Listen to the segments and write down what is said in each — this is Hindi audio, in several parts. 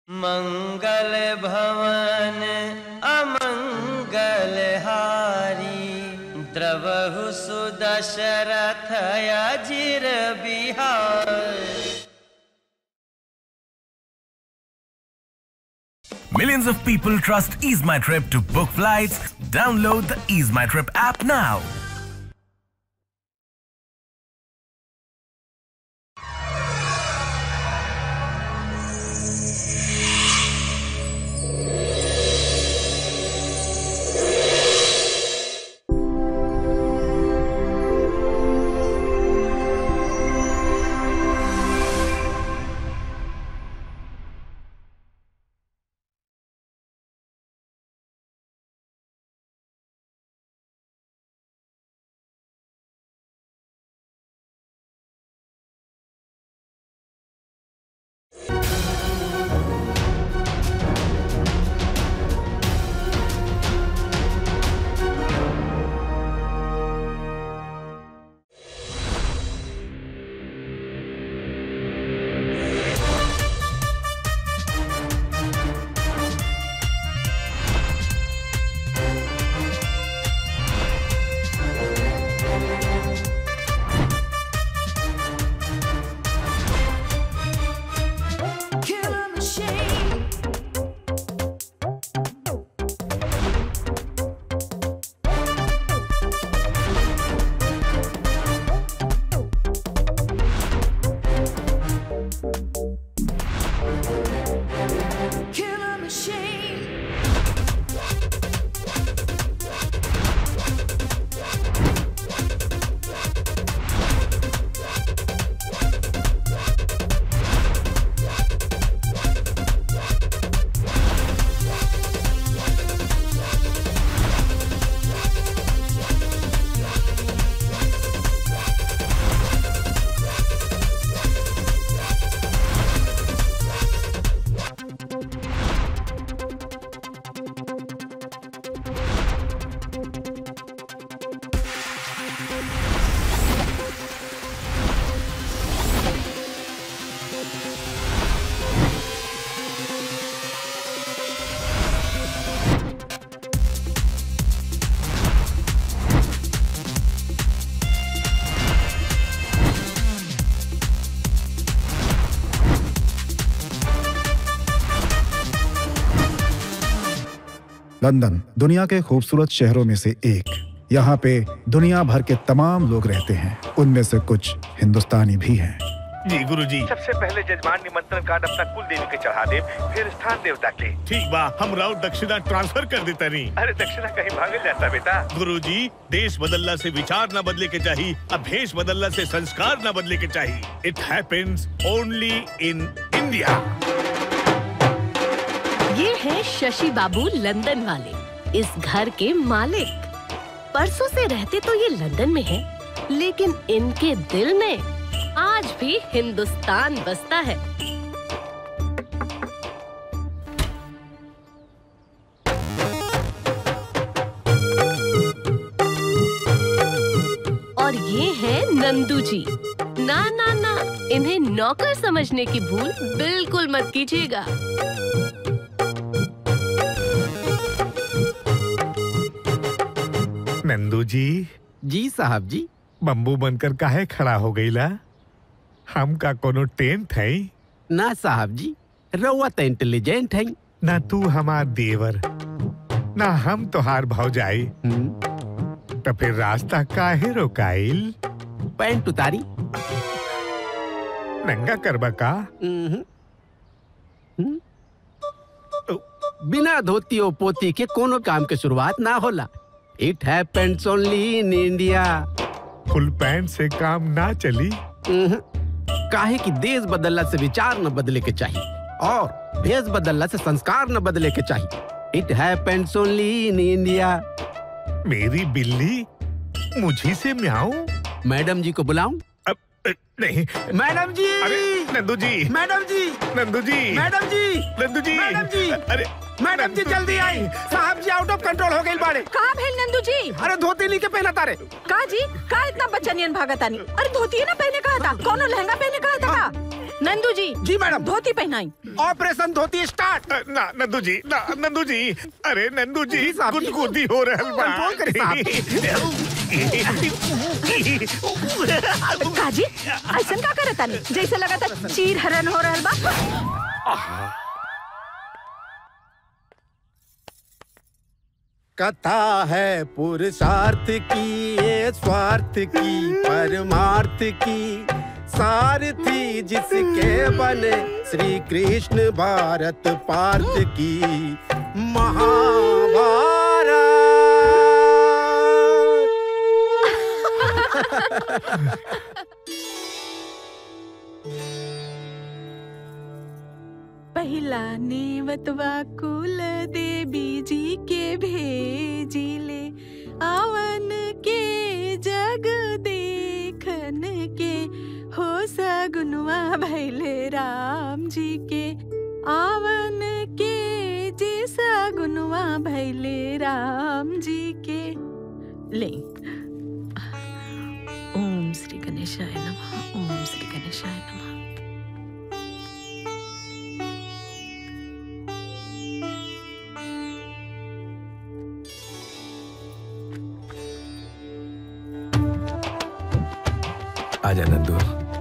मंगल भवन अमंगल हारी, द्रवहु सुदशरथ अजिर बिहार। Millions of people trust EaseMyTrip to book flights. Download the EaseMyTrip app now. London दुनिया के खूबसूरत शहरों में से एक। यहाँ पे दुनिया भर के तमाम लोग रहते हैं, उनमें से कुछ हिंदुस्तानी भी हैं। जी गुरुजी। सबसे पहले जजमान निमंत्रण कार्ड अपना कुल देवी के चढ़ा दे, फिर स्थान देवता के। ठीक बा, हम राउत दक्षिणा ट्रांसफर कर देता नहीं। अरे दक्षिणा कहीं भाग जाता बेटा। गुरुजी, देश बदलना से विचार न बदले के चाहिए, अब भेष बदलना से संस्कार न बदले के चाहिए। It happens only in India. ये है शशि बाबू, लंदन वाले, इस घर के मालिक। परसों से रहते तो ये लंदन में है, लेकिन इनके दिल में आज भी हिंदुस्तान बसता है। और ये है नंदू जी। ना ना ना, इन्हें नौकर समझने की भूल बिल्कुल मत कीजिएगा। नंदू जी। जी साहब जी। बम्बू बनकर काहे खड़ा हो गईला? हम का कोनो टेंट है? ना साहब जी, रउआ तो इंटेलिजेंट है। ना तू हमार देवर, ना हम तोहार भौजाई, तो फिर रास्ता काहे रोकाइल? पैंट उतारी। नंगा करबा का? बिना धोती और पोती के कोनो काम के शुरुआत ना होला। It happens only in India. Full pant से काम ना चली। काहे कि देश बदलने से विचार न बदले के चाहिए, और भेष बदलने से संस्कार न बदले के चाहिए। It happens only in India. मेरी बिल्ली मुझी से म्याऊं? मैडम जी को बुलाऊं? नहीं। मैडम जी। अरे Nandu ji. Madam ji. Nandu ji. Madam ji. Nandu ji. Madam ji. अरे मैडम जी जल्दी आई, साहब जी आउट ऑफ कंट्रोल हो गई बाड़े। कहाँ भेल नंदू जी? अरे धोती ली के पहना तारे। का जी, का इतना बच्चनियन भागतानी? अरे धोती ना पहने कहा था, कौनो लहंगा पहने कहा था का? नंदू जी। जी मैडम। धोती पहनाई। Operation dhoti start. ना नंदू जी, ना नंदू जी, अरे नंदू जी गुदगुदी हो रहा है। कंट्रोल करें काजी ऐसा का करत तानी जैसे लगा था चीर हरण हो रहल बा। कथा है पुरुषार्थ की, ये स्वार्थ की, परमार्थ की, सारथी जिसके बने श्री कृष्ण भारत पार्थ की महाभारत। पहिला नेवतवा कुल देवी जी के भेजिले, आवन के जग देखन के, हो सगुनवा भैले राम जी के, आवन के जे सगुनवा भैले राम जी के। ले ओम श्री गणेशाय नमः, ओम श्री गणेशाय नमः। आजा नंदू।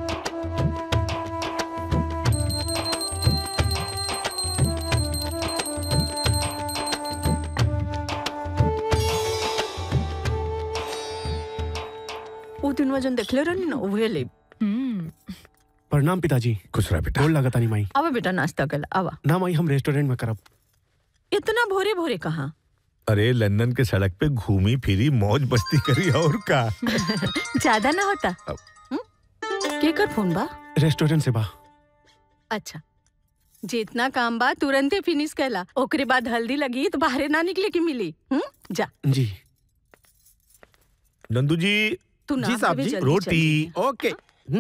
वो दिन जन देखले रहनी ना उहे ले। प्रणाम पिताजी। खुश रह बेटा। गोड़ लागत नहीं माई। आवा बेटा नाश्ता कर आवा। ना माई हम रेस्टोरेंट में करब। इतना भोरे भोरे कहाँ? अरे लंदन के सड़क पे घूमी फिरी मौज मस्ती करी और का। ज्यादा ना होता। केकर फोन बा? रेस्टोरेंट से बा। अच्छा जितना काम बा तुरंते फिनिश कैला, ओकरे बाद हल्दी लगी तो बाहर ना निकले की मिली। जा। जी नंदू जी। तू जी साहब जी। रोटी। Okay.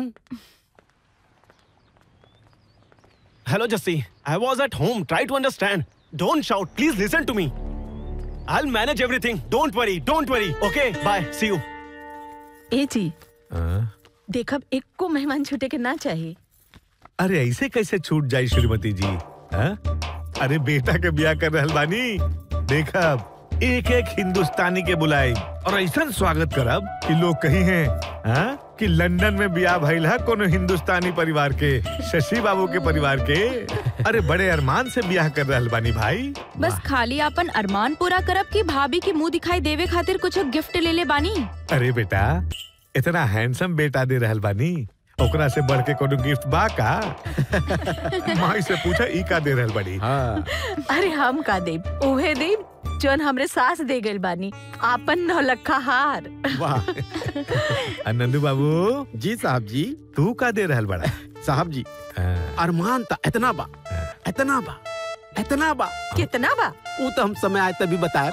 Hello Jassi, I was at home. Try to understand. Don't shout. Please listen to me. I'll manage everything. Don't worry. Don't worry. Okay. Bye. See you. ए जी। देखब एक को मेहमान छूटे के ना चाहिए। अरे ऐसे कैसे छूट जाए श्रीमती जी? अरे बेटा के ब्याह कर रहल बानी, देखब एक एक हिंदुस्तानी के बुलाई और ऐसा स्वागत करब कि लोग कही हैं कि लंदन में ब्याह भइल है कोनो हिंदुस्तानी परिवार के, शशि बाबू के परिवार के। अरे बड़े अरमान से ब्याह कर रहल बानी भाई। बस खाली अपन अरमान पूरा करब कि भाभी के मुंह दिखाई देवे खातिर कुछ गिफ्ट ले ले बानी। अरे बेटा इतना हैंडसम बेटा दे रहल बानी, ओकरा से बढ़ के कोनो गिफ्ट बा का? माई से पूछा ई का दे रहल बानी। अरे हम का देब, उहे देब जोन हमरे सास दे गइल बानी, आपन नौलखा हार। वाह। नंदू बाबू। जी साहब जी। तू का दे रहल बड़ा? साहब जी अरमान था इतना बा, इतना बा, इतना बा। कितना बा? वो तो हम समय आए तभी बताए।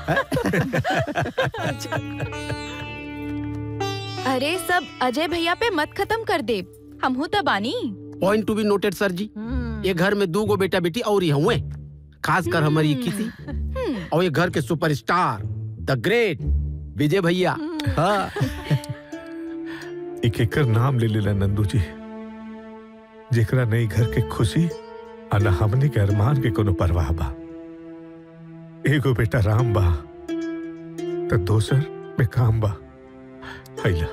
अरे सब अजय भैया पे मत खत्म कर दे, हम हूँ तो बानी। Point to be noted sir ji. ये घर में 2 गो बेटा बेटी और ही हुए, खासकर हमारी किसी और ये घर के सुपरस्टार द ग्रेट विजय भैया। हाँ। एक एक नाम ले लेला नंदू जी, जेकरा नहीं घर के खुशी अना हमने के अरमान के कोनो परवाह बा। एगो बेटा राम बा तो दोसर में काम बा। हैला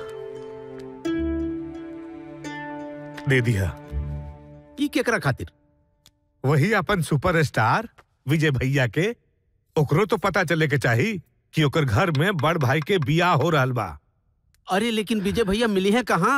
दे दिया। की केकरा खातिर? वही अपन सुपरस्टार विजय भैया के। ओकरो तो पता चले के चाहिए कि ओकर घर में बड़ भाई के बियाह हो रहल बा। अरे लेकिन विजय भैया मिली है कहाँ?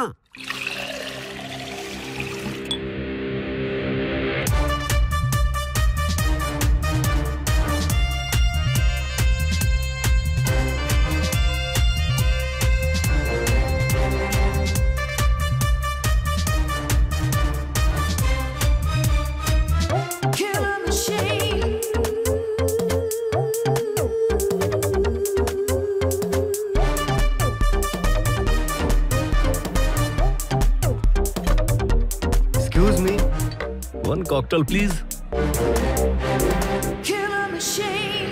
One cocktail, please. Killer machine.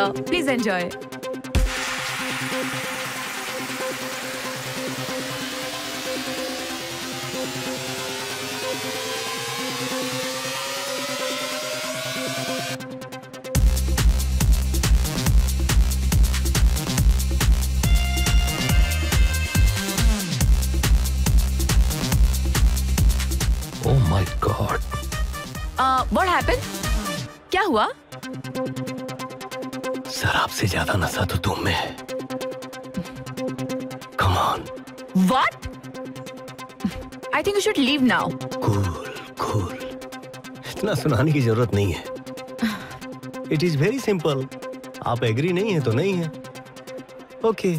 होगा। Please enjoy. Oh my God. What happened? क्या हुआ? शराब से ज्यादा नशा तो तुम में है। Come on. What? I think you should leave now. Cool. इतना सुनाने की जरूरत नहीं है। It is very simple. आप एग्री नहीं है तो नहीं है। Okay.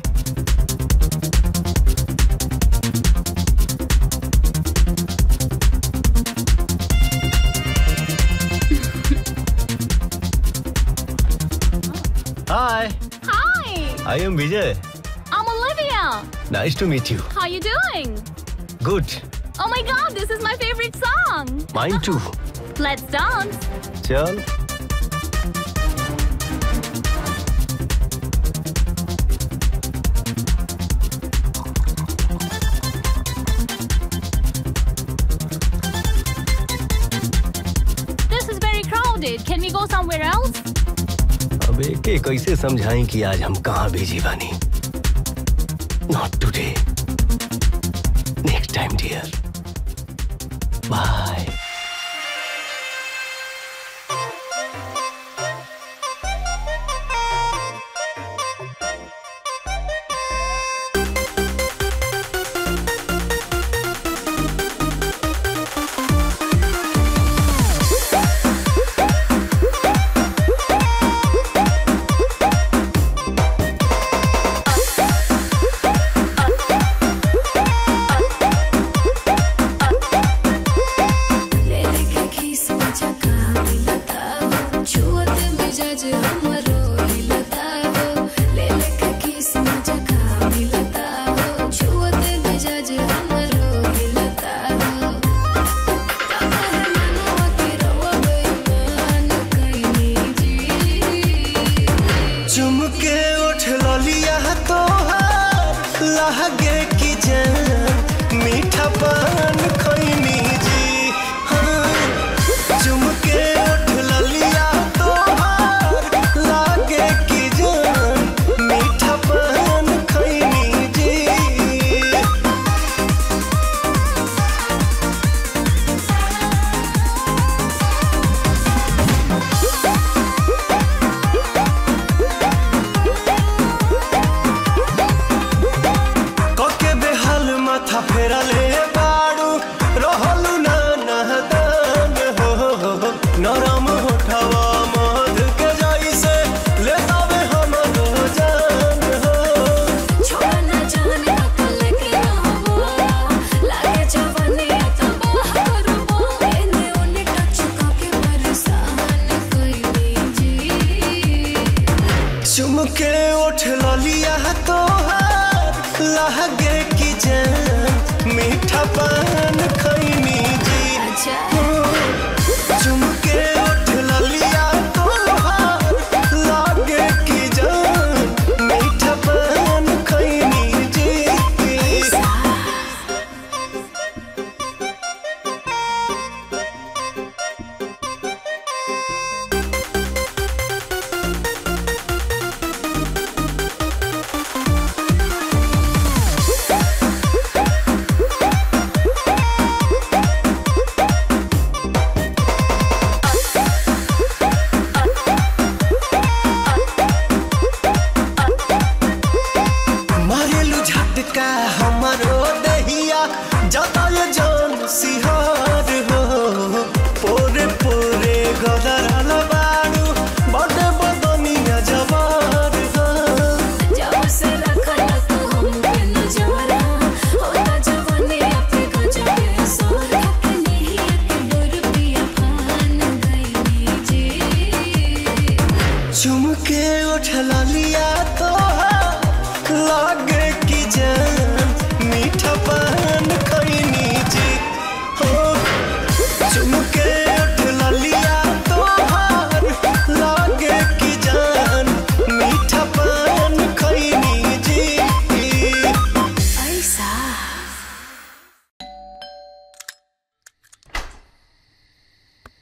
Hi. Hi. I am Vijay. I'm Olivia. Nice to meet you. How you doing? Good. Oh my God, this is my favorite song. Mine too. Let's dance. चल. This is very crowded. Can we go somewhere else? अब एक कैसे समझाएं कि आज हम कहाँ बिजी बानी? Not today. Next time, dear. Bye.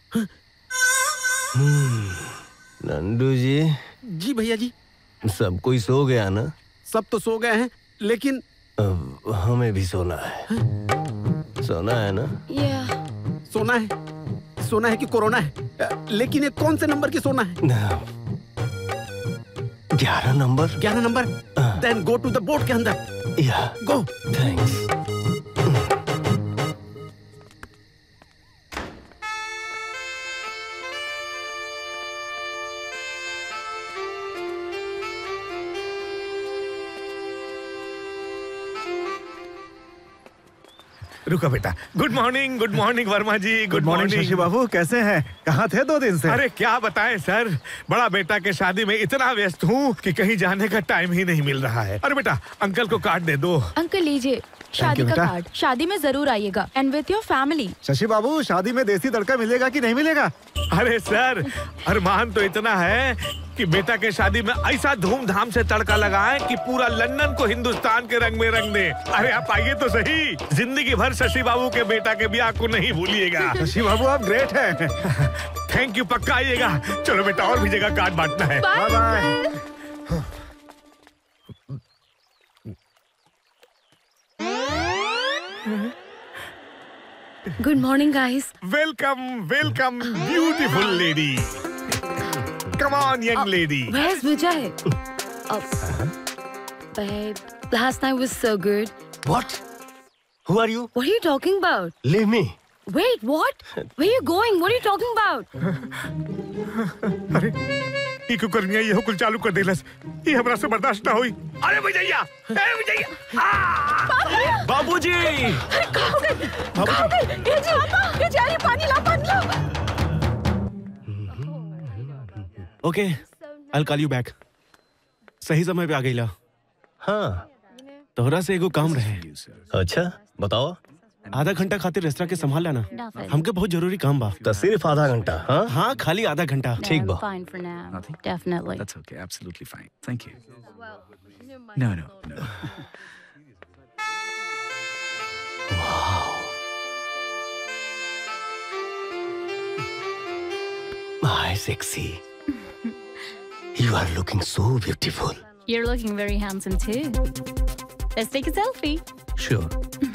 Nandu ji. जी भैया जी। सब कोई सो गया ना? सब तो सो गए हैं, लेकिन हमें भी सोना है। सोना है ना? सोना है। सोना है कि कोरोना है? लेकिन ये कौन से नंबर की सोना है? 11 number. 11 number. Then go to the boat के अंदर। Go. Thanks. रुको बेटा। Good morning Verma ji. Good morning Shashi बाबू, कैसे हैं? कहाँ थे 2 दिन से? अरे क्या बताएं सर, बड़ा बेटा के शादी में इतना व्यस्त हूँ कि कहीं जाने का टाइम ही नहीं मिल रहा है। अरे बेटा अंकल को कार्ड दे दो। अंकल लीजिए शादी का कार्ड। शादी में जरूर आइएगा and with your family. Shashi babu, शादी में देसी तड़का मिलेगा कि नहीं मिलेगा? अरे सर, अरमान तो इतना है कि बेटा के शादी में ऐसा धूमधाम से तड़का लगाएं कि पूरा लंदन को हिंदुस्तान के रंग में रंग दे। अरे आप आइए तो सही, जिंदगी भर शशि बाबू के बेटा के ब्याह को नहीं भूलिएगा। शशि बाबू आप ग्रेट हैं। थैंक यू, पक्का आइएगा। चलो बेटा, और भी जगह कार्ड बांटना है। Bye bye. Good morning, guys. Welcome, beautiful lady. Come on, young lady. Where's Vijay? Babe, last night was so good. What? Who are you? What are you talking about? Leave me. Wait, what? Where are you going? What are you talking about? अरे ये कुकर्मिया ये हुकुल चालू कर देलस। ये हमरा से बर्दाश्त ना हुई। अरे विजया, बाबूजी। Okay, I'll call you back. सही समय पे आ गईला। हाँ। तोहरा से एगो काम रहे। अच्छा, बताओ। आधा घंटा खातिर रेस्टोरेंट के संभाल लेना। हमके बहुत जरूरी काम बा। तो सिर्फ आधा घंटा? हाँ हाँ, खाली आधा घंटा। ठीक बा। Fine for now. Definitely. That's okay, absolutely fine. Thank you. No. My sexy. You are looking so beautiful. You're looking very handsome too. Let's take a selfie. Sure.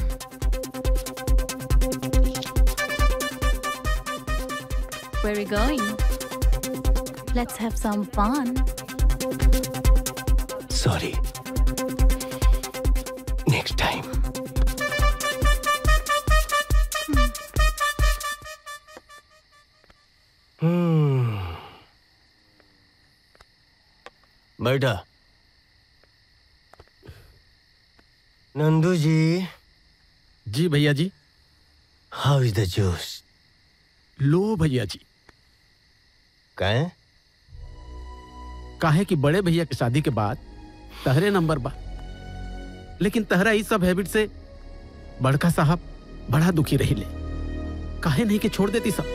Where are we going? Let's have some fun. Sorry. Next time. बैठा। नंदू जी। जी भैया जी। How is the juice? लो भैया जी। काहे कि बड़े भैया की शादी के बाद तहरे नंबर बा, लेकिन तहरा इस सब हैबिट से बड़का साहब बड़ा दुखी रही ले। काहे नहीं कि छोड़ देती सब?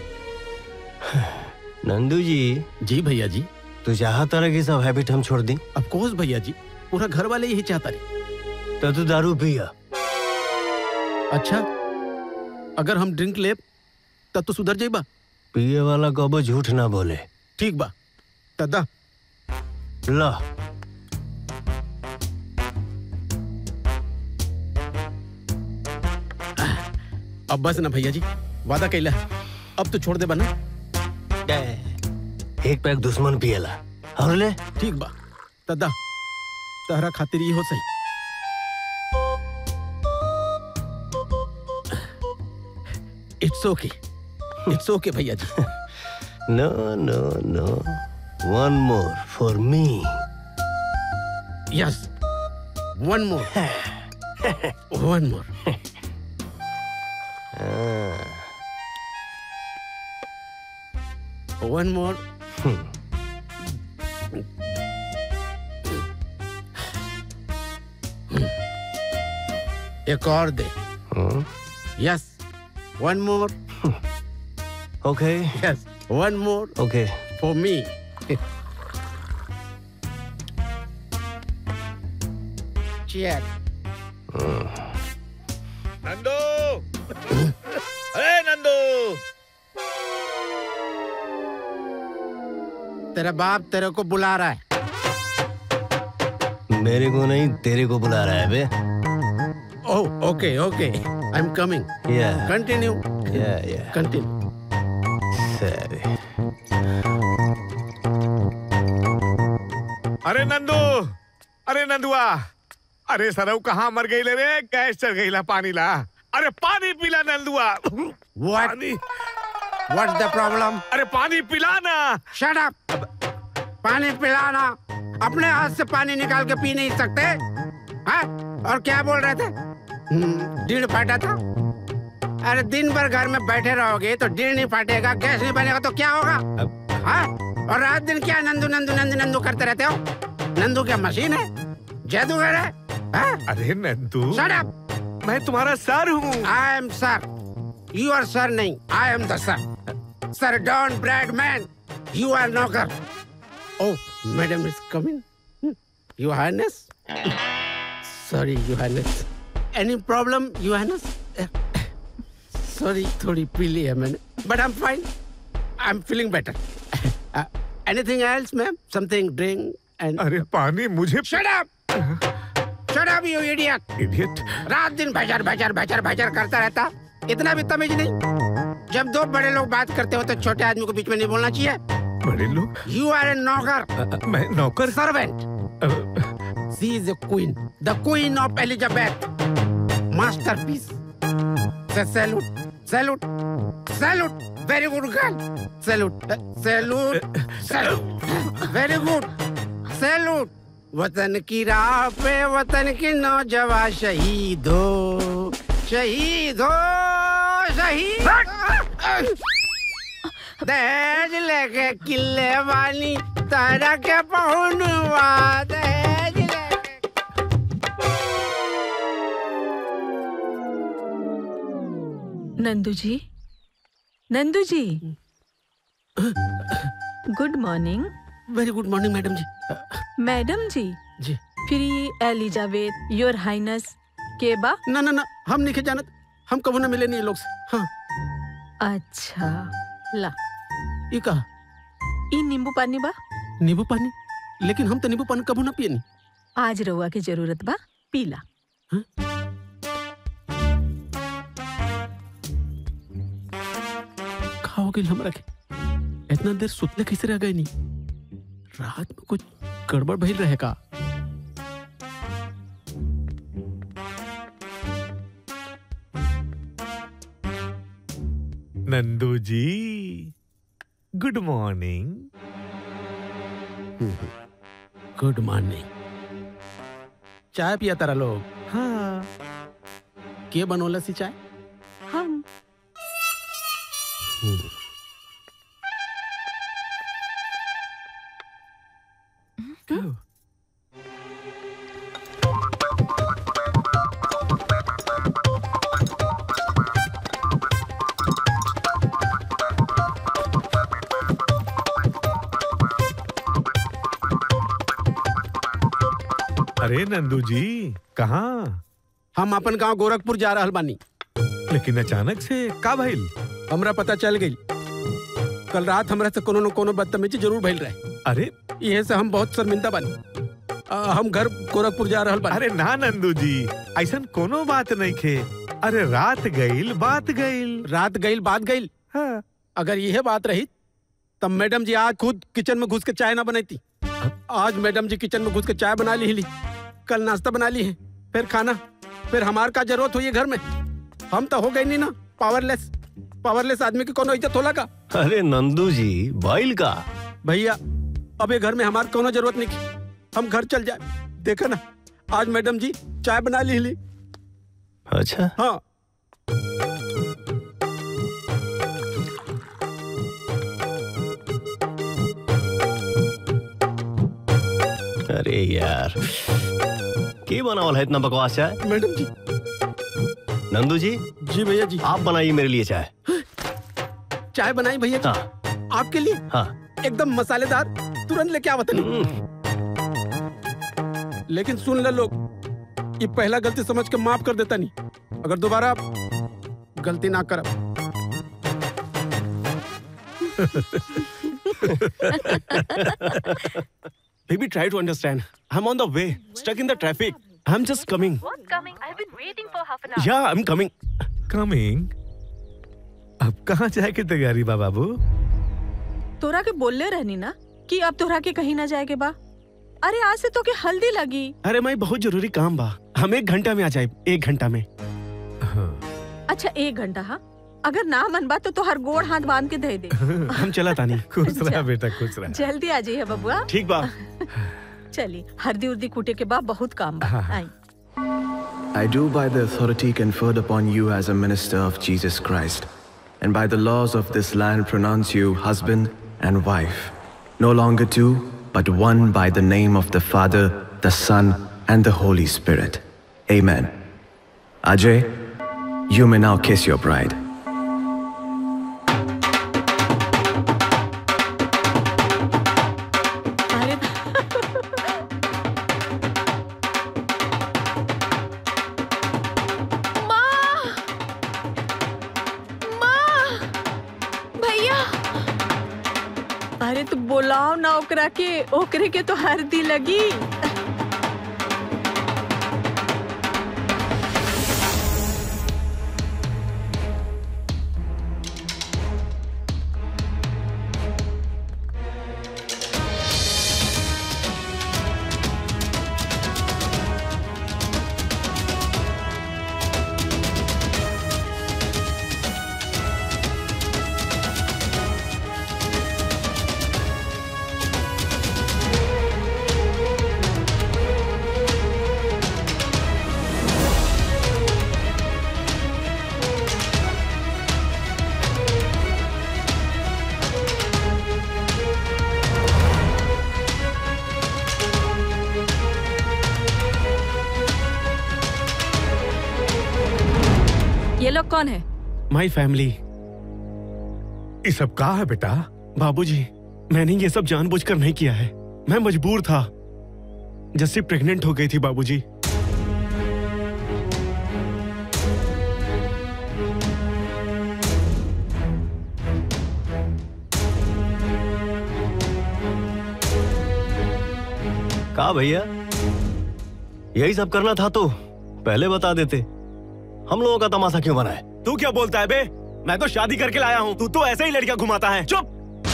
नंदू जी। जी भैया जी। तू चाहता रहा कि सब हैबिट हम छोड़ दी? ऑफ कोर्स भैया जी, पूरा घर वाले यही चाहता रहे। तो तू दारू पिया? अच्छा, अगर हम ड्रिंक ले तब तो सुधर जाइबा। पिए वाला कबो झूठ ना बोले। ठीक बा तदा ला। अब बस ना भैया जी, वादा कैला, अब तो छोड़ दे बना। एक पैक दुश्मन पिएला और ले। ठीक बा तदा, तहरा खातिर ही हो सही। इट्स ओके भैया जी। No. One more for me. Yes. One more. One more. One more. एक और दे। Yes. One more. Okay. Yes. One more. Okay. For me. Cheers. Nandu. अरे नंदू। तेरा बाप तेरे को बुला रहा है। मेरे को नहीं, तेरे को बुला रहा है बे। Oh, okay okay, I am coming. Continue. Continue. अरे नंदू, अरे नंदुआ, अरे सरऊ कहाँ मर गई ले रे? गैस चढ़ गई ला, पानी ला। अरे पानी पिला नंदुआ। पानी? What's the problem? अरे पानी पिलाना। Shut up. पानी पिलाना? अपने हाथ से पानी निकाल के पी नहीं सकते? हाँ? और क्या बोल रहे थे? डीड़ फाटा था? अरे दिन भर घर में बैठे रहोगे तो डीड़ नहीं फाटेगा, गैस नहीं बनेगा तो क्या होगा? हाँ? और रात दिन क्या नंदू नंदू नंदू नंदू करते रहते हो? नंदू क्या मशीन है? जादूगर है? हाँ? अरे नंदू, Shut up. मैं तुम्हारा सर हूँ। I am sir. You are sir नहीं, I am the sir. Sir Don Bradman, you are नौकर. Oh, madam is coming. Your Highness. Sorry, Your Highness. Any problem, Your Highness? Sorry, थोड़ी पीली है मैंने, but I'm fine. I'm feeling better. Anything else, ma'am? Something drink and. अरे पानी मुझे। Shut up. Shut up, you idiot. Idiot. रात दिन भजर भजर भजर भजर करता रहता, इतना भी तमीज नहीं। जब दो बड़े लोग बात करते हो तो छोटे आदमी को बीच में नहीं बोलना चाहिए। बड़े लोग? You are a नौकर। मैं नौकर? Servant. She is a queen, the queen of Elizabeth. Masterpiece. Salute, salute, salute. Very good girl. Salute, salute, salute. Very good. Salute. वतन की राह पे वतन की नौजवान शहीद हो, शहीद हो, शहीद। दहेज लेके किले वाली तारा के पहुनवा, दहेज लेके। Nandu ji, Nandu ji, good morning. Very good morning madam जी। मैडम जी? जी। फिर एलिजाबेथ, योर हाइनेस के बा? ना ना ना, हम नहीं जानत, हम कभी ना मिले नहीं लोग से। हाँ। अच्छा, ला ये कहा? ये नींबू पानी बा? नींबू पानी? लेकिन हम तो नींबू पानी कभी ना पिए नहीं। आज रउआ के जरूरत बा, पीला। खाओगे हमरा के? इतना देर सुतले कैसे रह गए नहीं? रात में कुछ गड़बड़ भइल रहे का? Nandu ji, good morning. Good morning. चाय पिया तारा लोग? हाँ। के बनोला सी चाय? हम। अरे नंदू जी, कहाँ? हम अपन गांव गोरखपुर जा रहल बानी। लेकिन अचानक से का भइल? हमरा पता चल गई कल रात हमरा से कोनो न कोनो बदतमीजी जरूर भइल रहे। अरे ये से हम बहुत शर्मिंदा बानी। हम घर गोरखपुर जा रहल बानी। अरे ना नंदू जी, ऐसन कोनो बात नहीं खे। अरे रात गईल बात गईल। रात गईल बात गईल। हाँ। अगर यह बात रही तब मैडम जी आज खुद किचन में घुस के चाय ना बनाती। आज मैडम जी किचन में घुस के चाय बना ली, कल नाश्ता बना ली है, फिर खाना, फिर हमार का जरूरत हुई है घर में। हम तो हो गए नहीं ना पावरलेस। पावरलेस आदमी की कोनो इज्जत होला का? अरे नंदू जी, बाइल का भैया, अब ये घर में हमार कोनो जरूरत नहीं की। हम घर चल जाए। देखा ना, आज मैडम जी चाय बना ली। अच्छा। हाँ। अरे यार, के बनावल है इतना बकवास चाय? मैडम जी। नंदू जी। जी भैया जी। आप बनाइए मेरे लिए चाय। चाय बनाई भैया जी? हाँ। आपके लिए? हाँ। एकदम मसालेदार, तुरंत लेके आवत नहीं। लेकिन सुन ले लोग, ये पहला गलती समझ के माफ कर देता नहीं। अगर दोबारा गलती ना करब Baby, try to understand. I'm on the way, stuck in the traffic. I'm just coming. What's coming? I've been waiting for half an hour. Yeah, I'm coming. Coming? अब कहाँ जाए की तैयारी बा बाबू? तोरा के बोलले रहनी ना कि अब तोरा के कहीं ना जाए के बा। अरे आज से तो के हल्दी लगी। अरे माई बहुत जरूरी काम बा, हम 1 घंटा में आ जाए। 1 घंटा में। अच्छा 1 घंटा? हाँ, अगर ना मन बा तो हर गोड़ हाथ बांध के दे दे। हम चला तानी। खुश रहा बेटा, खुश रहा। जल्दी आ जाइए बबुआ। ठीक बा। चलिए, हल्दी उर्दी कूटे के बाद बहुत काम बा। आई। I do by the authority conferred upon you as a minister of Jesus Christ, and by the laws of this land pronounce you husband and wife, no longer two, but one by the name of the Father, the Son, and the Holy Spirit. Amen. Ajay, you may now kiss your bride. अरे तो बोलाओ ना ओकरा के, ओकरे के तो हल्दी लगी। ये लोग कौन है? My family. ये सब कहा है बेटा? बाबूजी, मैंने ये सब जानबूझकर नहीं किया है। मैं मजबूर था। जस्सी प्रेग्नेंट हो गई थी बाबूजी। कहा भैया, यही सब करना था तो पहले बता देते। हम लोगों का तमाशा क्यों बनाए? तू क्या बोलता है बे? मैं तो शादी करके लाया हूँ, तू तो ऐसे ही लड़कियां घुमाता है। चुप।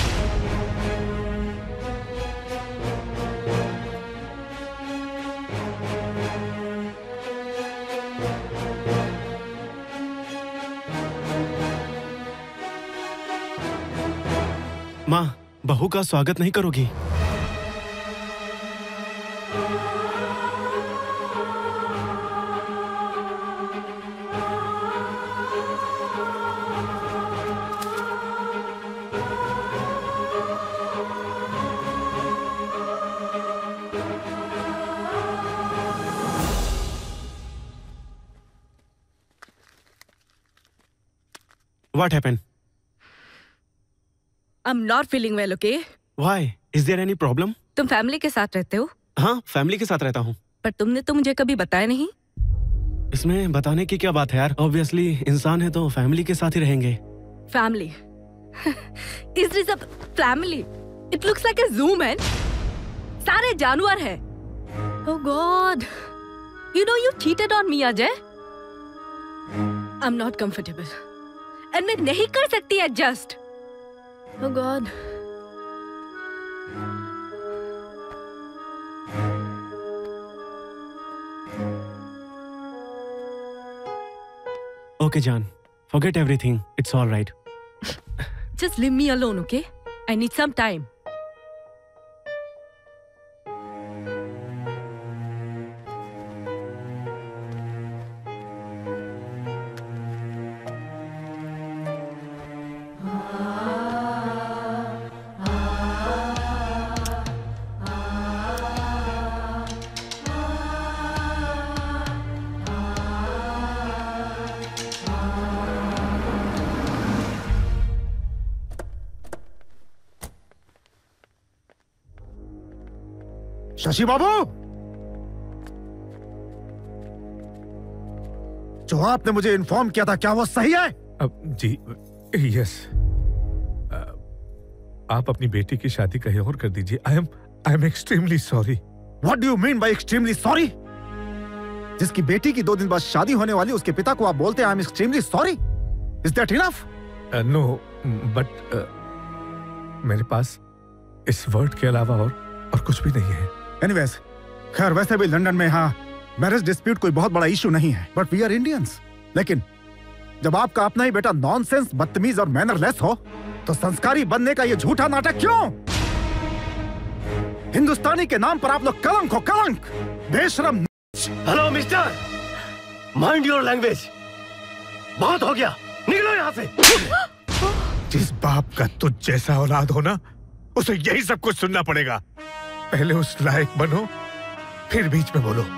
माँ, बहू का स्वागत नहीं करोगी? What happened? I'm not feeling well, okay? Why? Is there any problem? तुम फैमिली के साथ रहते हो? हाँ, फैमिली के साथ रहता हूँ। पर तुमने तो मुझे कभी बताया नहीं। इसमें बताने की क्या बात है यार? Obviously, इंसान है तो फैमिली के साथ ही रहेंगे। Family? Is this a family? It looks like a zoo, man. सारे जानवर हैं। Oh God. You know you cheated on me, Ajay. I'm not comfortable. And मैं नहीं कर सकती adjust. Oh God. Okay, Jan. Forget everything. It's all right. Just leave me alone, okay? I need some time. Shashi बाबू, जो आपने मुझे इन्फॉर्म किया था क्या वो सही है? जी, यस। आप अपनी बेटी की शादी कहीं और कर दीजिए। I am extremely sorry. What do you mean by extremely sorry? जिसकी बेटी की 2 दिन बाद शादी होने वाली उसके पिता को आप बोलते हैं I am extremely sorry? Is that enough? No, but मेरे पास इस वर्ड के अलावा और कुछ भी नहीं है। Anyways, खैर वैसे भी लंदन में हाँ मैरिज डिस्प्यूट कोई बहुत बड़ा इशू नहीं है, बट वी आर इंडियंस। लेकिन जब आपका अपना ही बेटा नॉनसेंस, बदतमीज और मैनरलेस हो तो संस्कारी बनने का ये झूठा नाटक क्यों? हिंदुस्तानी के नाम पर आप लोग कलंक हो, कलंक, बेशरम। Hello mister, mind your language. बहुत हो गया, निकलो यहाँ से। जिस बाप का तुझ जैसा औलाद हो ना, उसे यही सब कुछ सुनना पड़ेगा। पहले उस लायक बनो, फिर बीच में बोलो।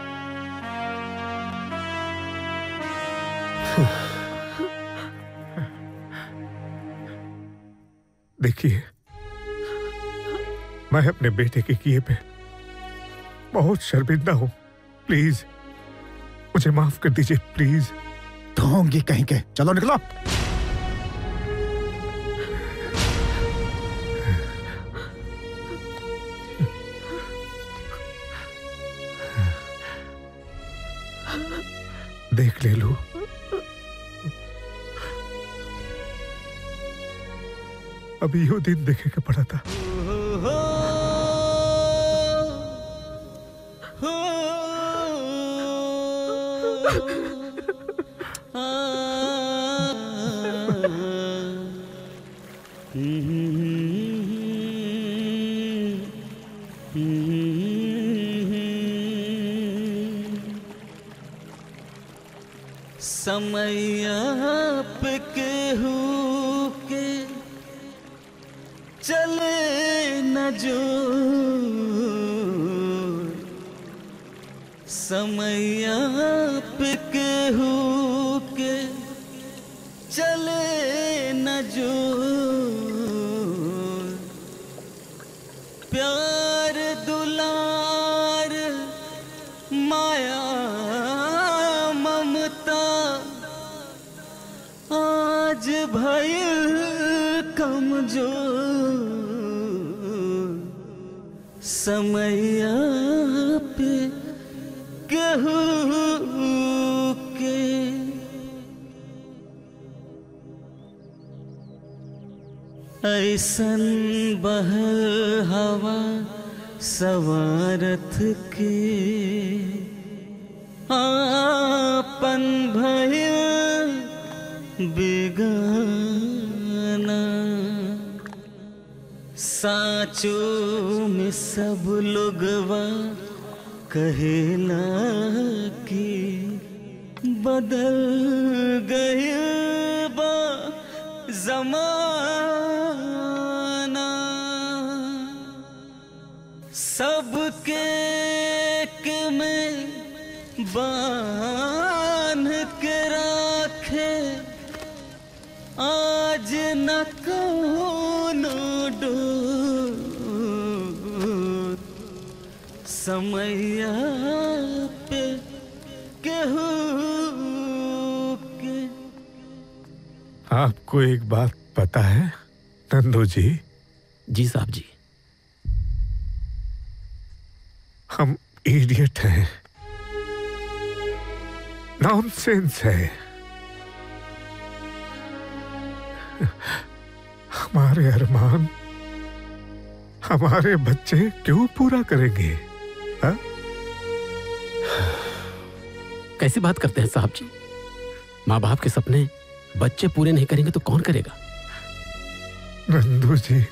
देखिए, मैं अपने बेटे के किए पे बहुत शर्मिंदा हूं। प्लीज मुझे माफ कर दीजिए, प्लीज। ढोंगी कहीं के, चलो निकलो। देख ले लू, अभी यो दिन देखे के पड़ा था। समय आप केहू के चले न जो, समय आप केहू के चले न जो, प्यार दुलार माया ममता आज भइल कमजोर, समय पे केहू के। ऐसन बहल हवा सवारथ के, आपन भइल बेगाना, साचो में सब लोगवा कहेला कि बदल गए बा जमाना, सबके के में बांध के राखे, आज न कोनो डोर, समय पे केहू के। आपको एक बात पता है नंदू जी? जी साहब जी। हम इडियट हैं, नॉनसेंस है। हमारे अरमान हमारे बच्चे क्यों पूरा करेंगे? हा? कैसी बात करते हैं साहब जी? माँ बाप के सपने बच्चे पूरे नहीं करेंगे तो कौन करेगा? नंदू जी,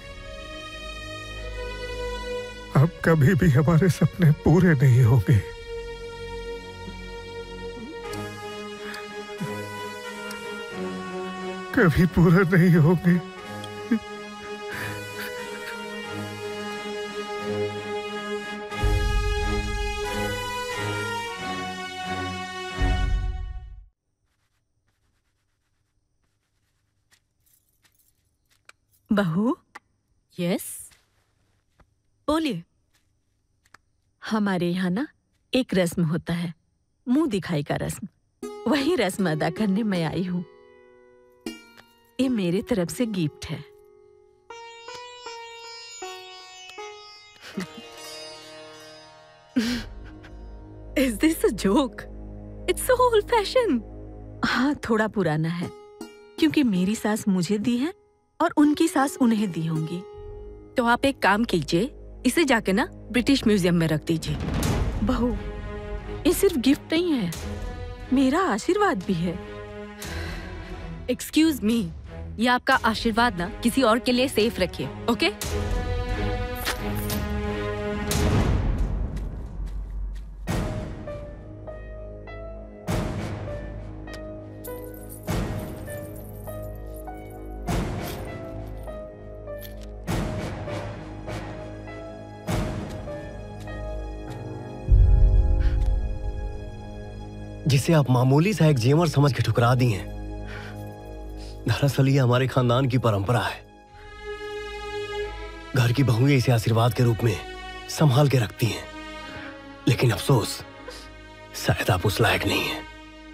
अब कभी भी हमारे सपने पूरे नहीं होंगे। कभी पूरा नहीं होंगे। बहू। यस, बोलिए। हमारे यहाँ ना एक रस्म होता है, मुंह दिखाई का रस्म। वही रस्म अदा करने मैं आई हूँ। ये मेरे तरफ से गिफ्ट है। Is this a joke? It's so old fashioned. हाँ, थोड़ा पुराना है, क्योंकि मेरी सास मुझे दी है और उनकी सास उन्हें दी होंगी। तो आप एक काम कीजिए, इसे जाके ना ब्रिटिश म्यूजियम में रख दीजिए। बहू, ये सिर्फ गिफ्ट नहीं है, मेरा आशीर्वाद भी है। एक्सक्यूज मी, ये आपका आशीर्वाद ना किसी और के लिए सेफ रखिए, ओके? जिसे आप मामूली सा एक जेवर समझ के ठुकरा दी हैं, दरअसल ये हमारे खानदान की परंपरा है। घर की बहुएं इसे आशीर्वाद के रूप में संभाल के रखती हैं, लेकिन अफसोस शायद आप उस लायक नहीं हैं।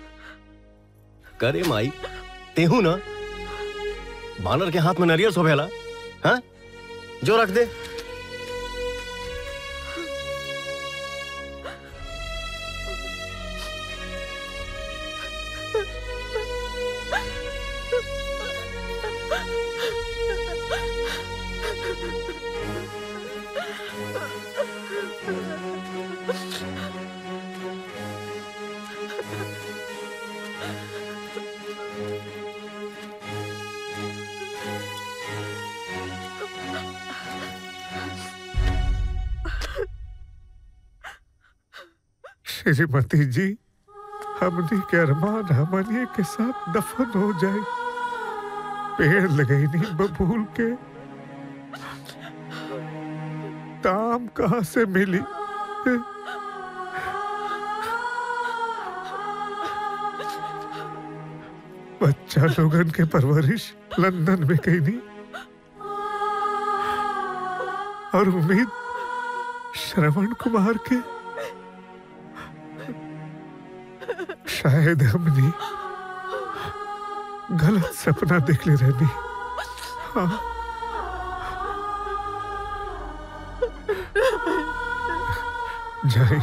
करे माई, तेहू ना बानर के हाथ में नरियर सोभेला, हाँ? जो रख दे। श्रीमती जी, हमने के अरमान हमने के साथ दफन हो जाए। पेड़ लगाई नहीं बबूल के, ताम कहाँ से मिली? बच्चा लोगन के परवरिश लंदन में कहीं नहीं, और उम्मीद श्रवण कुमार के। शायद हमने गलत सपना देख ले रहनी। हाँ। जाए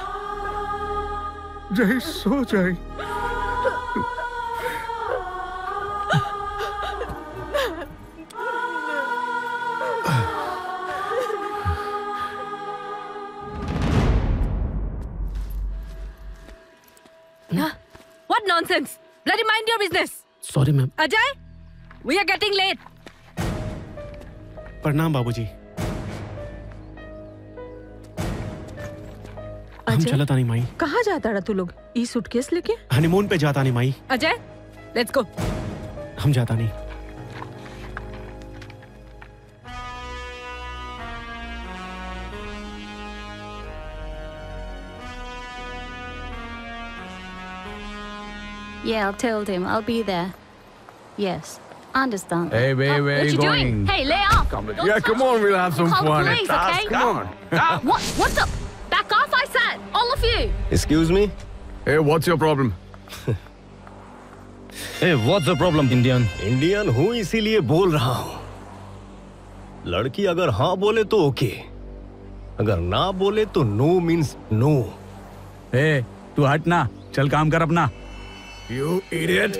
जाए सो जाए। What nonsense! Bloody mind your business. Sorry, ma'am. Ajay, we are getting late. प्रणाम बाबूजी। हम चलत आनी माई। कहाँ जाता रहा तू लोग? ई सूटकेस लेके? हनीमून पे जाता नहीं माई। Ajay, let's go. हम जाता नहीं। Yeah, I'll tell him. I'll be there. Yes, understand. Hey, babe, where are you going? Hey, lay off! Don't come on, we'll have some fun. Please, okay? Come on. What's up? Back off, I said! All of you! Excuse me? Hey, what's your problem? Hey, what's the problem, Indian? Indian हूँ इसीलिए बोल रहा हूँ। लड़की अगर हाँ बोले तो ओके, अगर ना बोले तो नो मीन्स नो। Hey, तू हट ना, चल काम कर अपना। You idiot!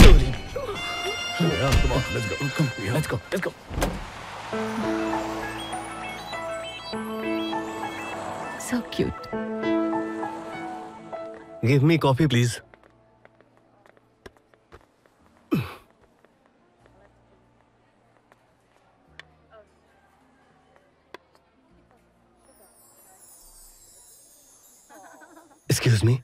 Yeah, come on, let's go. Come, yeah. Let's go. Let's go. So cute. Give me coffee, please. Excuse me.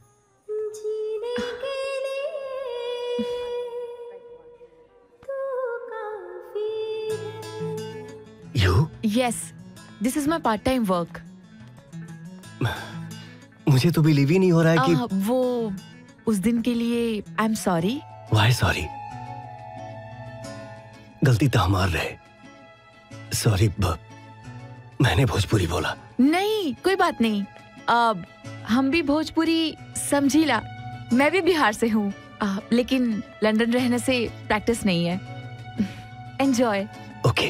You? Yes, this is my part-time work. मुझे तो बिलीव ही नहीं हो रहा है कि वो उस दिन के लिए I am sorry. Why sorry? गलती तो हमार रहे। सॉरी, मैंने भोजपुरी बोला। नहीं, कोई बात नहीं। हम भी भोजपुरी समझीला। मैं भी बिहार से हूँ, लेकिन लंदन रहने से प्रैक्टिस नहीं है। एंजॉय। ओके।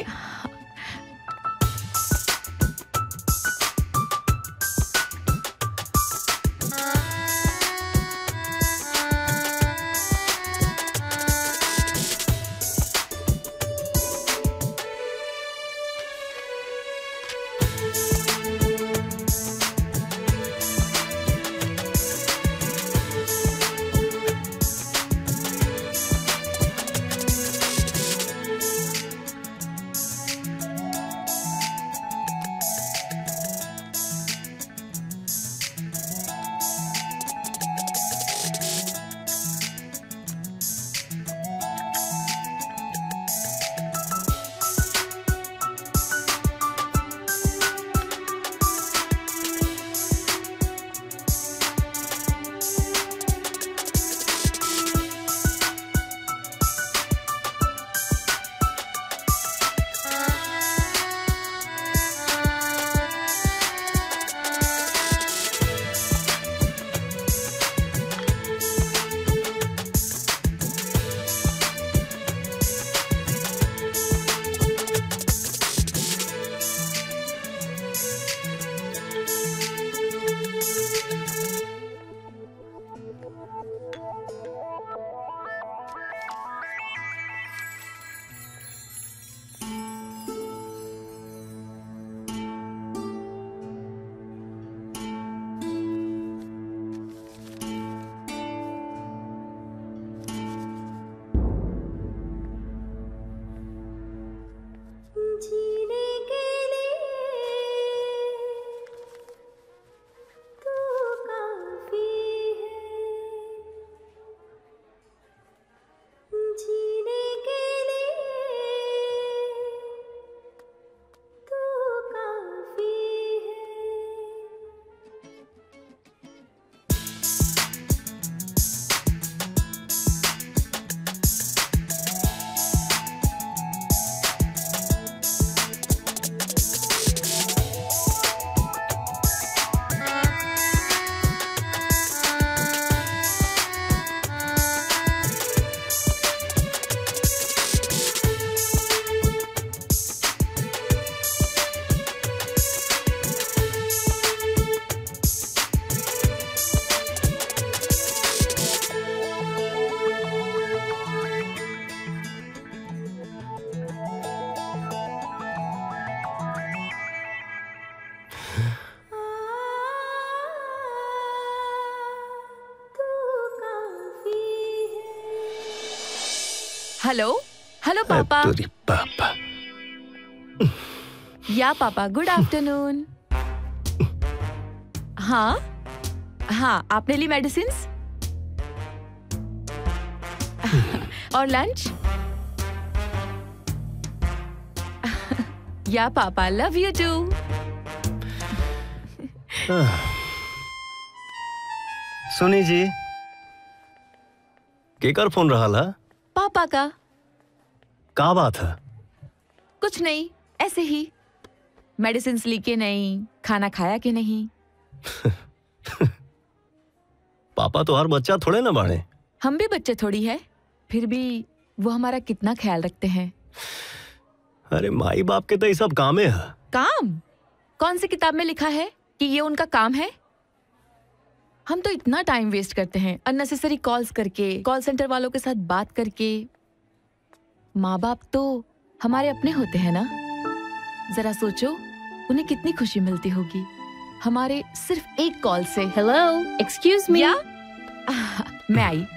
हेलो हेलो पापा। पापा। या पापा, गुड आफ्टरनून। हाँ हाँ, आपने ली मेडिसिन्स और लंच? या पापा, लव यू टू। सुनी जी, केकर फोन रहा ला? पापा का। का बात है? कुछ नहीं, ऐसे ही। मेडिसिन ली के नहीं, खाना खाया कि नहीं। पापा तो हर बच्चा थोड़े ना बाड़े। हम भी बच्चे थोड़ी है, फिर भी वो हमारा कितना ख्याल रखते हैं। अरे माई बाप के तो ये सब कामे है। काम? कौन सी किताब में लिखा है कि ये उनका काम है? हम तो इतना टाइम वेस्ट करते हैं अननेसेसरी कॉल्स करके, कॉल सेंटर वालों के साथ बात करके। माँ बाप तो हमारे अपने होते हैं ना। जरा सोचो, उन्हें कितनी खुशी मिलती होगी हमारे सिर्फ एक कॉल से। Hello, excuse me. मैं आई।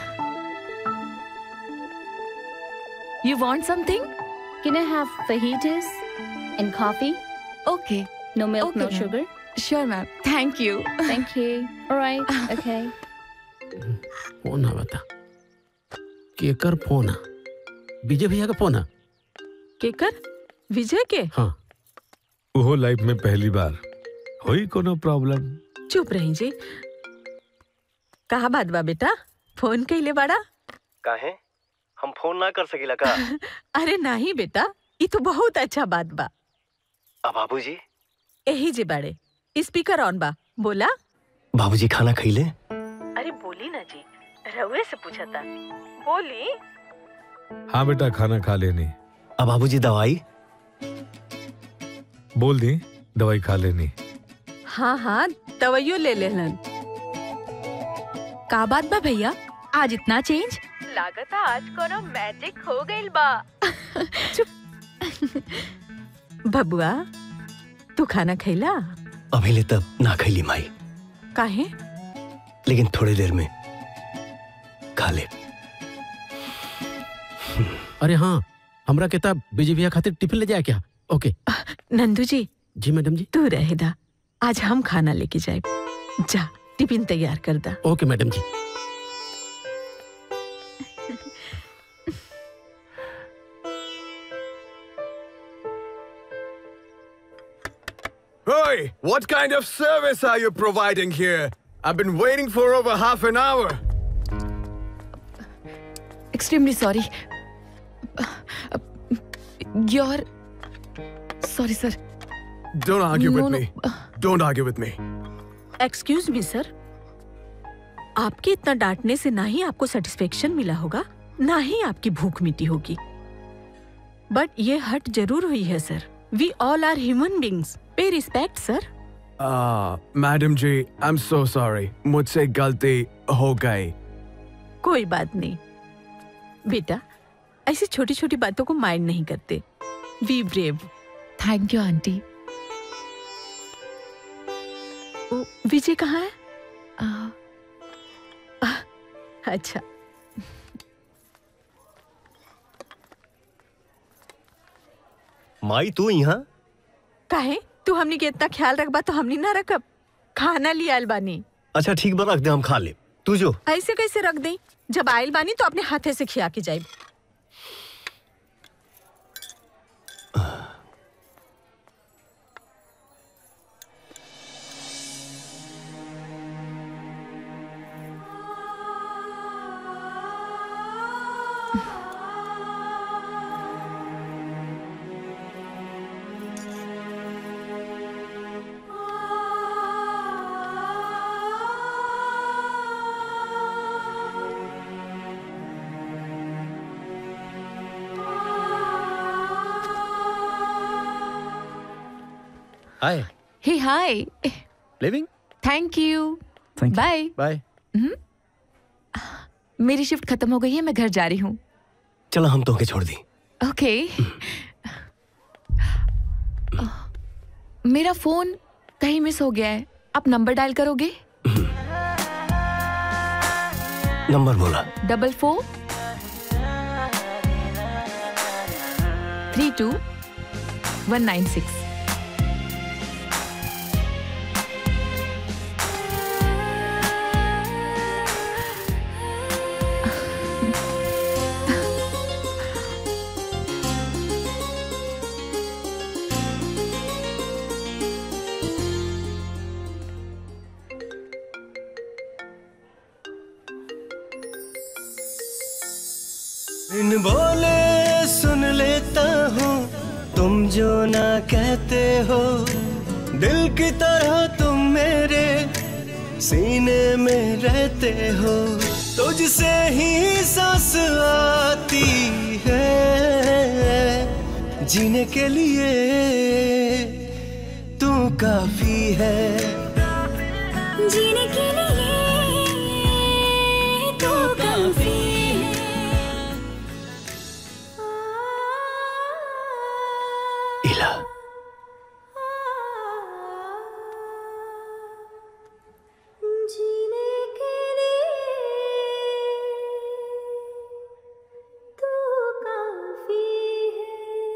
You want something? Can I have fajitas and coffee? Okay. No milk, Okay, no ma'am. sugar. Sure, ma'am. Thank you. Thank you. All right. Okay. Phone आ बता। केकर फोन आ? विजय भैया का फोन आ? केकर? विजय के? हाँ। वो लाइफ में पहली बार होई कोनो प्रॉब्लम? चुप रही जी। कहा बात बा बेटा? फोन कइले बाड़ा? काहे? हम फोन ना कर सकीला का? अरे नहीं बेटा, ये तो बहुत अच्छा बात बा। अब बाबूजी? यही जे बाड़े, स्पीकर ऑन बा, बोला। बाबूजी खाना खइले? अरे बोली ना जी, रउए से पूछा था। बोली। हाँ बेटा, खाना खा लेनी। अब बाबूजी दवाई? बोल दी दवाई खा लेनी। हाँ हाँ, दवाइयों ले लेलन। का बात बा भैया, आज इतना चेंज? लागत आज कोनो मैजिक हो गइल बा। बबुआ, तू खाना खैला? अभी ले तब ना खैली माई। काहे? लेकिन थोड़ी देर में खा ले। अरे हाँ, हमरा के तब विजय भैया खातिर टिफिन ले जाए क्या? ओके। नंदू जी। जी मैडम जी। तू रहे दा, आज हम खाना लेके जाए। जा टिफिन तैयार कर दा। ओके मैडम जी। Hey, what kind of service are you providing here? I've been waiting for over half an hour. Extremely sorry. You're... Sorry, sir. Don't argue No, with no. me. Don't argue with me. Excuse me sir, आपके इतना डांटने से ना ही आपको सेटिस्फेक्शन मिला होगा, ना ही आपकी भूख मिटी होगी। बट ये हट जरूर हुई है sir. We all are human beings. Pay respect sir. Madam जी, I'm so sorry. मुझसे गलती हो गई। कोई बात नहीं बेटा, ऐसी छोटी छोटी बातों को माइंड नहीं करते। We brave. Thank you aunty. Vijay कहाँ है? अच्छा। माई तू यहाँ? काहे? तू हमनी के इतना ख्याल रखबा तो हमनी ना रखब। खाना लिया आइल बानी। अच्छा ठीक बा, रख दे, हम खा ले। तू जो। ऐसे कैसे रख दे? जब आइल बानी तो अपने हाथे से खिया के जाए। Hi. Hey hi. Living? Thank you. Bye bye. मेरी शिफ्ट खत्म हो गई है, मैं घर जा रही हूँ। चलो हम तो छोड़ दी। ओके। मेरा फोन कहीं मिस हो गया है, आप नंबर डायल करोगे? नंबर बोला। 44 732-196। इन बोले सुन लेता हूँ तुम जो ना कहते हो, दिल की तरह तुम मेरे सीने में रहते हो। तुझसे ही सांस आती है, जीने के लिए तू काफी है, जीने के लिए तू काफी है। इला जीने के लिए तू काफी है।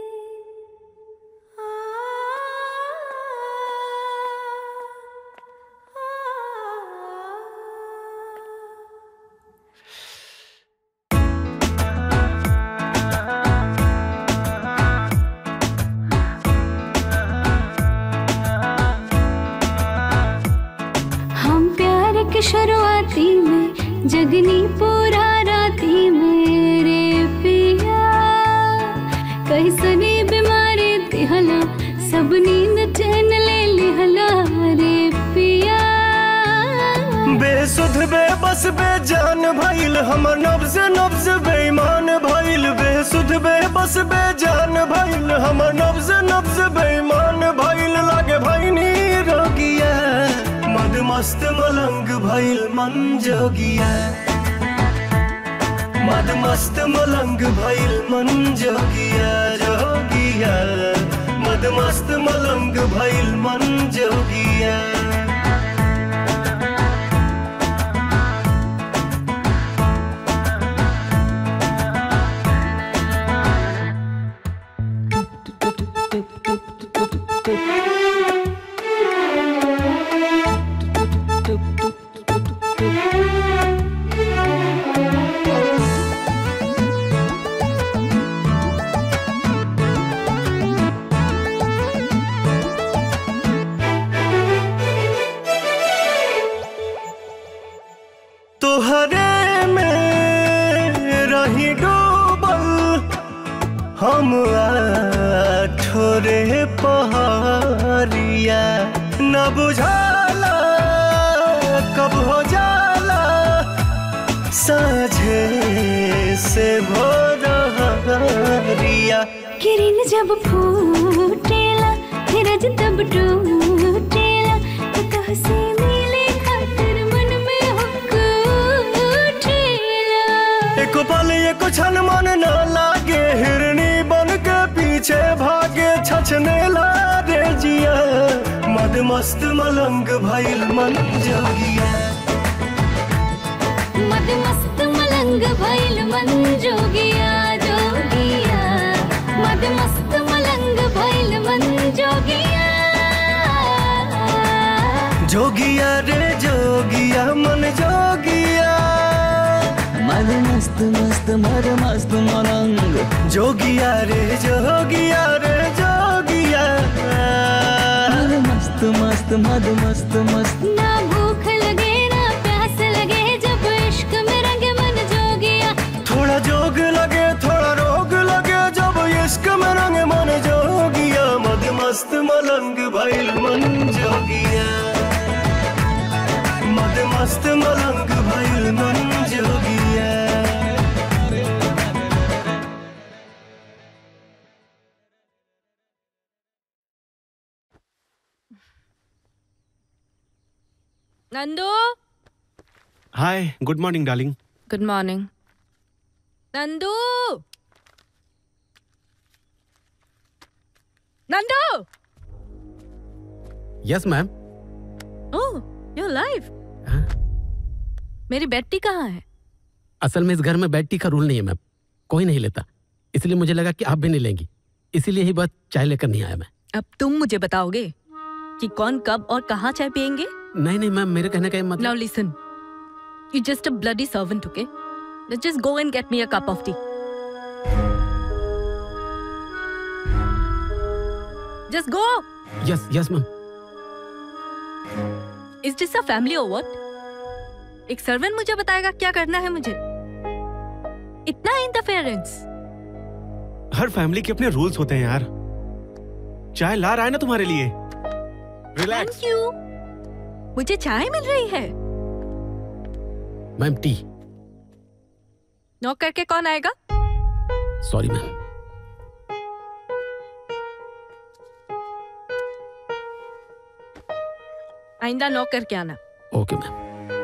शुरुआती में जगनी पूरा राती मेरे पिया, कहीं सनी बीमारी दिहला सब नींद चैन ले लिहला रे पिया। बेसुध बेबस बेजान भइल हमर नब्ज नब्ज बेईमान भइल, बेसुध बेबस बेजान भइल हमर नब्ज नब्ज बेईमान भइल। लागे भइनी रोगिया मद मस्त मलंग भइल मन जोगिया, मद मस्त मलंग भइल मन जोगिया जोगिया, मद मस्त मलंग भइल मन जोगिया। तोहरे में रही डूबल हम ठोरे पहाड़िया, न बुझाला कब हो जाला साझे से भोरिया। किरण जब फूटेला फिर तब टूटेला, तो कहसे मिले खातिर मन में हुक उठेला। एको पल एको क्षण मन न लागे, हिरनी बन के पीछे भागे छछने ला रे जिया। मद मस्त मलंग भइल मन जोगिया, मद मस्त मलंग भइल मन जोगिया जोगिया, मद मस्त मलंग भइल मन जोगिया। जोगिया रे जोगिया मन जोगिया, मद मस्त मस्त मद मस्त मलंग जोगिया रे जोगिया रे जोगिया, मद मस्त मस्त मद मस्त मस्त। ना भूख लगे ना प्यास लगे जब इश्क में रंगे मन जोगिया, थोड़ा जोग लगे थोड़ा रोग लगे जब इश्क में रंगे मन जोगिया। मद मस्त मलंग भइल मन जोगिया, मद मस्त मलंग भइल मन जोगिया। Nandu. Hi, good morning darling. Good morning Nandu. Nandu. Yes ma'am. Oh, you live. मेरी बेटी कहाँ है? असल में इस घर में बेड टी का रूल नहीं है मैम, कोई नहीं लेता, इसलिए मुझे लगा कि आप भी नहीं लेंगी। इसीलिए ही बस चाय लेकर नहीं आया मैं। अब तुम मुझे बताओगे कि कौन कब और कहाँ चाय पियेंगे? नहीं नहीं मैम, मेरे कहने का मतलब। Now listen, you're just a bloody servant, okay? Let's just go and get me a cup of tea. Just go. Yes, yes ma'am. Is this a family or what? एक सर्वेंट मुझे बताएगा क्या करना है मुझे? इतना इंटरफेरेंस? हर फैमिली के अपने रूल्स होते हैं यार। चाय ला रहा है ना तुम्हारे लिए। रिलैक्स। Thank you. मुझे चाय मिल रही है। Ma'am T. नॉक करके कौन आएगा? Sorry ma'am. आइंदा नॉक करके आना। Okay ma'am.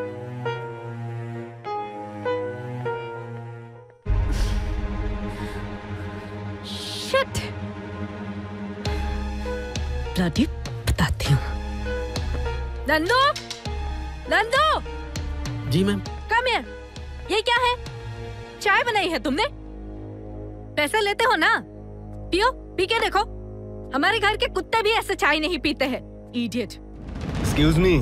शिट। ब्लडी बताती हूँ। नंदू, नंदू। जी मैम। Come here. ये क्या है? चाय बनाई है तुमने? पैसे लेते हो ना? पियो, पी के देखो। हमारे घर के कुत्ते भी ऐसे चाय नहीं पीते हैं। इडियट। Excuse me.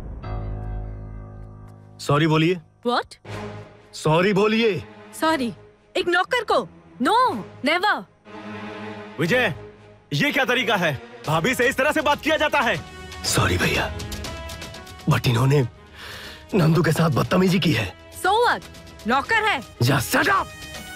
सॉरी बोलिए। व्हाट? सॉरी बोलिए। सॉरी एक नौकर को? No, never. विजय, ये क्या तरीका है? भाभी से इस तरह से बात किया जाता है? सॉरी भैया, बट इन्होंने नंदू के साथ बदतमीजी की है। So what? नौकर है। Just shut up!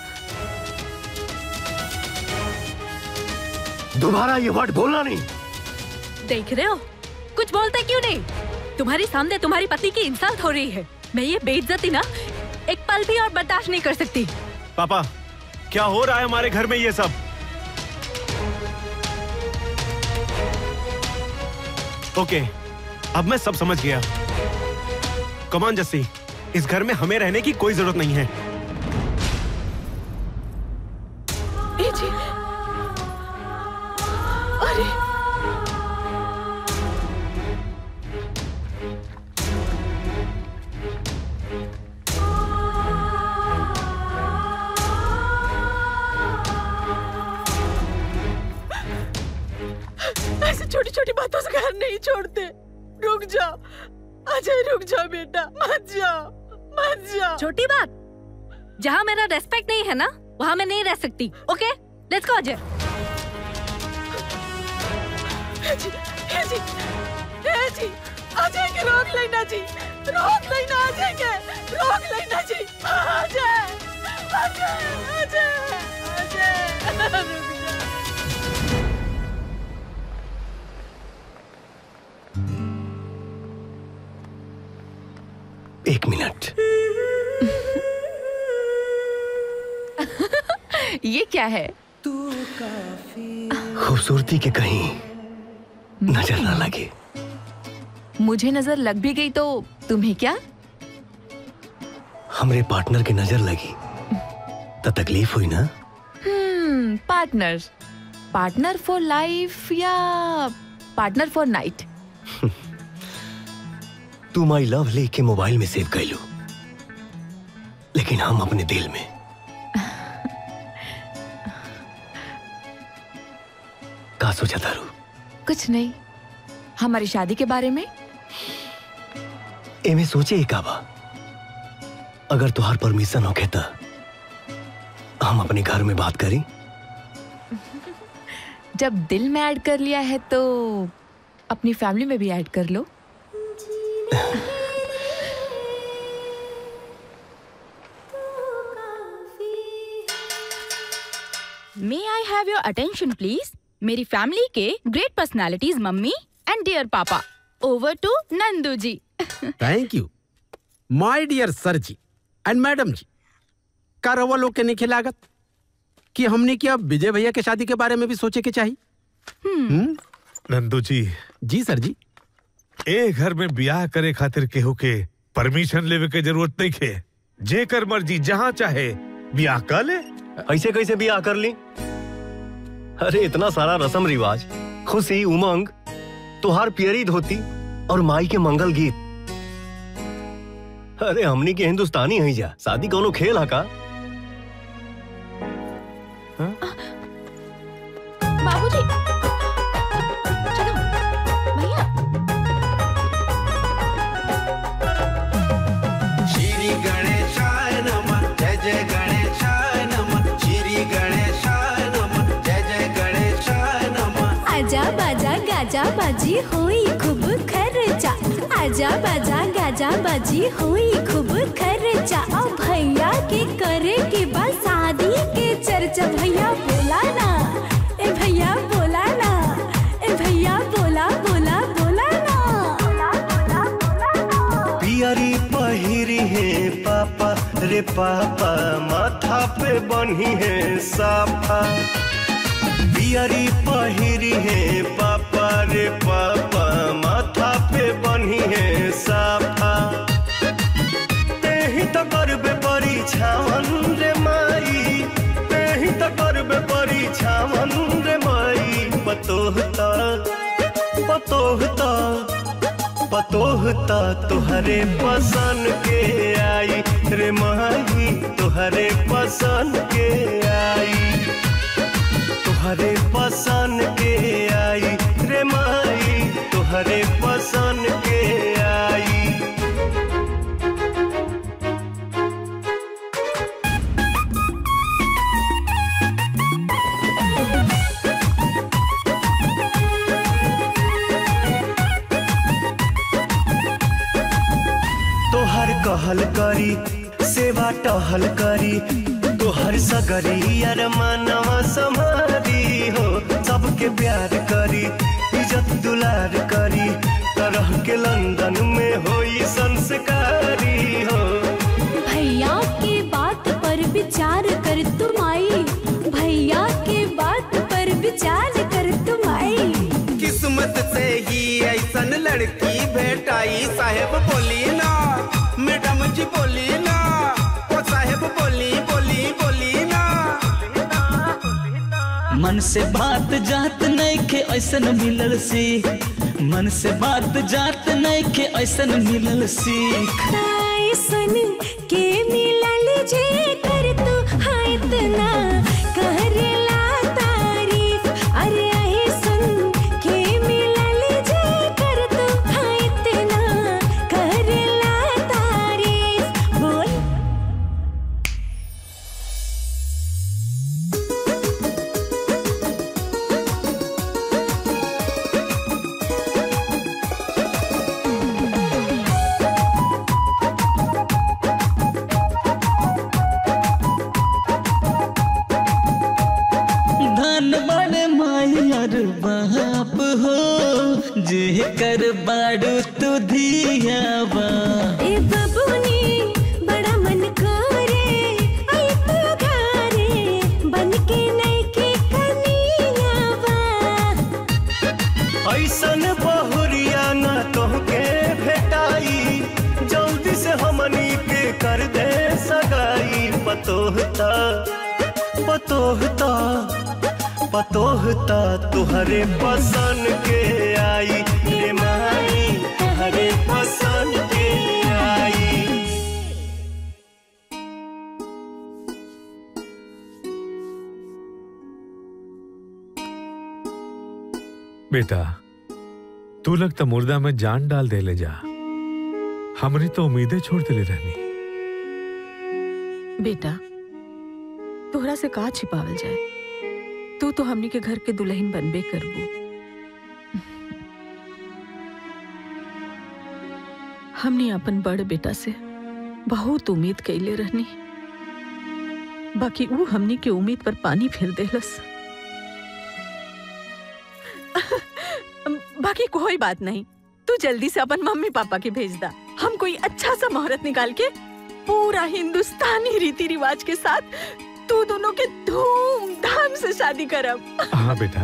दोबारा ये वर्ड बोलना नहीं। देख रहे हो, कुछ बोलते क्यों नहीं? तुम्हारी सामने तुम्हारी पति की इंसल्ट हो रही है। मैं ये बेइज्जती ना एक पल भी और बर्दाश्त नहीं कर सकती। पापा, क्या हो रहा है हमारे घर में ये सब? ओके, अब मैं सब समझ गया। कम ऑन जस्सी, इस घर में हमें रहने की कोई जरूरत नहीं है। अरे ऐसे छोटी छोटी बातों से घर नहीं छोड़ते। रुक जाओ अजय, रुक जाओ बेटा, मत जाओ, मत जाओ। छोटी बात? जहाँ मेरा रेस्पेक्ट नहीं है ना, वहाँ मैं नहीं रह सकती। Okay, let's go Ajay. Ajay के रोक लेना जी, रोक लेना अजय के, रोक लेना जी। अजय, अजय, अजय, अजय, रुक जा। एक मिनट। ये क्या है? खूबसूरती के कहीं नजर ना लगे। मुझे नजर लग भी गई तो तुम्हें क्या? हमरे पार्टनर की नजर लगी तो तकलीफ हुई ना? पार्टनर, पार्टनर फॉर लाइफ या पार्टनर फॉर नाइट? तू माई लव लेके मोबाइल में सेव कर लो, लेकिन हम अपने दिल में। का सोचा तारू? कुछ नहीं, हमारी शादी के बारे में। एमे सोचे ही काबा, अगर तुहार परमिशन होके तो हम अपने घर में बात करें। जब दिल में ऐड कर लिया है तो अपनी फैमिली में भी ऐड कर लो। May I have your attention please? मेरी फैमिली के ग्रेट पर्सनालिटीज मम्मी एंड डियर पापा। Over to Nandu ji. Thank you my dear sir जी एंड मैडम जी। का रवा लोग के नहीं लागत कि हमने क्या विजय भैया के शादी के बारे में भी सोचे के चाहिए। नंदू जी। जी सर जी। ए घर में ब्याह करे खातिर केहू के परमिशन लेवे के जरूरत नहीं है। जेकर मर्जी जहाँ चाहे ब्याह कर ले। ऐसे कैसे ब्याह कर ली? अरे इतना सारा रस्म रिवाज, खुशी उमंग, तुहार पियरी धोती और माई के मंगल गीत। अरे हमनी के हिंदुस्तानी है जा, शादी कोनो खेल है का? गाजा बाजी होई खूब खर्चा, आजा बाजा गाजा बाजी होई खूब खर्चा। और भैया के करे के बाद शादी के चर्चा, भैया बोला ना, ए भैया बोला ना, ए भैया बोला बोला बोला ना। पियरी पहिरी है पापा रे पापा, माथा पे बनी है साफा। पियरी पहिरी है पापा रे पापा, माथा पे बनी है साफा। तेही तो करबे परीक्षावन रे माई, तेही तो करबे परीक्षावन रे माई। पतोहता पतोहता पतोहता तुहरे पसंद के आई रे माही, तुहरे पसंद के आई, तुहरे पसंद के आई रे माई, तुहरे पसंद के आई। तोहर कहल करी सेवा टहल करी, तोहर सगरी अरमानवा समारी हो। सबके प्यार करी इज्जत दुलार करी, तरह के लंदन में होई संस्कारी हो। भैया के बात पर विचार कर तुम आई, भैया के बात पर विचार कर तुम आई। किस्मत से ही ऐसन लड़की भेटाई, साहेब बोली ना, मैडम जी बोली ना, ओ साहेब बोली बोली बोली ना। मन से बात जात नहीं के ऐसन मिलल सी, मन से बात जात नहीं के ऐसन मिलल सीख। ऐसन के मिलल जे कर तू हाँ इतना करेला तारीफ। अरे ऐसन के मिलल जे कर तू हाँ इतना करेला तारीफ। बोल धन बड़े मायर बाप हो, जे कर बाड़ू तू धियावा। ए बबुनी बड़ा मन करे आई तू घरे, बन के नहीं के कनियावा। ऐसन बहुरिया ना तोहके भेटाई, जल्दी से हमनी के कर दे सगाई। पतोहता पतोहता पतोहता तुहरे पसंद के आई रे माई, तुहरे पसंद के आई। बेटा तू लगता मुर्दा में जान डाल दे ले जा, हमने तो उम्मीदें छोड़ दे ले रहनी। बेटा तोहरा से का छिपावल जाए, तू तो हमनी के घर के दुल्हन बनबे करबू। हमनी अपन बड़ बेटा से बहुत उम्मीद कैले रहनी, बाकी वो हमनी के उम्मीद पर पानी फेर देलस। बाकी कोई बात नहीं, तू जल्दी से अपन मम्मी पापा के भेज दा। हम कोई अच्छा सा मुहूर्त निकाल के पूरा हिंदुस्तानी रीति रिवाज के साथ तू दोनों के धूमधाम से शादी करब। हाँ बेटा।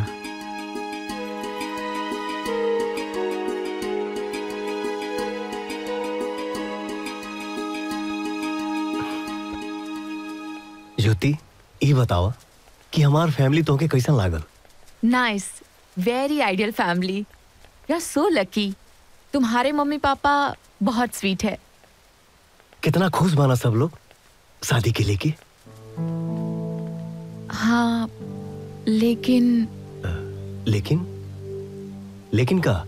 ज्योति ये बताओ कि हमार फैमिली तोहके कैसन लागल? Nice, very ideal family. You are so lucky. तुम्हारे मम्मी पापा बहुत स्वीट है। कितना खुश बना सब लोग शादी के लेके। हाँ लेकिन लेकिन का?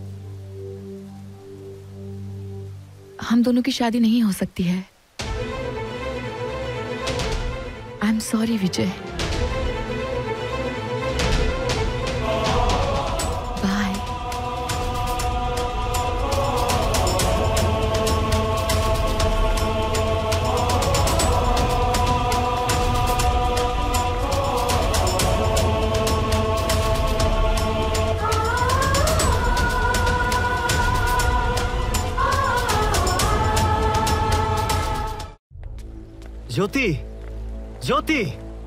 हम दोनों की शादी नहीं हो सकती है। I am sorry Vijay. Bye. Jyoti, Jyoti,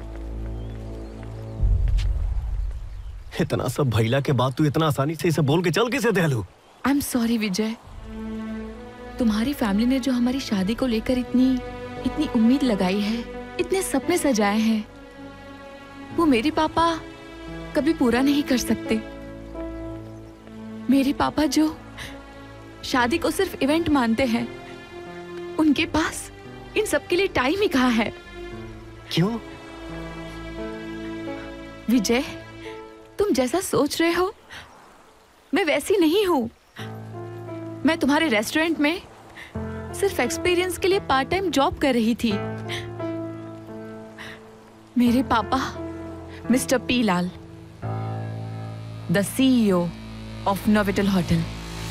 इतना सब भैला के बाद तू इतना आसानी से इसे बोल के चल कैसे देलू? आई एम सॉरी विजय, तुम्हारी फैमिली ने जो हमारी शादी को लेकर इतनी उम्मीद लगाई है, इतने सपने सजाए हैं, वो मेरे पापा कभी पूरा नहीं कर सकते। मेरे पापा जो शादी को सिर्फ इवेंट मानते हैं, उनके पास इन सब के लिए टाइम ही कहाँ है? क्यों? विजय, तुम जैसा सोच रहे हो मैं वैसी नहीं हूं। मैं तुम्हारे रेस्टोरेंट में सिर्फ एक्सपीरियंस के लिए पार्ट टाइम जॉब कर रही थी। मेरे पापा mister P Lal, the CEO of Novotel hotel.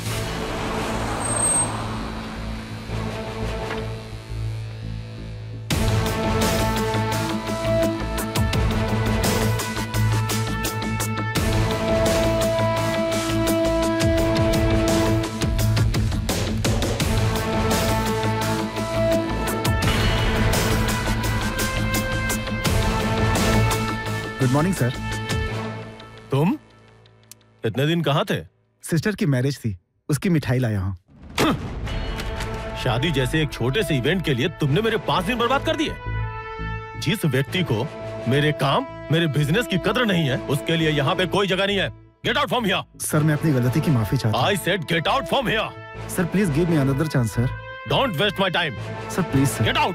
Good morning sir. तुम इतने दिन कहाँ थे? सिस्टर की मैरिज थी, उसकी मिठाई लाया हूँ। शादी जैसे एक छोटे से इवेंट के लिए तुमने मेरे 5 दिन बर्बाद कर दिए। जिस व्यक्ति को मेरे काम, मेरे बिजनेस की कदर नहीं है, उसके लिए यहाँ पे कोई जगह नहीं है। Get out from here. Sir मैं अपनी गलती की माफी चाहता हूँ। I said get out from here. Sir please give me another chance sir. Don't waste my time. Sir please sir. Get out.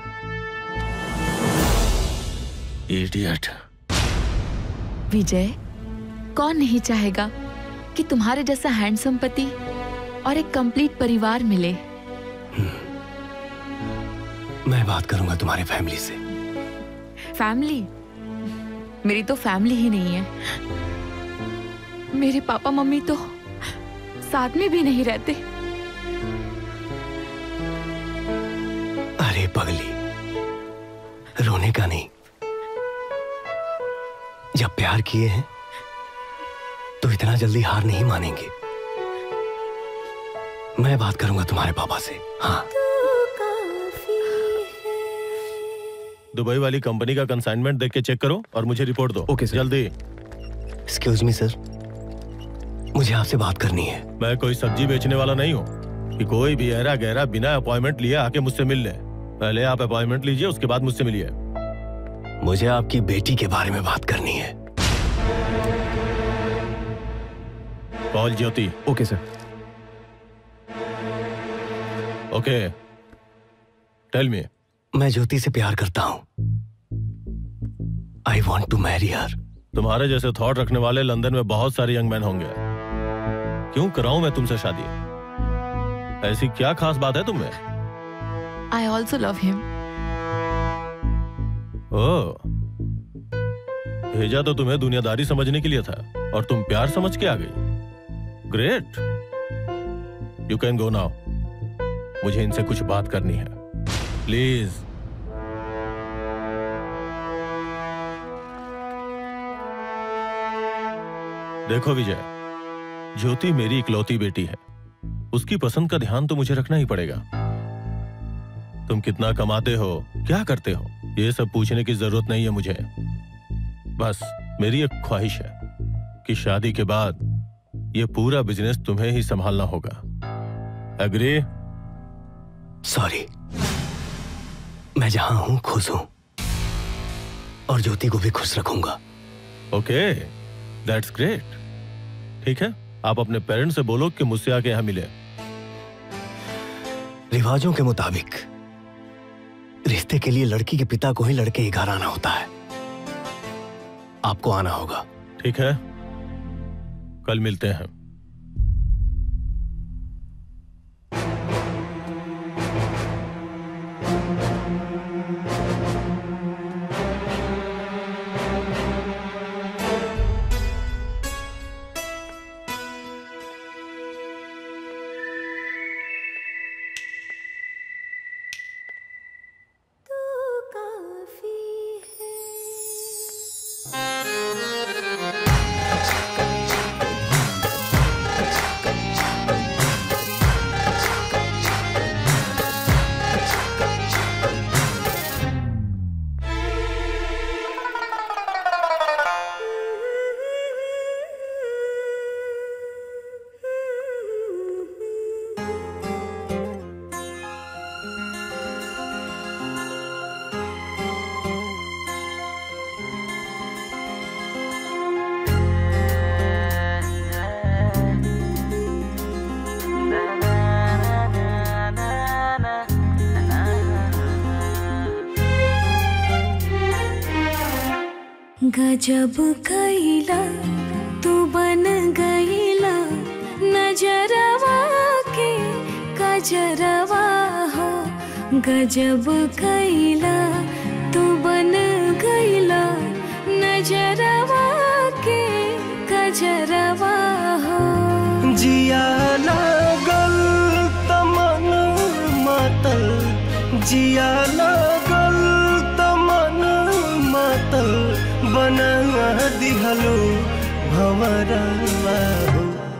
Idiot. Vijay, कौन नहीं चाहेगा कि तुम्हारे जैसा हैंडसम पति और एक कंप्लीट परिवार मिले। मैं बात करूंगा तुम्हारी फैमिली से। फैमिली? मेरी तो फैमिली ही नहीं है। मेरे पापा मम्मी तो साथ में भी नहीं रहते। अरे पगली, रोने का नहीं। जब प्यार किए हैं तो इतना जल्दी हार नहीं मानेंगे। मैं बात करूंगा तुम्हारे पापा से। हाँ। दुबई वाली कंपनी का कंसाइनमेंट देख के चेक करो और मुझे रिपोर्ट दो। Okay sir. जल्दी। एक्सक्यूज मी सर, मुझे आपसे बात करनी है। मैं कोई सब्जी बेचने वाला नहीं हूँ कि कोई भी गहरा गहरा बिना अपॉइंटमेंट लिए आके मुझसे मिल ले। पहले आप अपॉइंटमेंट लीजिए, उसके बाद मुझसे मिलिए। मुझे आपकी बेटी के बारे में बात करनी है। Call Jyoti. Okay sir. Okay, tell me. मैं ज्योति से प्यार करता हूँ। I want to marry her. तुम्हारे जैसे थॉट रखने वाले लंदन में बहुत सारे यंग मैन होंगे। क्यों कराऊं मैं तुमसे शादी? ऐसी क्या खास बात है तुम्हें? I also love him. ओह, भेजा तो तुम्हें दुनियादारी समझने के लिए था और तुम प्यार समझ के आ गई। Great. You can go now. मुझे इनसे कुछ बात करनी है, प्लीज। देखो विजय, ज्योति मेरी इकलौती बेटी है। उसकी पसंद का ध्यान तो मुझे रखना ही पड़ेगा। तुम कितना कमाते हो, क्या करते हो, ये सब पूछने की जरूरत नहीं है मुझे। बस मेरी एक ख्वाहिश है कि शादी के बाद ये पूरा बिजनेस तुम्हें ही संभालना होगा। एग्री? सॉरी, मैं जहां हूं खुश हूं और ज्योति को भी खुश रखूंगा। Okay, that's great. ठीक है, आप अपने पेरेंट्स से बोलो कि मुझसे आके यहां मिले। रिवाजों के मुताबिक रिश्ते के लिए लड़की के पिता को ही लड़के के घर आना होता है। आपको आना होगा। ठीक है, कल मिलते हैं। गजब कैला तू बन गईला नजरवा के कजरवा हो। गजब कैला तू बन गईला नजरवा के कजरवा हो। जिया लागल तमन मातल, जिया लागल तमन मातल, बना दिहलो भंवरवा हो।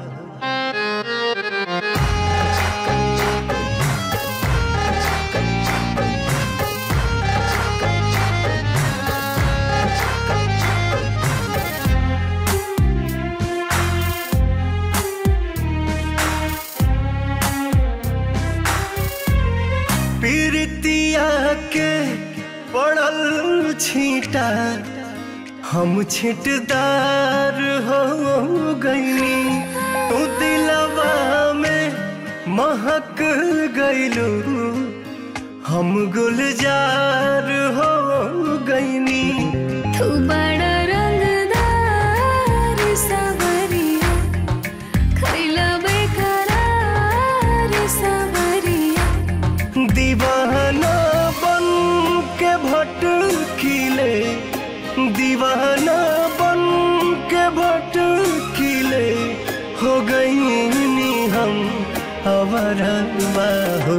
पीरितिया के पड़ल छींटा, हम छिटदार हो गईनी। तू दिलवा में महक गईलू, हम गुलजार हो गईनी। तू बड़ा रंगदार सवरिया, खैला बेकरार सवरिया। दीवाना बन के भटकीले, दीवाना बन के भटकीले, हो गईनी हम अवरवा हो।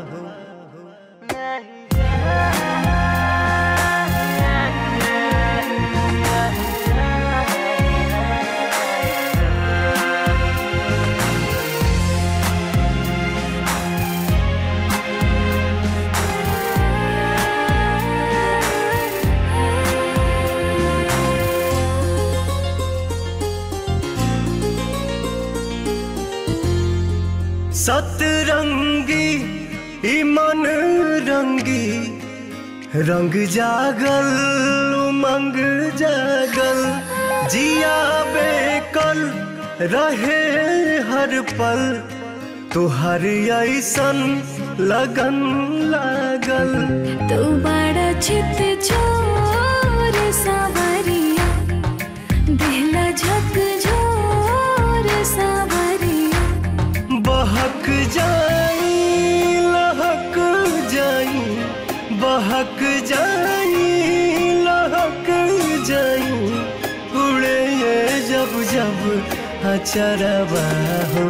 सतरंगी मन रंगी, रंग जागल उमंग जागल। जिया बेकल रहे हर पल, तुहर ऐसन लगन लागल। तू बड़ा चित चोर सवरिया, दिहला झक झोर सवरिया। बहक जाई लहक जाई, बहक जाई लहक जाई, उड़े ये जब जब अचरवा हो।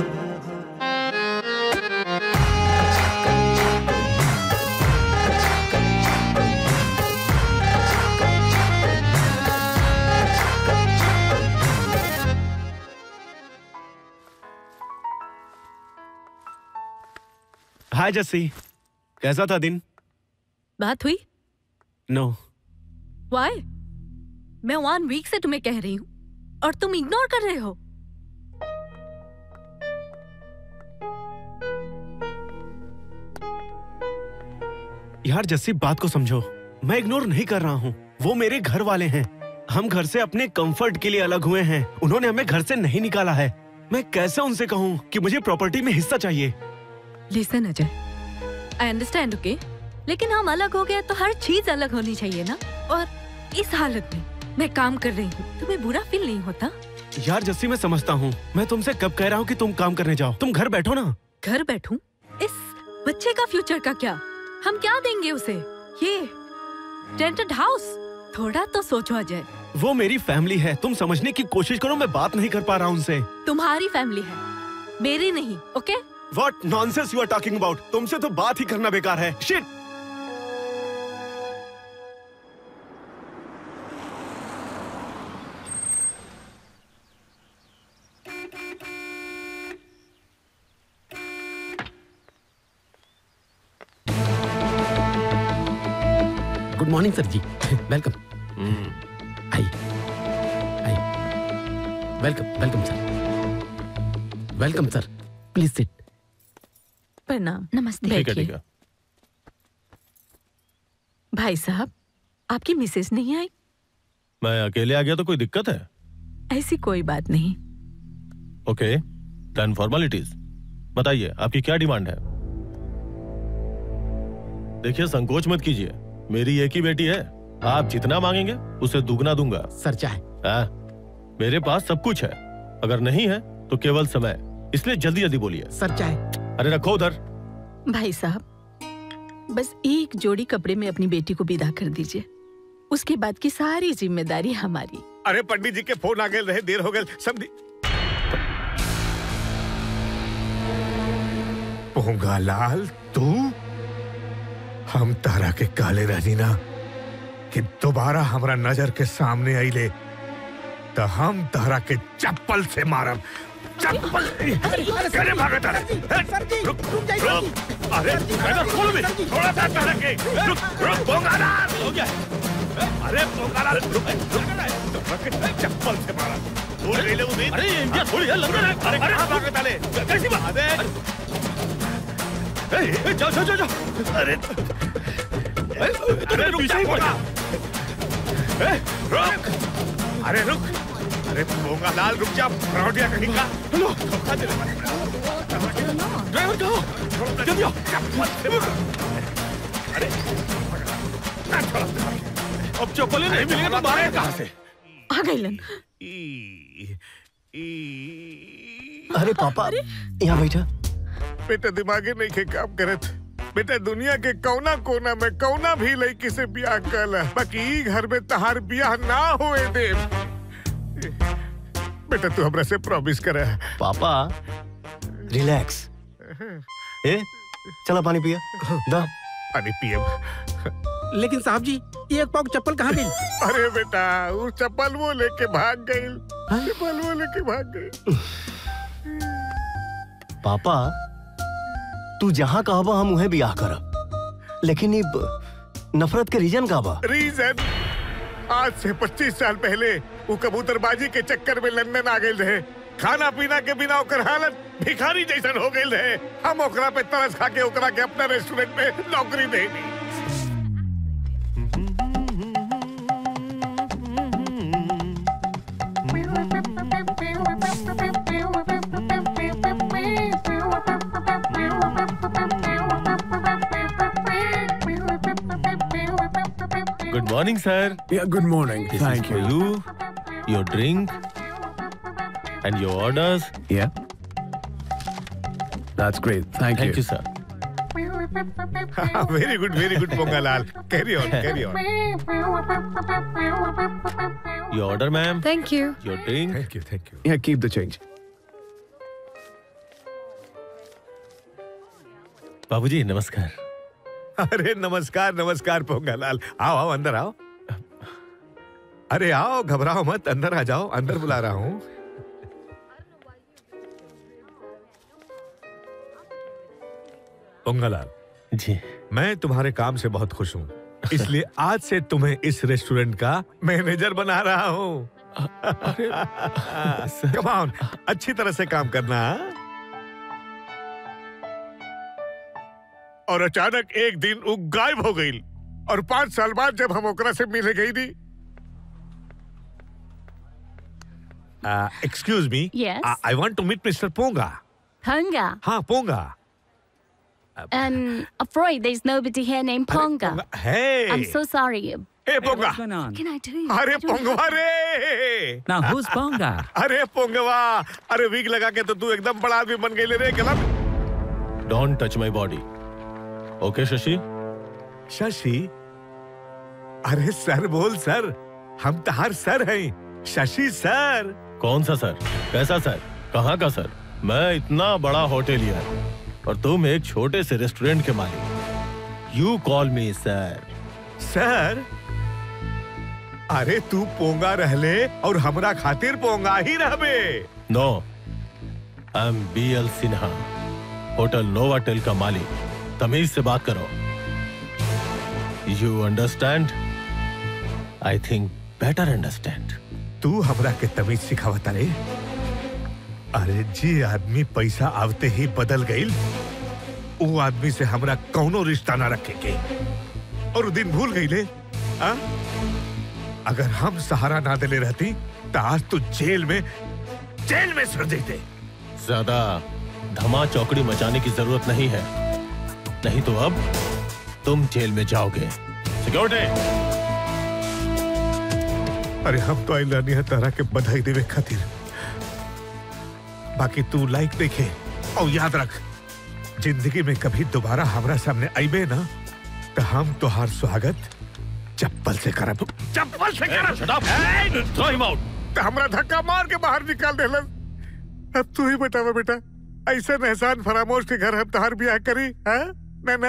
हाय जस्सी, कैसा था दिन? बात हुई? नो। Why? मैं 1 वीक से तुम्हें कह रही हूँ और तुम इग्नोर कर रहे हो। यार जस्सी, बात को समझो। मैं इग्नोर नहीं कर रहा हूँ, वो मेरे घर वाले हैं। हम घर से अपने कंफर्ट के लिए अलग हुए हैं, उन्होंने हमें घर से नहीं निकाला है। मैं कैसे उनसे कहूँ कि मुझे प्रॉपर्टी में हिस्सा चाहिए? Listen Ajay, I understand okay, लेकिन हम अलग हो गए तो हर चीज अलग होनी चाहिए ना। और इस हालत में मैं काम कर रही हूँ, तुम्हें बुरा फील नहीं होता? यार जस्सी, मैं समझता हूँ। मैं तुमसे कब कह रहा हूँ कि तुम काम करने जाओ? तुम घर बैठो ना। घर बैठूं? इस बच्चे का फ्यूचर का क्या? हम क्या देंगे उसे? ये रेंटेड हाउस? थोड़ा तो सोचो अजय। वो मेरी फैमिली है, तुम समझने की कोशिश करो। मैं बात नहीं कर पा रहा उनसे। तुम्हारी फैमिली है, मेरी नहीं, okay? What nonsense you are talking about? तुमसे तो बात ही करना बेकार है। Shit! गुड मॉर्निंग सर जी। वेलकम। आइए आइए। Welcome welcome sir. Welcome sir, please sit. प्रणाम। नमस्ते। ठीक है ठीक है। भाई साहब, आपकी मिसेज नहीं आई? मैं अकेले आ गया तो कोई दिक्कत है? ऐसी कोई बात नहीं। Okay, then formalities. बताइए आपकी क्या डिमांड है? देखिए, संकोच मत कीजिए, मेरी एक ही बेटी है, आप जितना मांगेंगे उसे दुगना दूंगा। सर चाय। मेरे पास सब कुछ है, अगर नहीं है तो केवल समय, इसलिए जल्दी जल्दी बोलिए। सर चाय। अरे रखो उधर। भाई साहब, बस एक जोड़ी कपड़े में अपनी बेटी को विदा कर दीजिए, उसके बाद की सारी जिम्मेदारी हमारी। अरे पंडित जी के फोन आ गए रहे, देर हो गए समझी। पोंगालाल तू, हम तारा के काले रहनी ना कि दोबारा हमरा नजर के सामने आई ले तो हम तारा के चप्पल से मारब। चप्पल करे भागत है। रुक अरे खोलो भी थोड़ा सा तारा के। रुक पोंगालाल हो गया। अरे पोंगालाल रुक चप्पल से मारा। बोल ले उधर। अरे इंडिया थोड़ी है लंदन है। अरे भागत आले कैसी बात है? जाओ जाओ जाओ। अरे अरे रुक जा। रुक अरे रुक। अरे पोंगालाल रुक जा, फ्रॉडिया कहीं का। हेलो ड्राइवर कहो जल्दी आओ। अरे ना छोड़ो, अब चप्पलें नहीं मिलेंगे तो मारे कहाँ से? आ गई लन। अरे पापा यहाँ बैठा। बेटा दिमागे नहीं के काम करत। बेटा दुनिया के कौना कोना में कौना भी लड़की से ब्याह कर, बाकी घर में तहार ब्याह ना होए दे। बेटा तू हमरा से प्रॉमिस करे। पापा रिलैक्स। ए चला पानी पिया। दा पानी पिए। लेकिन साहब जी ये एक पाव चप्पल कहाँ गई? अरे बेटा वो चप्पल वो लेके भाग गई। चप्पल वो लेके भाग गई। पापा तू जहाँ कहबा हम उहे ब्याह करब, लेकिन ये नफरत के रीजन का बा? रीजन आज से 25 साल पहले वो कबूतरबाजी के चक्कर में लंदन आ गए रहे। खाना पीना के बिना ओकर हालत भिखारी जैसन हो गए रहे। हम ओकरा पे तरस खा के ओकरा के अपना रेस्टोरेंट में नौकरी दे दी। Good morning, sir. Yeah, good morning. This Thank is for you. Your drink and your orders. Yeah. That's great. Thank you. Thank you, sir. Very good, Pongalal. Carry on. Your order, ma'am. Thank you. Your drink. Thank you. Yeah, keep the change. बाबूजी नमस्कार। अरे नमस्कार पोंगालाल। आओ अंदर आओ। अरे आओ, घबराओ मत, अंदर आ जाओ। अंदर बुला रहा हूँ। पोंगालाल जी, मैं तुम्हारे काम से बहुत खुश हूँ, इसलिए आज से तुम्हें इस रेस्टोरेंट का मैनेजर बना रहा हूँ। कम ऑन, अच्छी तरह से काम करना। और अचानक एक दिन वो गायब हो गई और 5 साल बाद जब हम ओकरा से मिले गई थी। Excuse me. Yes. I want to meet mister Ponga. Ponga. हाँ पोंगा। Afraid there's nobody here named Ponga. Hey. I'm so sorry. Hey पोंगा। Can I do? अरे पोंगवा रे। Now who's Ponga? अरे पोंगवा, अरे वीक लगा के तो तू एकदम बड़ा आदमी बन गई रे। गलत। Don't touch my body. Okay, Shashi? Shashi? अरे सर बोल सर, हम तहार सर हैं, शशि सर। कौन सा सर? कैसा सर? कहाँ का सर? मैं इतना बड़ा होटेलियर और तुम एक छोटे से रेस्टोरेंट के मालिक। You call me sir. सर? अरे तू पोंगा रहले और हमरा खातिर पोंगा ही रहबे। No, I'm BL Sinha, hotel Novotel का मालिक। तमीज से बात करो। You understand? I think better understand. तू हमरा के तमीज सिखावता रे। अरे जी आदमी पैसा आवते ही बदल गईल, वो आदमी से हमरा कौनो रिश्ता ना रखे के और दिन भूल गईले। अगर हम सहारा ना देले रहती तो आज तू जेल में सड़ देते। ज्यादा धमा चौकड़ी मचाने की जरूरत नहीं है, नहीं तो अब तुम जेल में जाओगे। सिक्योरिटी अरे हम तो आई रानी तारा के बधाई देवे खातिर। बाकी तू लाइक देखे और याद रख, जिंदगी में कभी दोबारा हमारा सामने आईबे ना तो हम तोहार स्वागत चप्पल से करब। चप्पल से करब। Throw him out. तो हमरा धक्का मार के बाहर निकाल देलन। अब तू ही बतावा बेटा, ऐसे एहसान फरामोश के घर हम तोहार ब्याह करी? हाँ ना?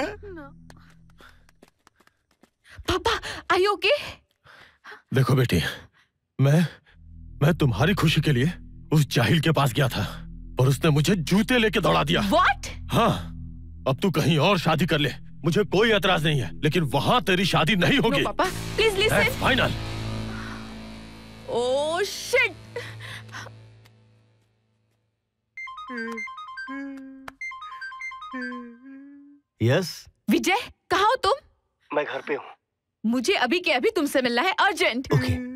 पापा आर यू ओके? देखो बेटी, मैं तुम्हारी खुशी के लिए उस जाहिल के पास गया था और उसने मुझे जूते लेके दौड़ा दिया। What? हाँ, अब तू कहीं और शादी कर ले, मुझे कोई एतराज नहीं है, लेकिन वहां तेरी शादी नहीं होगी। No, पापा, please listen. Final. Oh shit! Yes Vijay, कहाँ हो तुम? मैं घर पे हूँ। मुझे अभी के अभी तुमसे मिलना है, अर्जेंट।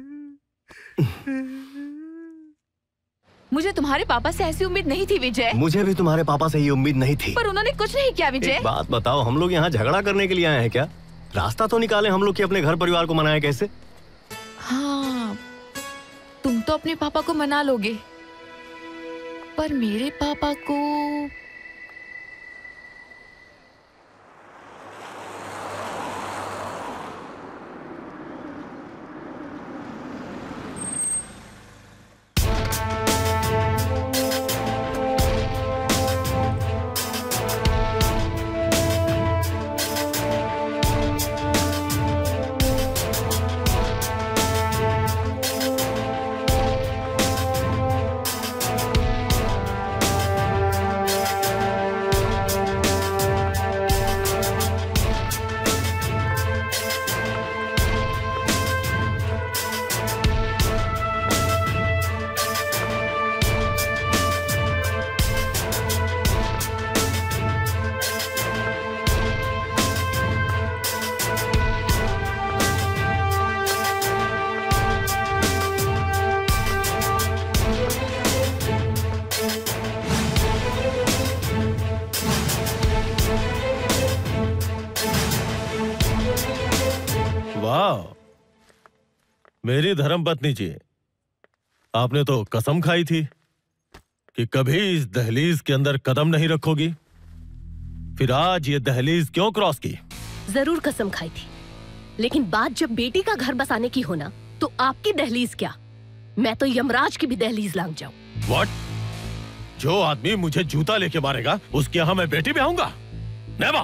मुझे तुम्हारे पापा से ऐसी उम्मीद नहीं थी विजय। मुझे भी तुम्हारे पापा से ये उम्मीद नहीं थी। पर उन्होंने कुछ नहीं किया विजय। एक बात बताओ, हम लोग यहाँ झगड़ा करने के लिए आए हैं क्या? रास्ता तो निकाले हम लोग कि अपने घर परिवार को मनाए कैसे? हाँ, तुम तो अपने पापा को मना लोगे, पर मेरे पापा को मेरी धर्मपत्नी जी, आपने तो कसम खाई थी कि कभी इस दहलीज के अंदर कदम नहीं रखोगी, फिर आज ये दहलीज क्यों क्रॉस की? जरूर कसम खाई थी, लेकिन बात जब बेटी का घर बसाने की हो ना, तो आपकी दहलीज क्या, मैं तो यमराज की भी दहलीज लांग जाऊं। What? जो आदमी मुझे जूता लेके मारेगा उसके यहाँ मैं बेटी भी आऊंगा? Never!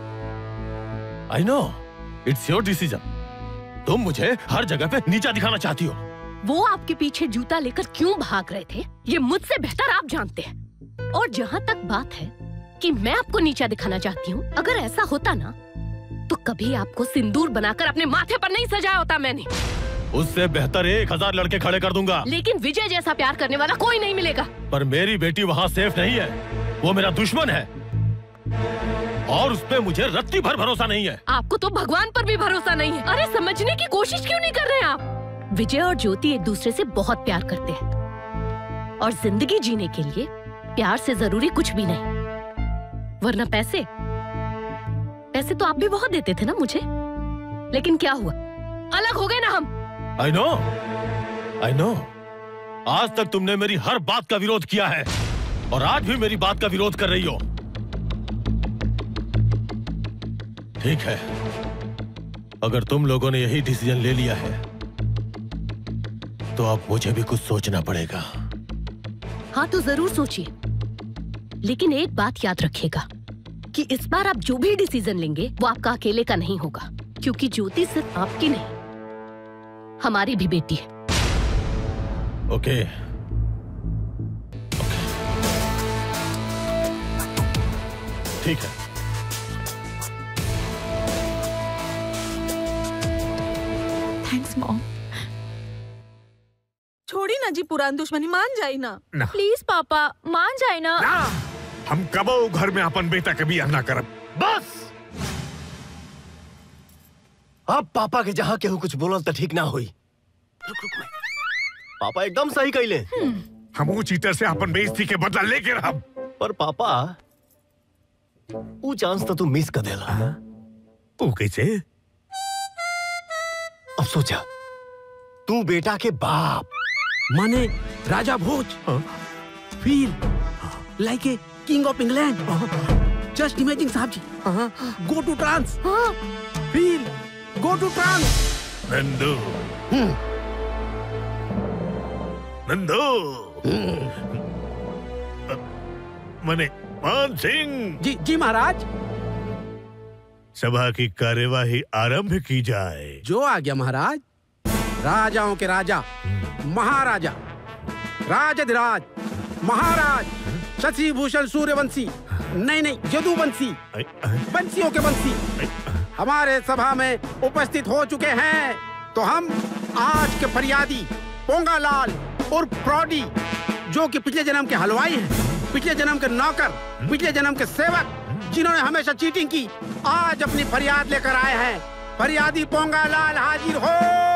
I know, it's your decision. तुम मुझे हर जगह पे नीचा दिखाना चाहती हो। वो आपके पीछे जूता लेकर क्यों भाग रहे थे, ये मुझसे बेहतर आप जानते हैं। और जहाँ तक बात है कि मैं आपको नीचा दिखाना चाहती हूँ, अगर ऐसा होता ना तो कभी आपको सिंदूर बनाकर अपने माथे पर नहीं सजाया होता मैंने। उससे बेहतर 1000 लड़के खड़े कर दूंगा। लेकिन विजय जैसा प्यार करने वाला कोई नहीं मिलेगा। पर मेरी बेटी वहाँ सेफ नहीं है, वो मेरा दुश्मन है और उस पे मुझे रत्ती भर भरोसा नहीं है। आपको तो भगवान पर भी भरोसा नहीं है। अरे समझने की कोशिश क्यों नहीं कर रहे आप? विजय और ज्योति एक दूसरे से बहुत प्यार करते हैं और जिंदगी जीने के लिए प्यार से जरूरी कुछ भी नहीं, वरना पैसे तो आप भी बहुत देते थे ना मुझे। लेकिन क्या हुआ, अलग हो गए ना हम। I know. आज तक तुमने मेरी हर बात का विरोध किया है और आज भी मेरी बात का विरोध कर रही हो। ठीक है, अगर तुम लोगों ने यही डिसीजन ले लिया है तो अब मुझे भी कुछ सोचना पड़ेगा। हाँ तो जरूर सोचिए, लेकिन एक बात याद रखिएगा कि इस बार आप जो भी डिसीजन लेंगे वो आपका अकेले का नहीं होगा, क्योंकि ज्योति सिर्फ आपकी नहीं हमारी भी बेटी है। ओके। ठीक है। Thanks mom. छोड़ी ना जी, पुरानी दुश्मनी मान जाए ना। प्लीज पापा मान जाए ना। हम कबो घर में अपन बेटा के बियाह ना करब। बस अब पापा के जहाँ केहू कुछ बोलल तो ठीक ना हुई। रुक पापा एकदम सही कहले। हम चीटर से अपन बेइज्जती के बदला लेके रहब। पर पापा वो चांस तो तू मिस कर देला। वो कैसे? अब सोचा तू बेटा के बाप माने Raja Bhoj. Feel like a king of England. Just imagine साहब जी। Go to trance. Feel go to trance. Nandu Nandu मने मान सिंह। जी महाराज। सभा की कार्यवाही आरंभ की जाए। जो आ गया महाराज। राजाओं के राजा महाराजा राजाधिराज महाराज शशि भूषण सूर्यवंशी नहीं यदुवंशी वंशियों के वंशी हमारे सभा में उपस्थित हो चुके हैं। तो हम आज के फरियादी पोंगालाल उर्फ फ्रॉडी, जो कि पिछले जन्म के हलवाई हैं, पिछले जन्म के नौकर, पिछले जन्म के सेवक, जिन्होंने हमेशा चीटिंग की, आज अपनी फरियाद लेकर आए हैं। फरियादी पोंगालाल हाजिर हो।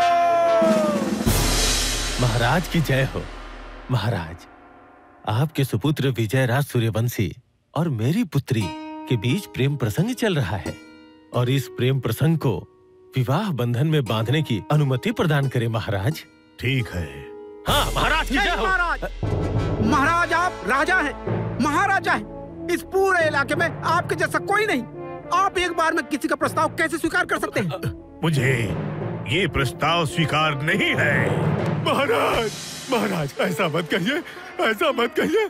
महाराज की जय हो। महाराज, आपके सुपुत्र विजयराज सूर्यवंशी और मेरी पुत्री के बीच प्रेम प्रसंग चल रहा है और इस प्रेम प्रसंग को विवाह बंधन में बांधने की अनुमति प्रदान करें महाराज। ठीक है। हाँ महाराज की जय हो। महाराज आप राजा हैं, महाराजा हैं। इस पूरे इलाके में आपके जैसा कोई नहीं। आप एक बार में किसी का प्रस्ताव कैसे स्वीकार कर सकते हैं? मुझे ये प्रस्ताव स्वीकार नहीं है। महाराज महाराज ऐसा मत कहिए, ऐसा मत कहिए।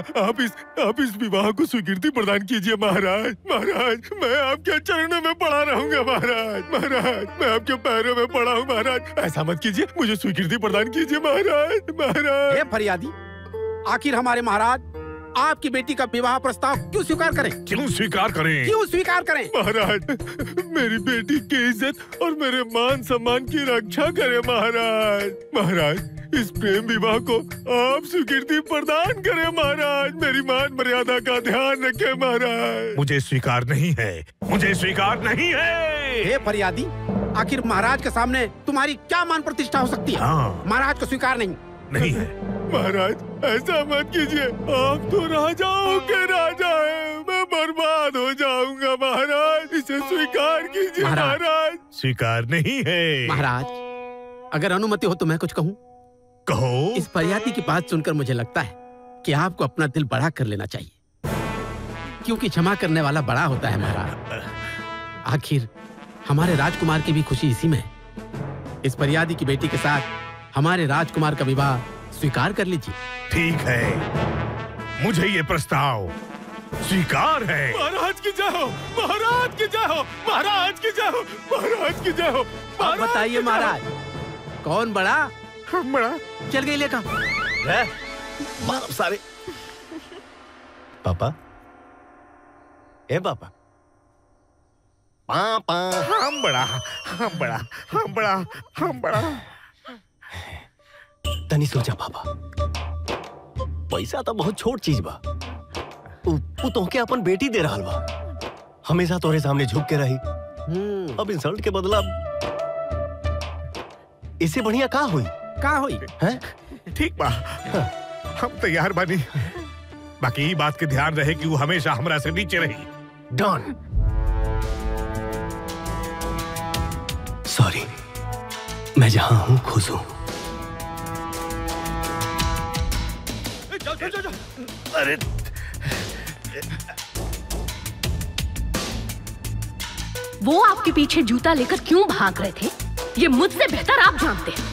आप इस विवाह को स्वीकृति प्रदान कीजिए महाराज। महाराज मैं आपके चरणों में पड़ा रहूंगा महाराज। महाराज मैं आपके पैरों में पड़ा हूँ महाराज। ऐसा मत कीजिए, मुझे स्वीकृति प्रदान कीजिए महाराज। महाराज। हे फरियादी, आखिर हमारे महाराज आपकी बेटी का विवाह प्रस्ताव क्यों स्वीकार करें? क्यों स्वीकार करें? क्यों स्वीकार करें? महाराज मेरी बेटी की इज्जत और मेरे मान सम्मान की रक्षा करें महाराज। महाराज इस प्रेम विवाह को आप स्वीकृति प्रदान करें महाराज। मेरी मान मर्यादा का ध्यान रखें महाराज। मुझे स्वीकार नहीं है, मुझे स्वीकार नहीं है। हे फरियादी, आखिर महाराज के सामने तुम्हारी क्या मान प्रतिष्ठा हो सकती है? हाँ। महाराज को स्वीकार नहीं है। महाराज ऐसा मत कीजिए, आप तो राजाओं के राजा हैं, मैं बर्बाद हो जाऊंगा महाराज। इसे स्वीकार कीजिए महाराज। स्वीकार नहीं है। महाराज अगर अनुमति हो तो मैं कुछ कहूँ? कहो। इस फरियादी की बात सुनकर मुझे लगता है कि आपको अपना दिल बड़ा कर लेना चाहिए, क्योंकि क्षमा करने वाला बड़ा होता है महाराज। आखिर हमारे राजकुमार की भी खुशी इसी में है। इस फरियादी की बेटी के साथ हमारे राजकुमार का विवाह स्वीकार कर लीजिए। ठीक है, मुझे ये प्रस्ताव स्वीकार है। महाराज की जय हो, महाराज की जय हो, महाराज की जय हो, महाराज की जय हो। अब बताइए महाराज, कौन बड़ा? हम बड़ा। चल गई लेका सारे पापा। ए पापा। पापा हम बड़ा, हम बड़ा, हम बड़ा, हम बड़ा। तनी सोचा पापा, पैसा तो बहुत छोट चीज बा। उ तोहके अपन बेटी दे रहल बा, हमेशा तोरे सामने झुक के रही। अब इंसल्ट के बदला इससे बढ़िया का हुई? हैं? ठीक बा, हम तैयार बानी। बाकी ये बात के ध्यान रहे कि वो हमेशा हमरा से नीचे रही। डन। सॉरी, मैं जहां हूं खुश हूं। अरे वो आपके पीछे जूता लेकर क्यों भाग रहे थे, ये मुझसे बेहतर आप जानते हैं।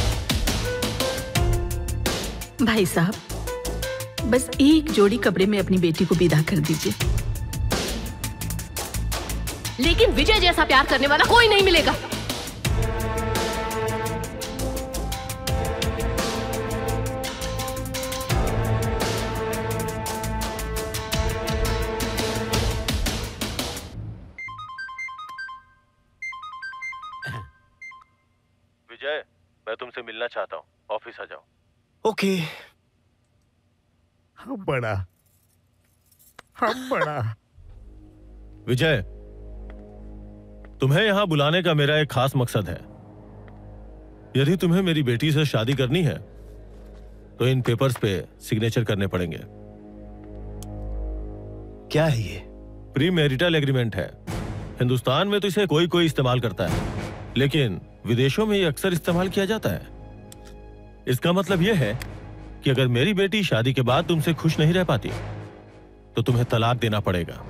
भाई साहब, बस एक जोड़ी कपड़े में अपनी बेटी को विदा कर दीजिए। लेकिन विजय जैसा प्यार करने वाला कोई नहीं मिलेगा। विजय, मैं तुमसे मिलना चाहता हूँ, ऑफिस आ जाओ। ओके। हम बड़ा, हम बड़ा। विजय, तुम्हें यहाँ बुलाने का मेरा एक खास मकसद है। यदि तुम्हें मेरी बेटी से शादी करनी है तो इन पेपर्स पे सिग्नेचर करने पड़ेंगे। क्या है ये? प्री मैरिटल एग्रीमेंट है। हिंदुस्तान में तो इसे कोई कोई इस्तेमाल करता है, लेकिन विदेशों में ये अक्सर इस्तेमाल किया जाता है। इसका मतलब यह है कि अगर मेरी बेटी शादी के बाद तुमसे खुश नहीं रह पाती तो तुम्हें तलाक देना पड़ेगा।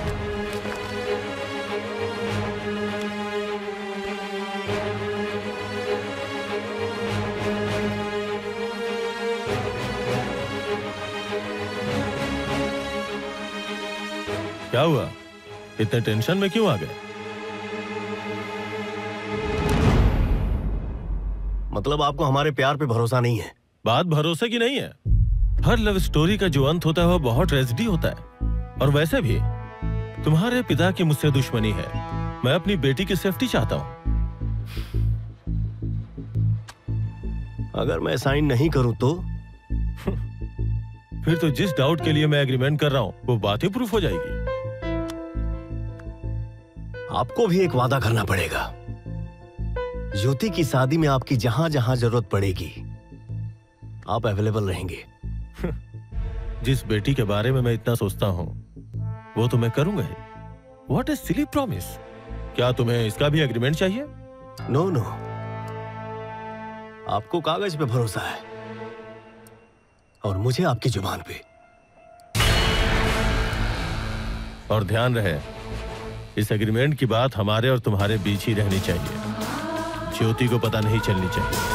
क्या हुआ? इतने टेंशन में क्यों आ गए? मतलब आपको हमारे प्यार पे भरोसा नहीं है? बात भरोसे की नहीं है। हर लव स्टोरी का जो अंत होता है वो बहुत ट्रेजेडी होता है। और वैसे भी तुम्हारे पिता की मुझसे दुश्मनी है। मैं अपनी बेटी की सेफ्टी चाहता हूं। अगर मैं साइन नहीं करूं तो? फिर तो जिस डाउट के लिए मैं एग्रीमेंट कर रहा हूं वो बात ही प्रूफ हो जाएगी। आपको भी एक वादा करना पड़ेगा। ज्योति की शादी में आपकी जहां जहां जरूरत पड़ेगी आप अवेलेबल रहेंगे। जिस बेटी के बारे में मैं इतना सोचता हूं वो तो मैं करूंगा ही। What A silly promise. क्या तुम्हें इसका भी एग्रीमेंट चाहिए? नो नो, आपको कागज पे भरोसा है और मुझे आपकी जुबान पे। और ध्यान रहे, इस एग्रीमेंट की बात हमारे और तुम्हारे बीच ही रहनी चाहिए। ज्योति को पता नहीं चलनी चाहिए।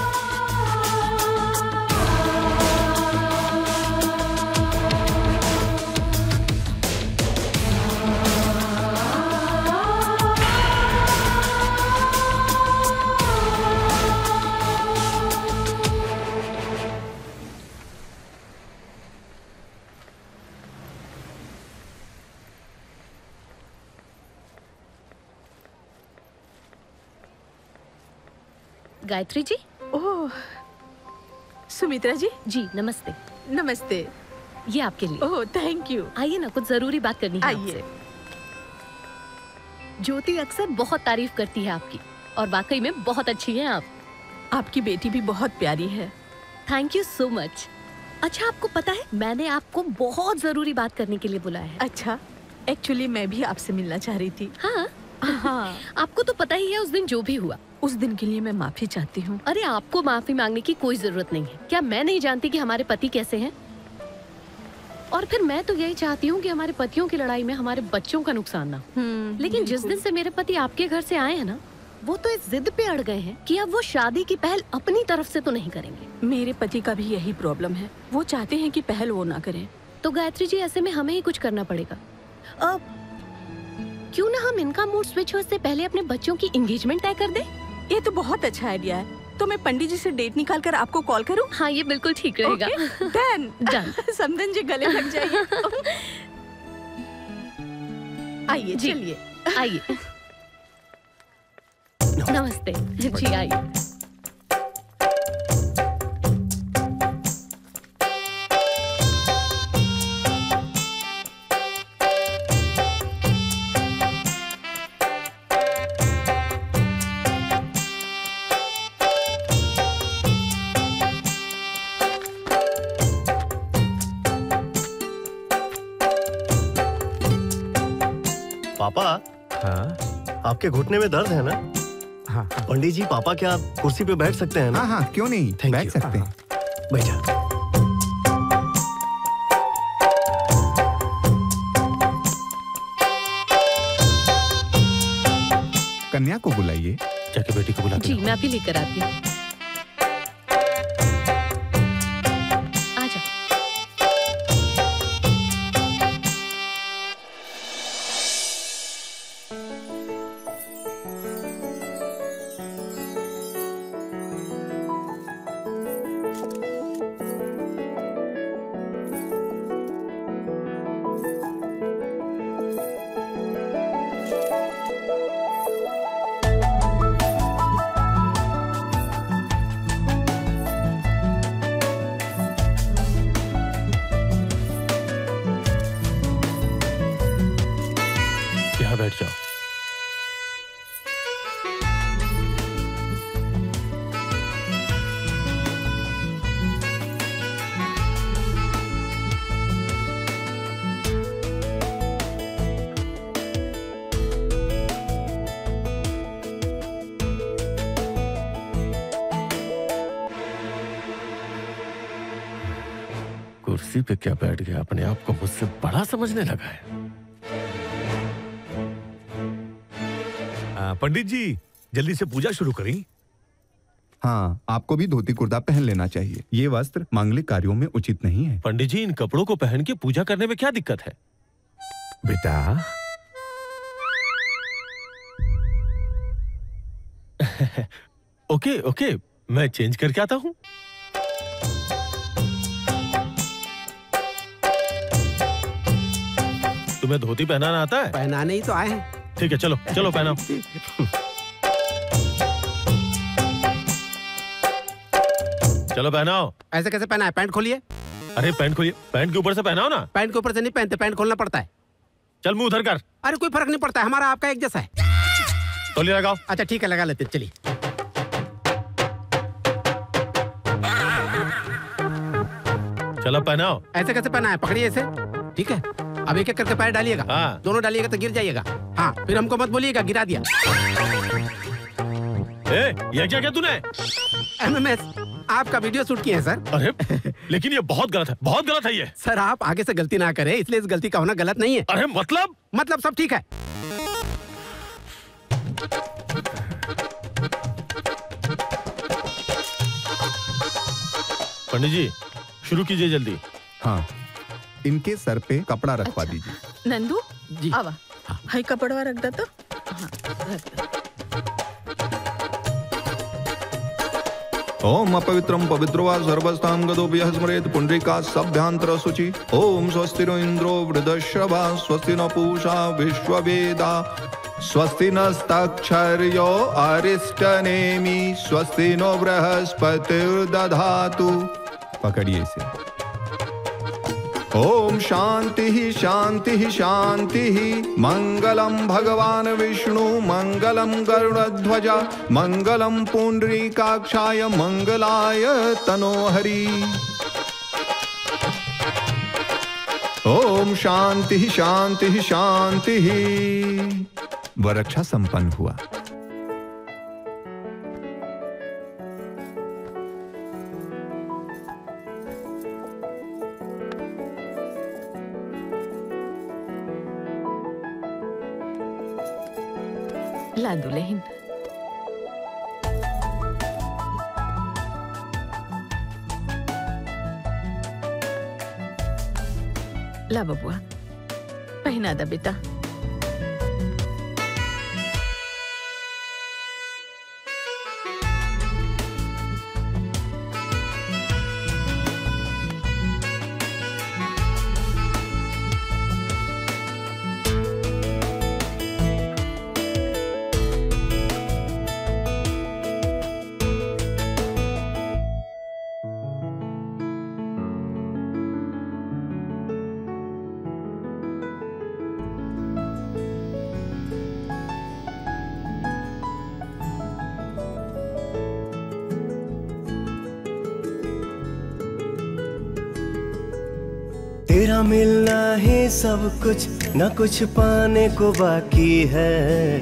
गायत्री जी। ओह, सुमित्रा जी। जी नमस्ते। नमस्ते। ये आपके लिए। Oh thank you. आइए ना, कुछ जरूरी बात करनी है आइए। ज्योति अक्सर बहुत तारीफ करती है आपकी और वाकई में बहुत अच्छी हैं आप। आपकी बेटी भी बहुत प्यारी है। Thank you so much. अच्छा आपको पता है मैंने आपको बहुत जरूरी बात करने के लिए बुलाया है। अच्छा, एक्चुअली मैं भी आपसे मिलना चाह रही थी। हाँ हाँ। आपको तो पता ही है उस दिन जो भी हुआ। उस दिन के लिए मैं माफी चाहती हूँ। अरे आपको माफी मांगने की कोई जरूरत नहीं है। क्या मैं नहीं जानती कि हमारे पति कैसे हैं? और फिर मैं तो यही चाहती हूँ कि हमारे पतियों की लड़ाई में हमारे बच्चों का नुकसान ना हो। लेकिन जिस दिन से मेरे पति आपके घर से आए हैं ना, वो तो इस जिद पे अड़ गए हैं कि अब वो शादी की पहल अपनी तरफ से तो नहीं करेंगे। मेरे पति का भी यही प्रॉब्लम है। वो चाहते हैं कि पहल वो ना करें। तो गायत्री जी ऐसे में हमें ही कुछ करना पड़ेगा। अब क्यों ना हम इनका मूड स्विच हो इससे पहले अपने बच्चों की एंगेजमेंट तय कर दें? ये तो बहुत अच्छा आइडिया है। तो मैं पंडित जी से डेट निकाल कर आपको कॉल करूं? हाँ ये बिल्कुल ठीक रहेगा। Done done. समधन जी गले लग जाइए। आइए चलिए। आइए। नमस्ते जी, आइए। पापा। हाँ? आपके घुटने में दर्द है ना? हाँ। पंडित जी, पापा क्या आप कुर्सी पे बैठ सकते हैं ना? हाँ हाँ, क्यों नहीं, बैठ सकते हैं। बैठा। कन्या को बुलाइए। जाके बेटी को बुला जी मैं अभी लेकर आती हूँ। बैठ जाओ। पे क्या बैठ गया, अपने आप को मुझसे बड़ा समझने लगा है। पंडित जी जल्दी से पूजा शुरू करें। हाँ, आपको भी धोती कुर्ता पहन लेना चाहिए। ये वस्त्र मांगलिक कार्यों में उचित नहीं है। पंडित जी, इन कपड़ों को पहन के पूजा करने में क्या दिक्कत है? बेटा ओके ओके, मैं चेंज करके आता हूँ। तुम्हें धोती पहनाना आता है? पहनाने ही तो आए हैं। ठीक है, चलो चलो पहनाओ। चलो पहनाओ। ऐसे कैसे पहना है? पैंट खोलिए। अरे पैंट खोलिए, पैंट के ऊपर से पहनाओ ना। पैंट के ऊपर से नहीं पहनते, पैंट खोलना पड़ता है। चल मुंह उधर कर। अरे कोई फर्क नहीं पड़ता, हमारा आपका एक जैसा है। तौलिया लगाओ। अच्छा ठीक है, लगा लेते, चलिए। चलो पहनाओ। ऐसे कैसे पहना है? पकड़िए ऐसे। ठीक है, अब एक एक करके पैर डालिएगा। हाँ। दोनों डालिएगा तो गिर जाइएगा। हाँ, फिर हमको मत बोलिएगा गिरा दिया। ये क्या तूने? एमएमएस, आपका वीडियो शूट किए हैं सर। अरे लेकिन ये बहुत गलत है, बहुत गलत है ये। सर आप आगे से गलती ना करें, इसलिए इस गलती का होना गलत नहीं है। अरे मतलब सब ठीक है। पंडित जी शुरू कीजिए जल्दी। हाँ, इनके सर पे कपड़ा रखवा दीजिए। नंदू जी आवा, हाई कपड़वा रख दो तो। हाँ, रख दो। ओम अपवित्रम पवित्रो सर्वस्थां गदोभ्यः स्मरेत् पुंडरीका सभ्यांतर शुचि। ओम स्वस्ति नो इंद्रो वृद्धश्रवा स्वस्ति न पूषा विश्ववेदा स्वस्ति नस्तक्षर्यो अरिष्टनेमि स्वस्ति नो बृहस्पतिर्दधातु। पकड़िए इसे। ओम शांति शांति शांति। मंगलम भगवान विष्णु मंगलम गरुड़ध्वजा मंगलम पुंडरीकाक्षाय मंगलाय तनोहरि। ओम शांति शांति शांति। वरक्षा संपन्न हुआ। ला दुल्हन। ला बबुआ, पहना दा बेटा। तेरा मिलना ही सब कुछ, न कुछ पाने को बाकी है।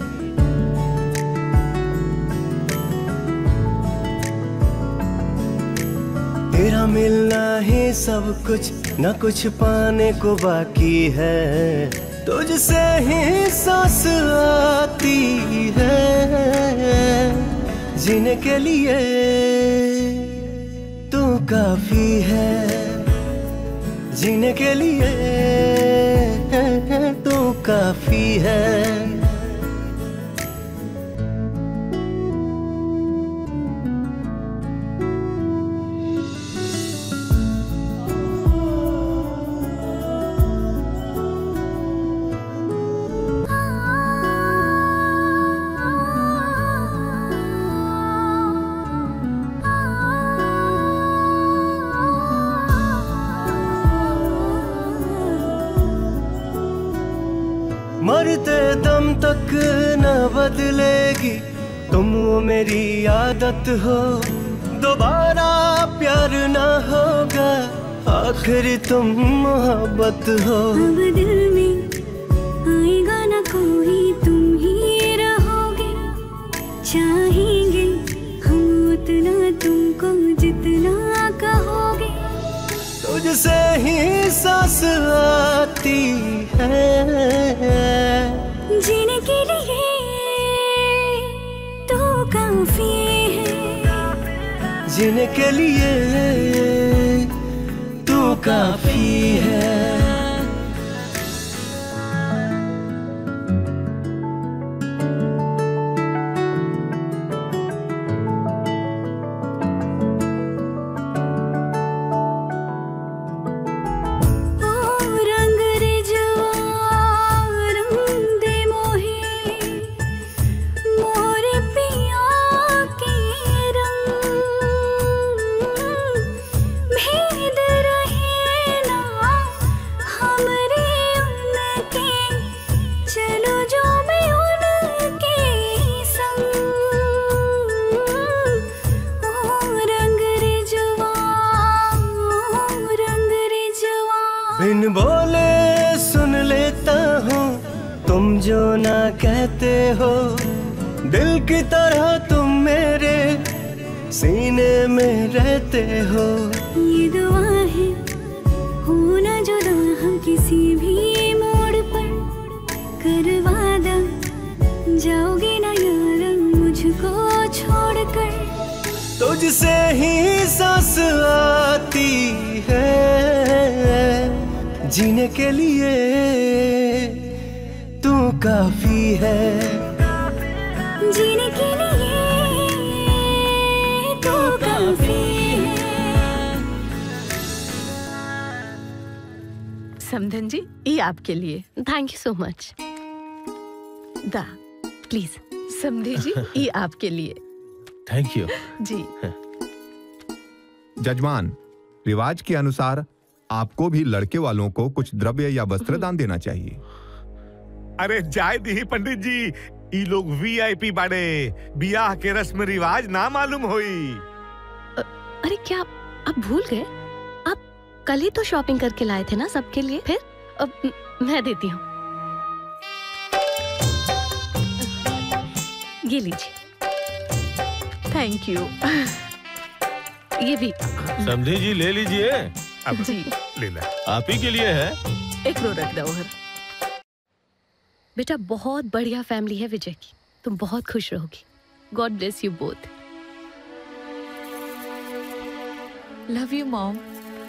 तेरा मिलना ही सब कुछ, न कुछ पाने को बाकी है। तुझसे ही सांस आती है, जीने के लिए तू काफी है। जीने के लिए तू काफी है। मरते दम तक न बदलेगी तुम, वो मेरी आदत हो। दोबारा प्यार न होगा, आखिर तुम मोहब्बत हो। अब दिल में आएगा न कोई, तुम ही रहोगे। चाहेंगे हम उतना तुमको जितना कहोगे। तुझ तुझसे ही सांस आती है, जीने के लिए तू काफी है, जीने के लिए तू काफी है। बिन बोले सुन लेता हूँ तुम जो ना कहते हो, दिल की तरह तुम मेरे सीने में रहते हो। ये दुआ है हो ना जुदा हम किसी भी मोड़ पर, कर वादा जाओगे ना यार मुझको छोड़कर। तुझसे ही सांस आती है, जीने के लिए तू काफी है, जीने के लिए तू काफी है। समधन जी, ये आपके लिए। Thank you so much. दा प्लीज। समधे जी, ये आपके लिए। थैंक यू जी। जजमान, रिवाज के अनुसार आपको भी लड़के वालों को कुछ द्रव्य या वस्त्र दान देना चाहिए। अरे जाय दी पंडित जी, ई लोग वीआईपी बाड़े, बियाह के रस्म रिवाज ना मालूम होई। अरे क्या आप भूल गए? आप कल ही तो शॉपिंग करके लाए थे ना सबके लिए। फिर अब मैं देती हूँ, ये लीजिए। Thank you. ये भी। समधी जी ले लीजिए। अब जी ले ले, आप ही के लिए है। एक रो रख दो। बेटा बहुत बढ़िया फैमिली है विजय की, तुम बहुत खुश रहोगी। God bless you both. Love you mom.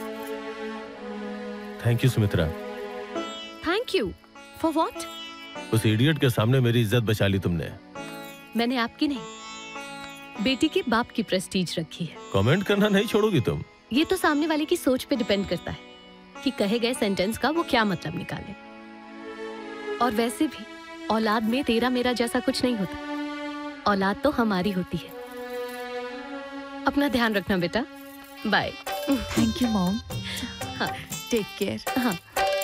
Thank you Sumitra. Thank you for what? उस इडियट के सामने मेरी इज्जत बचा ली तुमने। मैंने आपकी नहीं, बेटी के बाप की प्रेस्टीज रखी है। कमेंट करना नहीं छोड़ोगी तुम? ये तो सामने वाले की सोच पे डिपेंड करता है कि कहे गए सेंटेंस का वो क्या मतलब निकाले। और वैसे भी औलाद में तेरा मेरा जैसा कुछ नहीं होता, औलाद तो हमारी होती है। अपना ध्यान रखना बेटा। बाय। Thank you mom. हाँ टेक केयर। हाँ।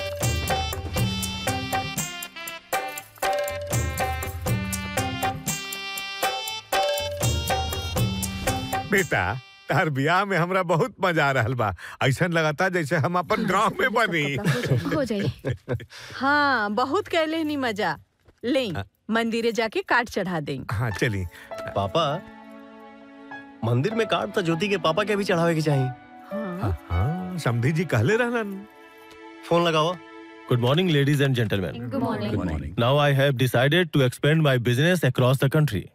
बेटा तार बियाह में हमरा बहुत मजा आ रहल बा। ऐसा लगाता जैसे हम अपन गांव में बनी। हो जाए। हाँ बहुत कहले नहीं मजा। ले मंदिरे जाके काट चढ़ा देंगे। हाँ चली। पापा, मंदिर में काट तो ज्योति के पापा के भी चढ़ावे के चाहिए। हाँ, समधी जी कहले रहलन। फोन लगाओ। Good morning, ladies and gentlemen. Good morning. Good morning. Now I have decided to expand my business across the country.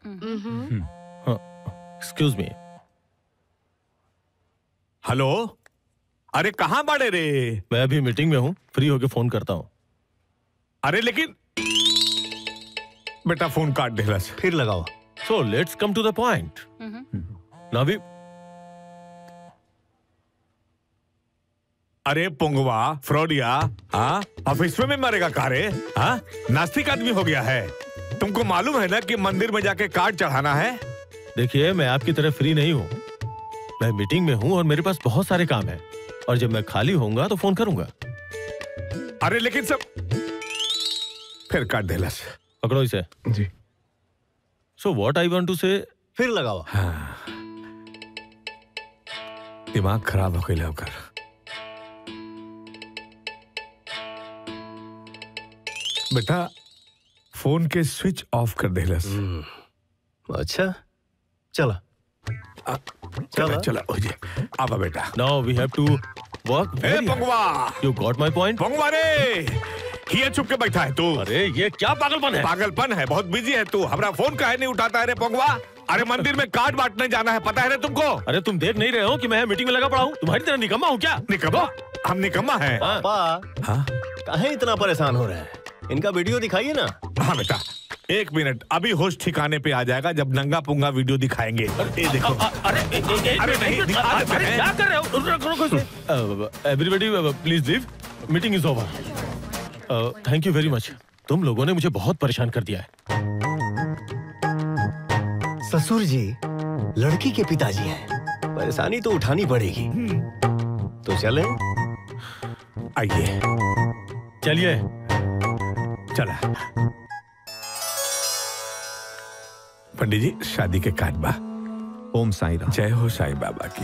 Excuse me. Hello, अरे कहाँ बड़े रे? मैं अभी मीटिंग में हूँ, फ्री होके फोन करता हूँ। अरे लेकिन बेटा फोन काट दे रहा। फिर लगाओ। So let's come to the point. नावी। अरे पुंगवा, फ्रॉडिया, हाँ ऑफिस में मरेगा कारे? हाँ नास्तिक आदमी हो गया है। तुमको मालूम है ना कि मंदिर में जाके कार्ड चढ़ाना है। देखिए मैं आपकी तरह फ्री नहीं हूँ, मैं मीटिंग में हूँ और मेरे पास बहुत सारे काम हैं। और जब मैं खाली होऊंगा तो फोन करूंगा। अरे लेकिन सब फिर काट दे लस। पकड़ो इसे। जी। So what I want to say? फिर लगाओ। हाँ। दिमाग खराब हो गया होकर। बेटा फोन के स्विच ऑफ कर दे लस। अच्छा चला चला चला हो जाए। आवा बेटा। Now we have to work a पंगवा, यू गॉट माय पॉइंट। पंगवा रे, ये चुप के बैठा है तू। अरे ये क्या पागलपन है? पागलपन है, बहुत बिजी है तू। हमारा फोन काहे नहीं उठाता है रे पंगवा? अरे मंदिर में कार्ड बांटने जाना है, पता है रे तुमको? अरे तुम देख नहीं रहे हो कि मैं मीटिंग में लगा पड़ा हूँ? तुम्हारी तरह निकम्मा हूँ क्या? निकम्मा? हम निकम्मा हैं? पापा काहे इतना परेशान हो रहे हैं? इनका वीडियो दिखाइए ना। हाँ बेटा, 1 मिनट, अभी होश ठिकाने पे आ जाएगा जब नंगा पुंगा वीडियो दिखाएंगे। ये देखो। अरे नहीं, क्या कर रहे हो? Everybody please leave, meeting is over. Thank you very much, तुम लोगों ने मुझे बहुत परेशान कर दिया है। ससुर जी लड़की के पिताजी हैं, परेशानी तो उठानी पड़ेगी। तो चले? आइए। चलिए। चला। पंडित जी, शादी के कार्ड बा। ओम साईं राम। जय हो साईं बाबा की।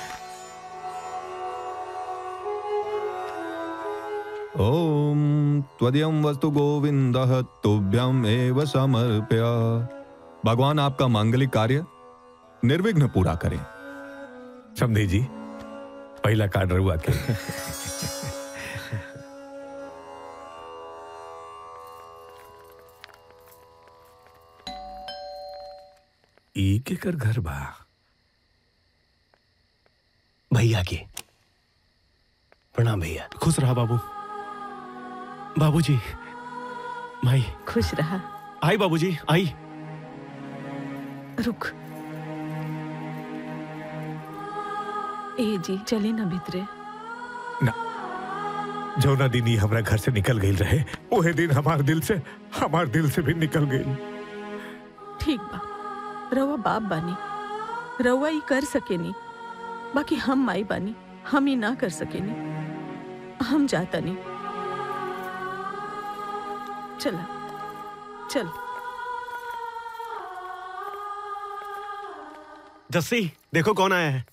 ओम त्वदीयं वस्तु गोविंदः तुभ्यं एव समर्प्य। भगवान आपका मांगलिक कार्य निर्विघ्न पूरा करें। समझे जी, पहला कार्ड रहुआ के। ई के कर घर बा। भैया के प्रणाम। भैया खुश रहा बाबू। बाबूजी, माई खुश रहा। आई बाबूजी, आई। रुक। ए जी, चले ना भीतरे। ना, जौना दिन ही हमारा घर से निकल गई रहे, वही दिन हमार दिल से भी निकल गई। ठीक बा, रवा बाप बानी, रवा ही कर सकेनी, बाकी हम माई बानी, हम ही ना कर सकेनी। हम जाता नहीं। चला, चल। जस्सी, देखो कौन आया है।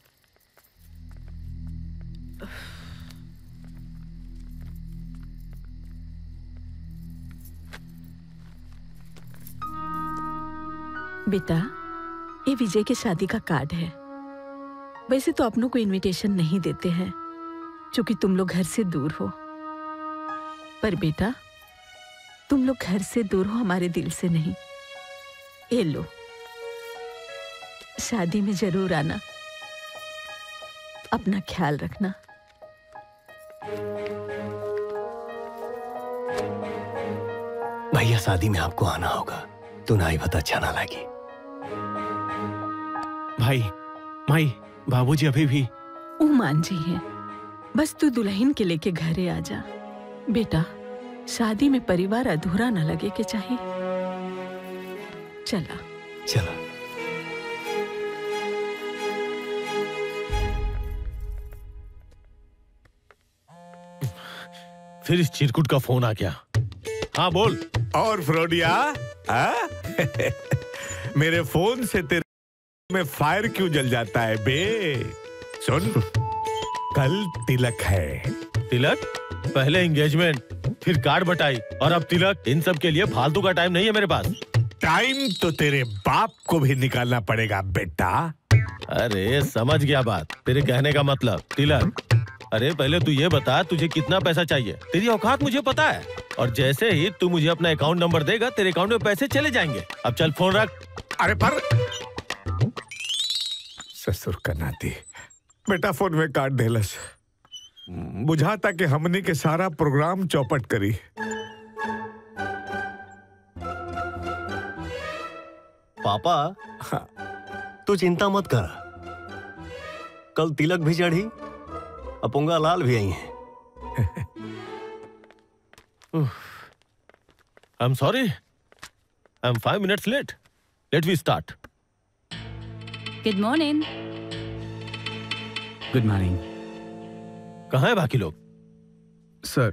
बेटा, ये विजय के शादी का कार्ड है। वैसे तो अपनों को इनविटेशन नहीं देते हैं, क्योंकि तुम लोग घर से दूर हो। पर बेटा, तुम लोग घर से दूर हो, हमारे दिल से नहीं। ये लो, शादी में जरूर आना, अपना ख्याल रखना। भैया, शादी में आपको आना होगा, तू ना आई बता अच्छा ना लगे। भाई, माई, बाबूजी अभी भी उमान जी हैं, बस तू दुल्हन के लेके घरे आ जा। बेटा, शादी में परिवार अधूरा न लगे के चाहिए। चला। चला। फिर इस चिरकुट का फोन आ गया। हाँ बोल। और फ्रोडिया, मेरे फोन से तेरे में फायर क्यों जल जाता है बे? सुन, कल तिलक है। तिलक? पहले एंगेजमेंट, फिर कार्ड बटाई और अब तिलक। इन सब के लिए फालतू का टाइम नहीं है मेरे पास। टाइम तो तेरे बाप को भी निकालना पड़ेगा बेटा। अरे समझ गया बात, तेरे कहने का मतलब तिलक। अरे पहले तू ये बता, तुझे कितना पैसा चाहिए? तेरी औकात मुझे पता है, और जैसे ही तू मुझे अपना अकाउंट नंबर देगा, तेरे अकाउंट में पैसे चले जाएंगे। अब चल फोन रख। अरे पर ससुर का नाती बेटा फोन में काट देलस। बुझाता कि हमने के सारा प्रोग्राम चौपट करी। पापा, तू चिंता मत कर, कल तिलक भी चढ़ी, अपुंगा लाल भी आई हैं। I'm sorry, I'm 5 minutes late. Let me start. Good morning. Good morning. कहाँ है बाकी लोग? Sir.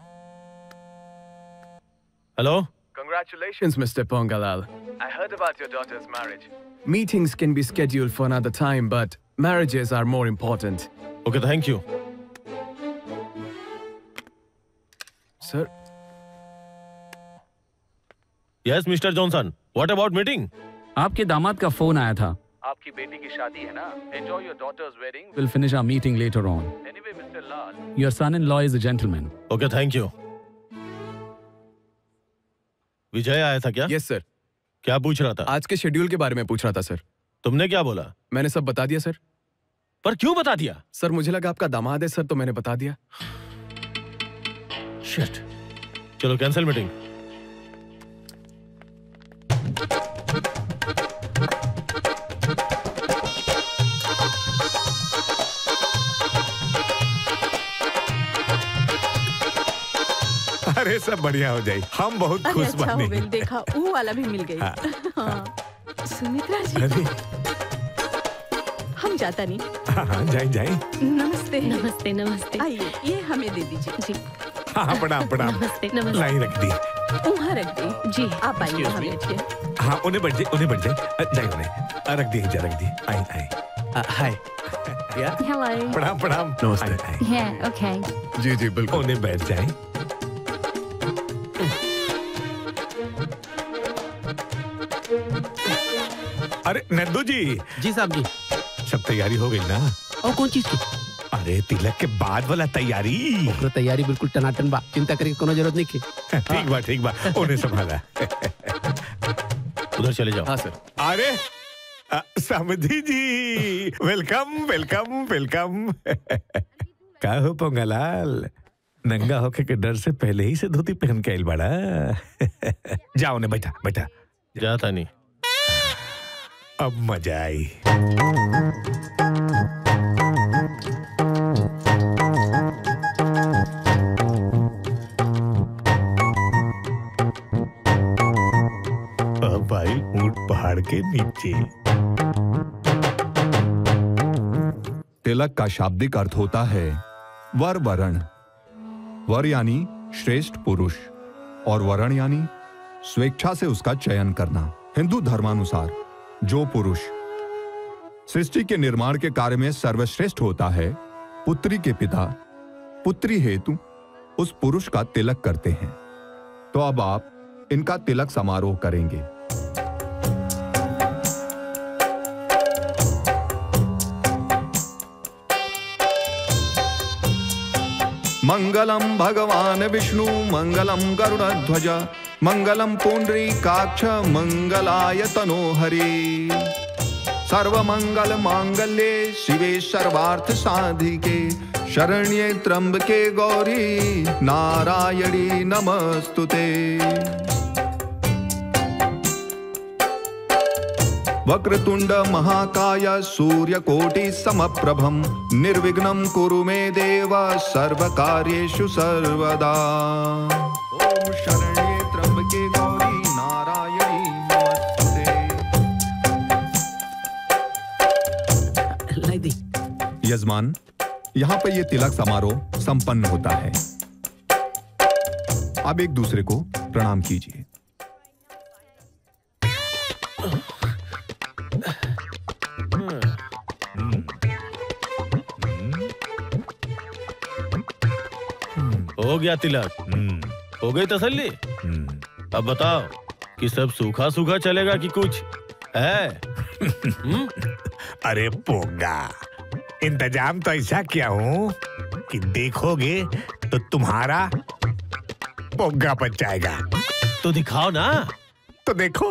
Hello? Congratulations, Mr. Pongalal. I heard about your daughter's marriage. Meetings can be scheduled for another time, but marriages are more important. Okay, thank you. Sir? Yes, Mr. Johnson. What about meeting? आपके दामाद का फोन आया था। आपकी बेटी की शादी है ना. Enjoy your daughter's wedding. We'll finish our meeting later on. Anyway, Mr. Lal. Your son-in-law is a gentleman. Okay, thank you. Vijay आया था क्या? Yes sir. क्या पूछ रहा था? आज के शेड्यूल के बारे में पूछ रहा था सर। तुमने क्या बोला? मैंने सब बता दिया सर। पर क्यों बता दिया? सर मुझे लगा आपका दामाद है सर, तो मैंने बता दिया। शिट। चलो कैंसिल मीटिंग। अरे सब बढ़िया हो जाए, हम बहुत खुश अच्छा हो बने। गई, देखा वो वाला भी मिल गई। हाँ। हाँ। सुमित्रा जी, अरे हम जाता नहीं। हाँ, जाए जाए। नमस्ते। नमस्ते नमस्ते। आइए, ये हमें दे दीजिए। जी। हाँ, प्रणाम प्रणाम। नमस्ते नमस्ते। लाइन रख दी। वहाँ रख दी। जी। आप आइए, यहाँ बैठिए। हाँ, उन्हें बढ़ जाए, जाए उन्हें। रख दी, रख दी। आई आई। हाय। Hello. प्रणाम प्रणाम। नमस्ते। Yeah, okay. जी जी बिल्कुल। उन्हें बैठ जाए। अरे नंदू जी। जी साहब जी। सब तैयारी हो गई ना? और कौन चीज की? अरे तिलक के बाद वाला तैयारी। ओकरो तैयारी बिल्कुल टनाटन बा, चिंता करे की कोनो जरूरत नहीं के। ठीक बा, उन्हें संभाला। उधर चले जाओ। हाँ सर। अरे समधी जी, वेलकम वेलकम वेलकम। का हो पोंगलाल, नंगा होके के डर से पहले ही से धोती पहन के आइल बड़ा। जाओ ने बैठा बैठा। जाता नहीं। अब मजा आई। अब भाई ऊंट पहाड़ के नीचे। तिलक का शाब्दिक अर्थ होता है वर वरण। वर यानी श्रेष्ठ पुरुष और वरण यानी स्वेच्छा से उसका चयन करना। हिंदू धर्मानुसार जो पुरुष सृष्टि के निर्माण के कार्य में सर्वश्रेष्ठ होता है, पुत्री के पिता पुत्री हेतु उस पुरुष का तिलक करते हैं। तो अब आप इनका तिलक समारोह करेंगे। मंगलम भगवान विष्णु मंगलम गरुड़ध्वज मंगलम पुंडरीकाक्ष मंगलाय तनोहरि। सर्वमंगल मांगल्ये शिवे सर्वार्थ साधिके शरण्ये त्र्यंबके गौरी नारायणी नमस्तुते। वक्रतुंड महाकाय सूर्यकोटि समप्रभम निर्विघ्नं कुरु मे देव सर्वकार्येषु सर्वदा। ओम शरण्ये त्र्यंबके गौरी नारायणी नमस्ते। यजमान, यहाँ पे ये तिलक समारोह संपन्न होता है। अब एक दूसरे को प्रणाम कीजिए। हो गया तिलक। हो गई तसल्ली। अब बताओ कि सब सूखा सूखा चलेगा कि कुछ है? अरे पोगा, इंतजाम तो ऐसा किया हूँ कि देखोगे तो तुम्हारा पोगा बच जाएगा। तो दिखाओ ना। तो देखो।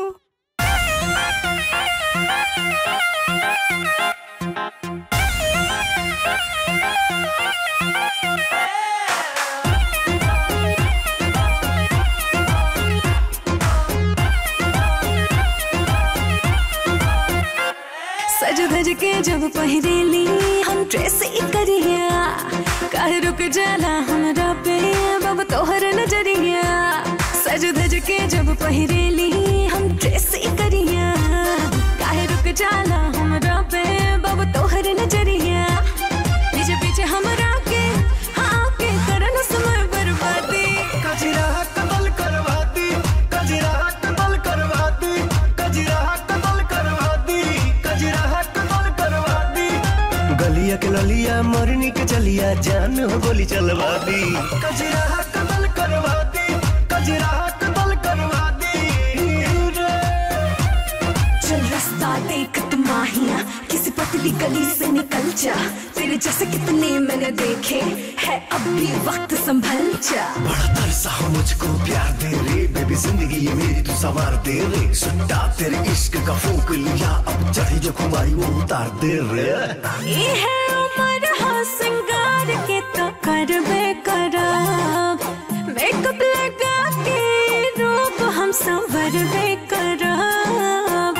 सज धज के जब पहिरेली हम ड्रेस करिया, काहे रुक जाला हमरा पे बाबा तोहर नजरिया। सज धज के जब पहिरेली हम ड्रेस करिया, काहे रुक जाला हमरा पे बाबा तोहर नजरिया। पीछे पीछे हमरा के हाँ के करन समय बर्बादी। कजरा कतल करवाती, कजरा कतल करवाती, कजरा कतल करवाती, कजरा कतल करवाती। गलिया के ललिया मरनी के चलिया जान हो गोली चलवा दी। कजरा कतल करवाती, कजरा कतल करवाती। चल रास्ता दे देख तुम माहिया किसी पतली गली से निकल जा, तेरे जैसे कितने मैंने देखे है, अब भी वक्त संभल जा। बड़ा तरसा हो मुझको प्यार दे रे, बेबी जिंदगी ये मेरी तू संवार दे रे, सुट्टा तेरे इश्क का फूंक लिया, अब चढ़ी जो खुमारी वो उतार दे रे। ये है उम्र हाँ सिंगार के तो करबे करब, मेकअप लगा के रूप हम संवरबे करब।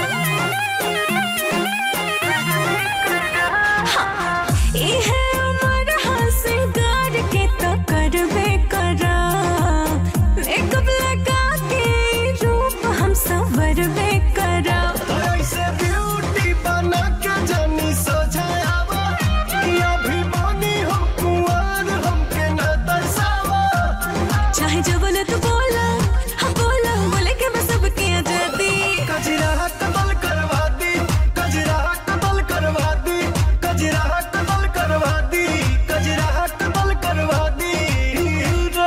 हाँ, ये है उम्र हाँ सिंगार के तो करबे करब, मेकअप लगा के रूप हम संवरबे करब। ऐसे ब्यूटी बना के जानी सजायावा, या भी बनी हम कुंवर हमके न तरसावा। चाहे जो बोले तो बोला, हाँ बोला, बोले के मैं सबकी आजादी। कजरा कतल करवा दी, कजरा कतल करवा दी, कजरा कतल करवा दी, कजरा कतल करवा दी रे।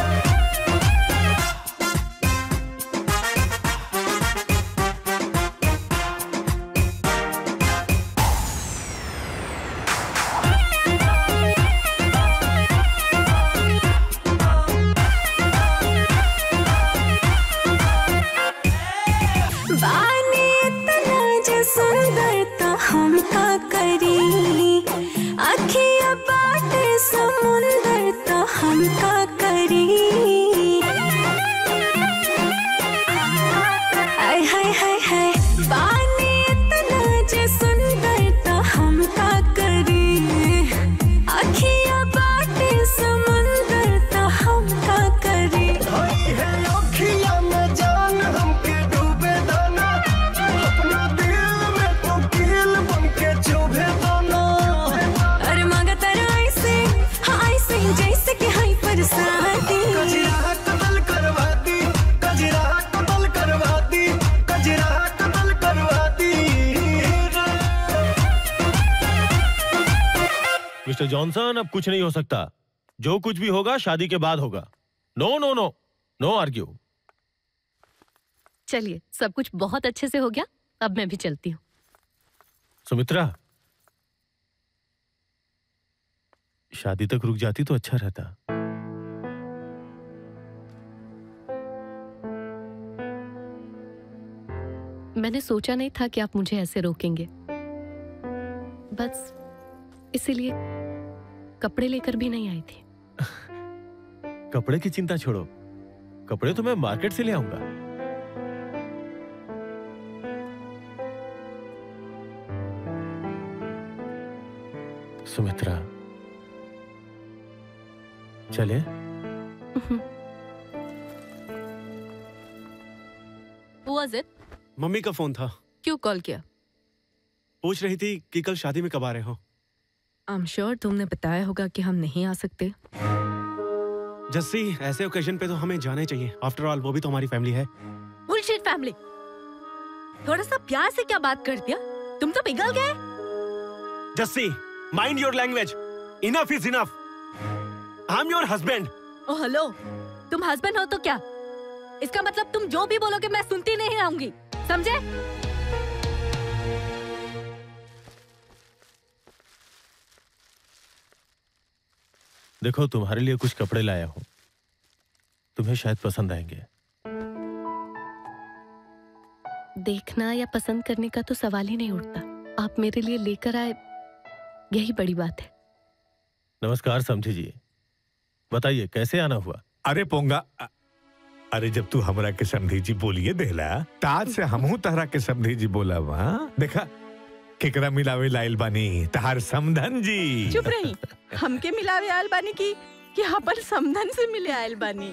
बानी इतना जो सुंदर तो हम का करी, अखियाँ बाटे समुंदर तो हम का करी। हाय हाय हाय हाय, बानी इतना जो सुंदर तो हम का करी, अखियाँ बाटे समुंदर तो हम का करी। भाई है अखियाँ में जान हमके डूबे दाना, अपना दिल में तो कील बनके चुभे दाना। अरे मांगा तारा ऐसे, हाँ ऐसे जैसे कि हाई परसादी। कजरा कतल करवा दी, कजरा कतल करवा दी, कजरा कतल करवा दी रे। मिस्टर जॉनसन, अब कुछ नहीं हो सकता। जो कुछ भी होगा शादी के बाद होगा। No no no, no argue. चलिए, सब कुछ बहुत अच्छे से हो गया, अब मैं भी चलती हूँ। सुमित्रा, शादी तक रुक जाती तो अच्छा रहता। मैंने सोचा नहीं था कि आप मुझे ऐसे रोकेंगे, बस इसीलिए कपड़े लेकर भी नहीं आई थी। कपड़े की चिंता छोड़ो, कपड़े तो मैं मार्केट से ले आऊंगा। सुमित्रा, चले? Who was it? मम्मी का फोन था। क्यों कॉल किया? पूछ रही थी कि कल शादी में कब आ रहे हो। I'm sure तुमने बताया होगा कि हम नहीं आ सकते। जस्सी, ऐसे ओकेजन पे तो हमें जाना ही चाहिए। आफ्टर ऑल वो भी तो हमारी फैमिली है। Bullshit family. थोड़ा सा प्यार से क्या बात कर दिया? तुम तो पिघल गए। Jassi, mind your language. Enough is enough. I am your husband. Oh hello, तुम हस्बैंड हो तो क्या? इसका मतलब तुम जो भी बोलोगे मैं सुनती नहीं रहूंगी, समझे? देखो, तुम्हारे लिए कुछ कपड़े लाया हूं, तुम्हें शायद पसंद आएंगे। देखना या पसंद करने का तो सवाल ही नहीं उठता। आप मेरे लिए लेकर आए, यही बड़ी बात है। नमस्कार समझी जी, बताइए कैसे आना हुआ? अरे पोंगा, अरे जब तू हमरा के समधी जी बोलिए देला, ताज से हमहू तहरा के समधी जी बोला वहाँ। देखा केकरा मिलावे लाइल बानी, तहार समधन जी। चुप रही, हमके मिलावे आयल बानी कि अपन समधन से मिले आयल बानी।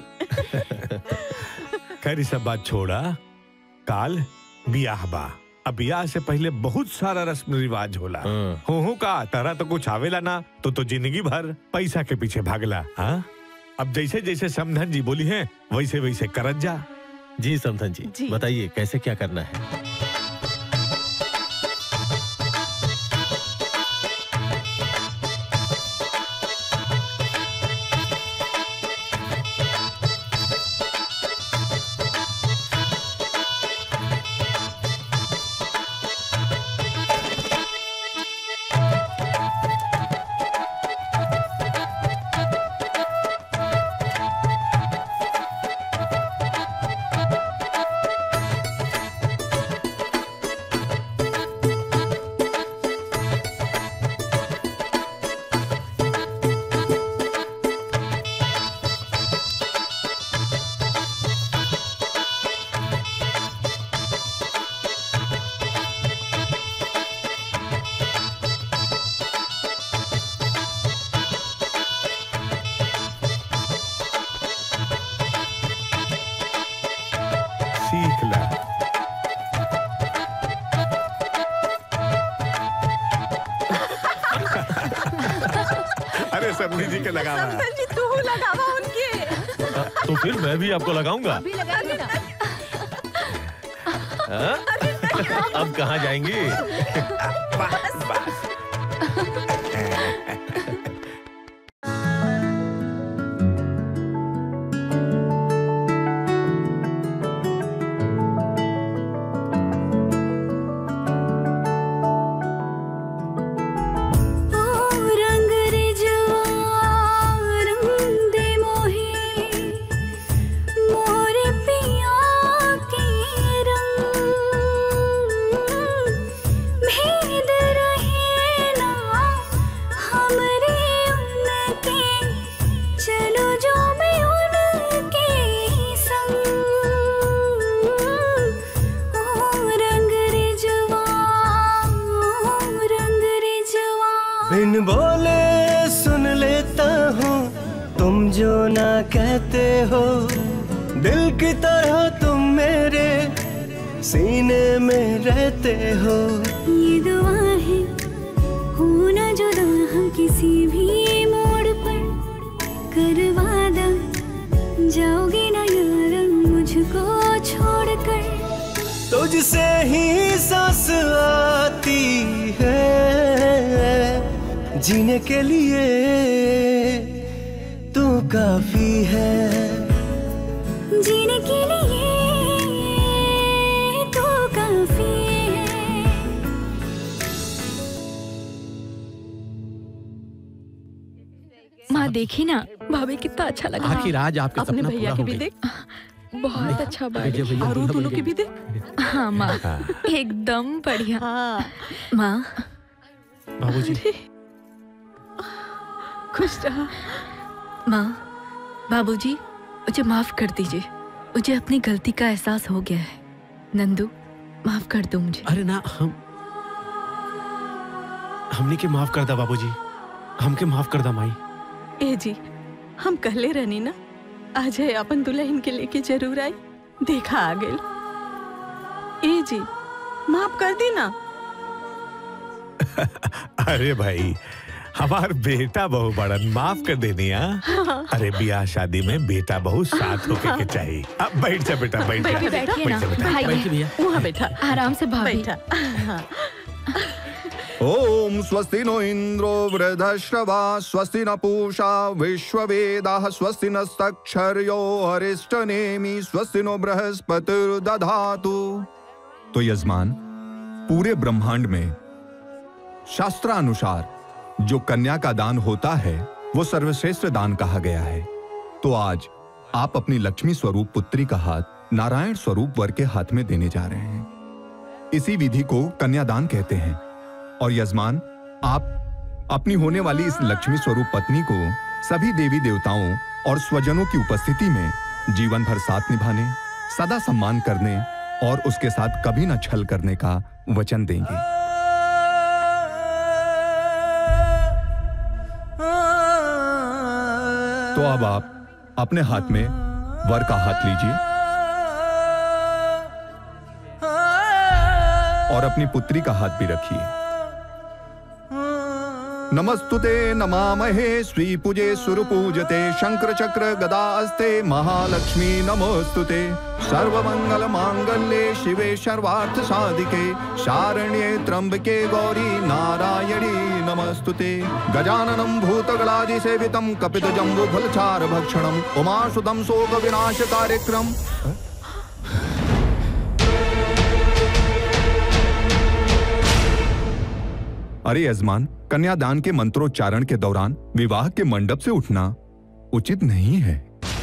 खैर सब बात छोड़ा, काल बियाह बा। अब बियाह से पहले बहुत सारा रस्म रिवाज होला। हो का तारा तो कुछ आवेला ना, तो जिंदगी भर पैसा के पीछे भागला। हाँ, अब जैसे जैसे समधन जी बोली है वैसे वैसे करत जा। जी समधन जी, बताइए कैसे क्या करना है? समधी जी के लगावा। समधन जी तू लगावा उनके। तो फिर मैं भी आपको लगाऊंगा। अभी लगा बेटा। हाँ? अब कहाँ जाएंगी? बिन बोले सुन लेता हूँ तुम जो ना कहते हो, दिल की तरह तुम मेरे सीने में रहते हो। ये दुआ है हो ना जुदा हम किसी भी मोड़ पर, कर वादा जाओगे ना यार मुझको छोड़कर। तुझसे ही सांस आती है जीने के लिए, तू काफी है जीने के लिए, तू काफी है। माँ देखी ना भाभी कितना अच्छा लगा। आखिर आज आपका अपने सपना भैया पूरा के हो भी गया। देख, बहुत अच्छा बात। विजय भैया, और दुल्हा दोनों भैया के भी देख। हाँ माँ एकदम बढ़िया। माँ बाबूजी खुश रहा। माँ बाबूजी मुझे माफ कर दीजिए, मुझे अपनी गलती का एहसास हो गया है। नंदू माफ कर दो मुझे। अरे ना, हमने के माफ कर दा बाबूजी, हमके माफ कर दा माई। ए जी हम कहले रहनी ना आज है अपन दुल्हन के लेके जरूर आई, देखा आ गई। ए जी माफ कर दी ना। अरे भाई हमार बेटा बहू बड़न, माफ कर देनी। हाँ अरे ब्याह शादी में बेटा बहू साथ होके के चाहिए। अब बैठ जा बेटा, बैठ जा। बैठिए ना भाई, वहाँ बैठा आराम से भाभी। बैठा। ओम स्वस्ति नो इंद्रो वृद्धश्रवा स्वस्ति न पूषा विश्ववेदाः स्वस्ति नस्तक्षर्यो अरिष्टनेमि स्वस्ति नो बृहस्पतिर्दधातु। तो यजमान, पूरे ब्रह्मांड में शास्त्रानुसार जो कन्या का दान होता है वो सर्वश्रेष्ठ दान कहा गया है। तो आज आप अपनी लक्ष्मी स्वरूप पुत्री का हाथ नारायण स्वरूप वर के हाथ में देने जा रहे हैं। इसी विधि को कन्यादान कहते हैं। और यजमान, आप अपनी होने वाली इस लक्ष्मी स्वरूप पत्नी को सभी देवी देवताओं और स्वजनों की उपस्थिति में जीवन भर साथ निभाने, सदा सम्मान करने और उसके साथ कभी न छल करने का वचन देंगे। तो अब आप अपने हाथ में वर का हाथ लीजिए और अपनी पुत्री का हाथ भी रखिए। नमस्तुते नमामहे श्री पूजे सुर पूजते शंकर चक्र गदा अस्ते महालक्ष्मी नमोस्तुते सर्वमंगल मांगल्ये शिवे सर्वार्थ साधिके शारण्ये त्र्यंबके गौरी नारायणी नमस्तुते। गजाननं भूतगणादि सेवितं कपित जम्बू फलचार भक्षणं उमासुतं शोक विनाश कार्यक्रम। अरे यजमान, कन्यादान के मंत्रोच्चारण के दौरान विवाह के मंडप से उठना उचित नहीं है।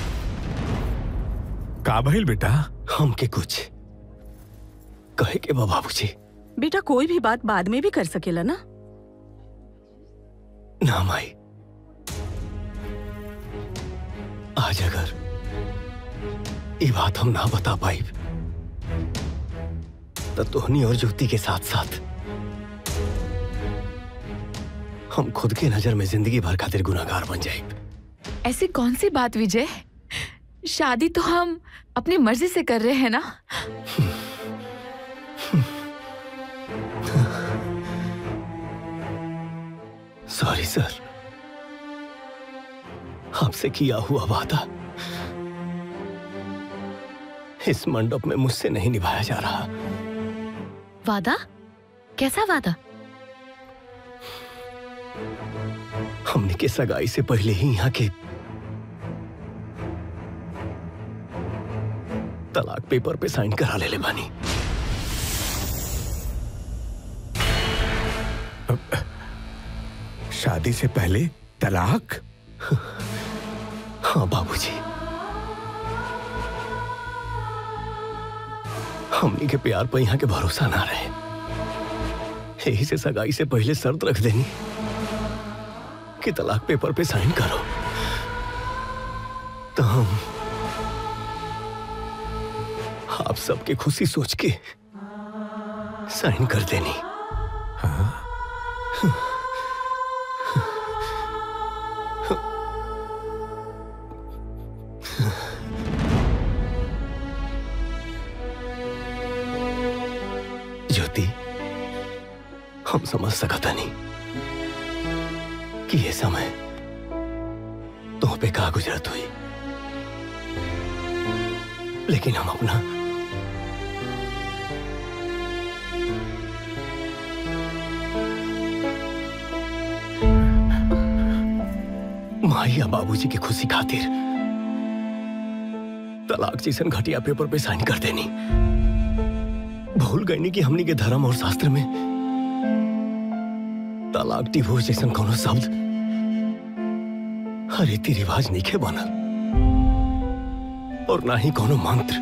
का भइल बेटा? हमके कुछ कहे के बाबूजी। बेटा कोई भी बात बाद में भी कर सकेला ना। ना माई, आज अगर ये बात हम ना बता पाई तो तोहनी और ज्योति के साथ साथ हम खुद के नजर में जिंदगी भर खातिर गुनाहगार बन जाए। ऐसी कौन सी बात विजय, शादी तो हम अपनी मर्जी से कर रहे हैं ना। सॉरी सर, आपसे किया हुआ वादा इस मंडप में मुझसे नहीं निभाया जा रहा। वादा? कैसा वादा? हमने के सगाई से पहले ही यहाँ के तलाक पेपर पे साइन करा ले बानी। शादी से पहले तलाक? हाँ बाबूजी, हमनी के प्यार पर यहाँ के भरोसा ना रहे, यही से सगाई से पहले शर्त रख देनी कि तलाक पेपर पे साइन करो। तो हम आप सबके खुशी सोच के साइन कर देनी। ज्योति, हम समझ सकता नहीं कि ये समय तुम पे का गुजरत हुई, लेकिन हम अपना माँ या बाबूजी की खुशी खातिर तलाक जैसन घटिया पेपर पे साइन कर देनी। भूल गई कि हमनी के धर्म और शास्त्र में तलाक डिवोर्स जैसन कोनो शब्द रीति रिवाज नहीं के बनल, और ना ही कोनो मंत्र,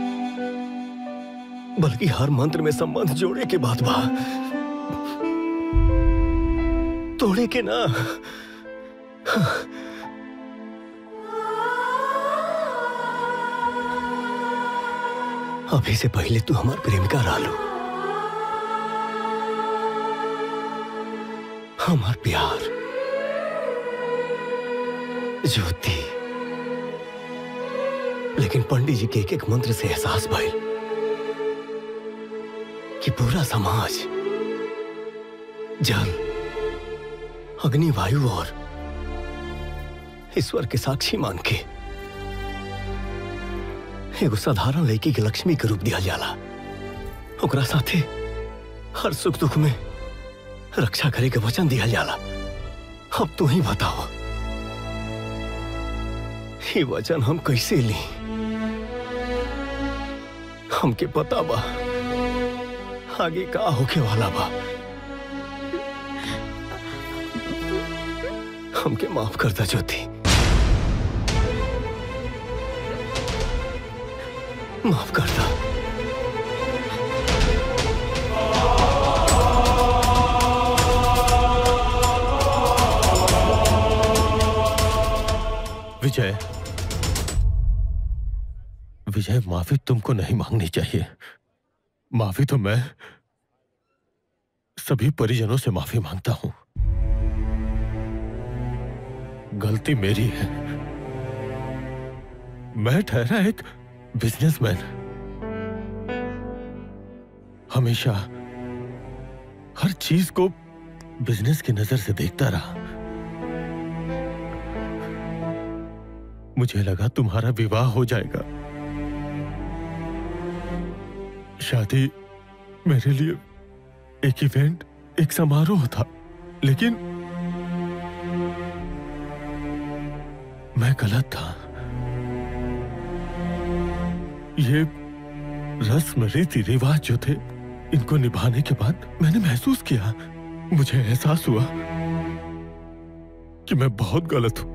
बल्कि हर मंत्र में संबंध जोड़े के बाद बा, तोड़े के ना। अभी से पहले तू हमार प्रेमिका रहलू, हमार प्यार ज्योति, लेकिन पंडित जी के एक एक मंत्र से एहसास भइल कि पूरा समाज जल, अग्नि, वायु और ईश्वर के साक्षी मान के एगो साधारण लड़की के लक्ष्मी के रूप दिया जाला, ओकरा साथे हर सुख दुख में रक्षा करे के वचन दिया जाला। अब तू ही बताओ, ये वचन हम कैसे ली? हमके पता बा आगे का होके वाला बा। हमके माफ कर दा ज्योति, माफ कर दा। विजय, विजय, माफी तुमको नहीं मांगनी चाहिए। माफी तो मैं सभी परिजनों से माफी मांगता हूं। गलती मेरी है। मैं ठहरा एक बिजनेसमैन, हमेशा हर चीज को बिजनेस की नजर से देखता रहा। मुझे लगा तुम्हारा विवाह हो जाएगा। शादी मेरे लिए एक इवेंट, एक समारोह था, लेकिन मैं गलत था। ये रस्म, रीति रिवाज जो थे, इनको निभाने के बाद मैंने महसूस किया, मुझे एहसास हुआ कि मैं बहुत गलत हूं।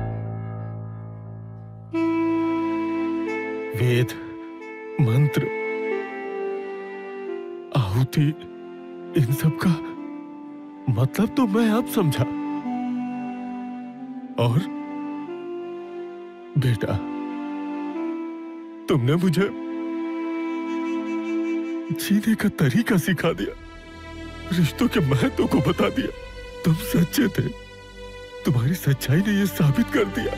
वेद, मंत्र, आहुति, इन सब का मतलब तो मैं अब समझा। और बेटा, तुमने मुझे जीने का तरीका सिखा दिया, रिश्तों के महत्व को बता दिया। तुम सच्चे थे, तुम्हारी सच्चाई ने यह साबित कर दिया,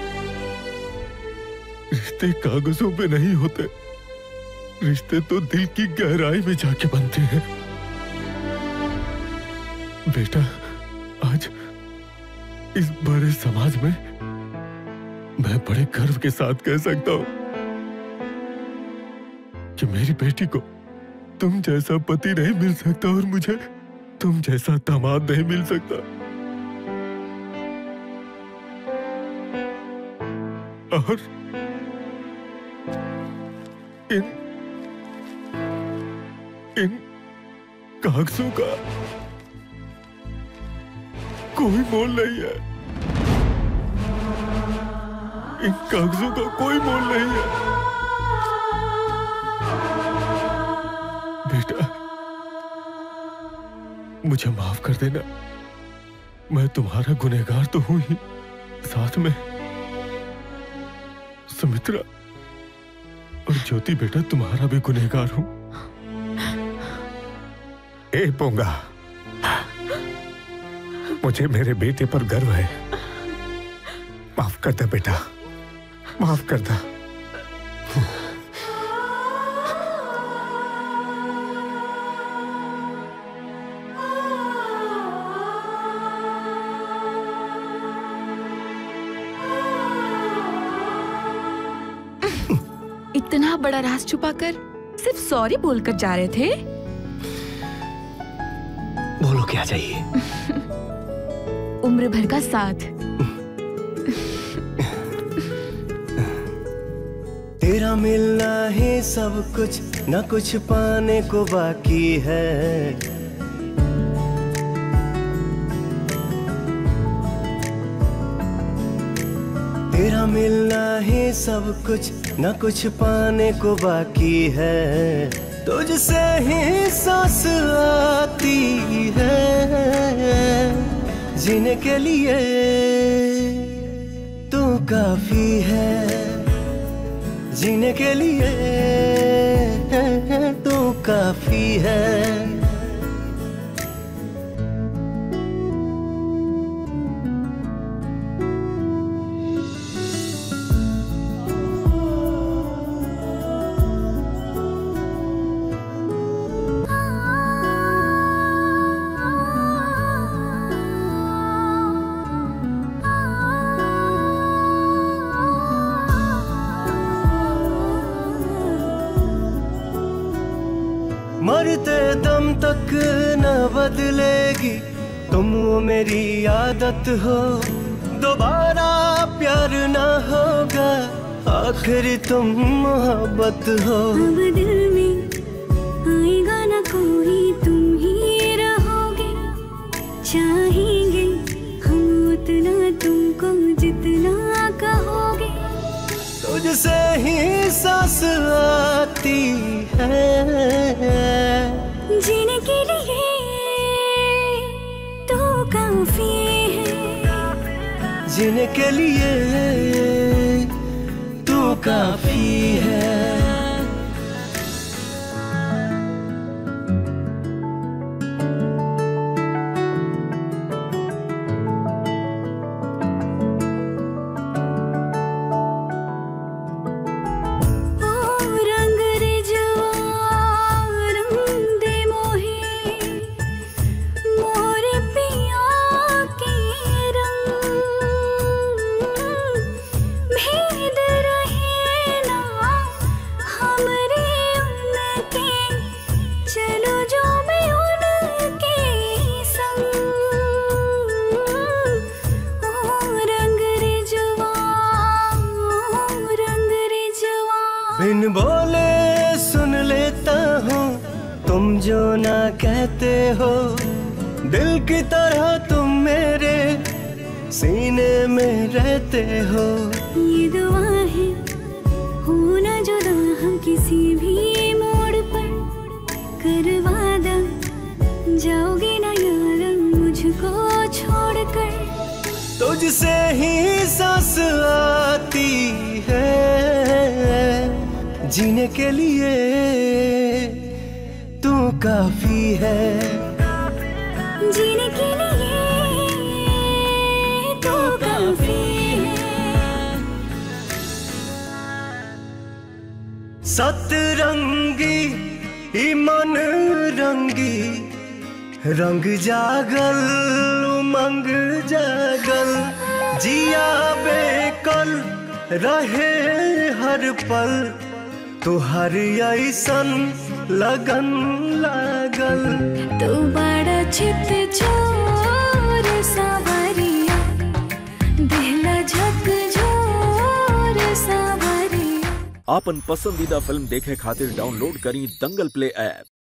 रिश्ते कागजों पे नहीं होते, रिश्ते तो दिल की गहराई में जाके बनते हैं। बेटा, आज इस बड़े समाज में मैं बड़े गर्व के साथ कह सकता हूं कि मेरी बेटी को तुम जैसा पति नहीं मिल सकता और मुझे तुम जैसा दामाद नहीं मिल सकता। और इन कागजों का कोई मोल नहीं है। इन कागजों का कोई मोल नहीं है। बेटा, मुझे माफ कर देना। मैं तुम्हारा गुनहगार तो हूं ही, साथ में सुमित्रा और ज्योति बेटा तुम्हारा भी गुनहगार हूं। ए पोंगा, मुझे मेरे बेटे पर गर्व है। माफ कर दे बेटा, माफ कर दे। इतना बड़ा राज छुपाकर सिर्फ सॉरी बोलकर जा रहे थे। बोलो क्या चाहिए? उम्र भर का साथ। तेरा मिलना है सब कुछ, न कुछ पाने को बाकी है। तेरा मिलना है सब कुछ, न कुछ पाने को बाकी है। तुझसे ही सांस आती है, जीने के लिए तू काफी है। जीने के लिए तू काफी है। मरते दम तक न बदलेगी तुम, वो मेरी आदत हो। दोबारा प्यार न होगा, आखिर तुम मोहब्बत हो। अब दिल में आएगा न कोई, तुम ही रहोगे। चाहेंगे हम उतना तुमको जितना कहोगे। तुझसे ही सांस आती है, जीने के लिए तो काफी है। जीने के लिए तू काफी है। बिन बोले सुन लेता हूँ तुम जो ना कहते हो। दिल की तरह तुम मेरे सीने में रहते हो। ये दुआ है हो ना जुदा हम किसी भी मोड़ पर। कर वादा जाओगे ना यार मुझको छोड़कर। तुझसे ही सांस आती है, जीने के लिए तू काफी है। जीने के लिए तू काफी है। सतरंगी मन रंगी, रंग जागल उमंग जागल। जिया बेकल रहे हर पल तुहार ऐसन लगन लागल। तू बड़ा चित चोर सावरिया, दिल झक झोर सावरिया। आपन पसंदीदा फिल्म देखे खातिर डाउनलोड करी दंगल प्ले ऐप।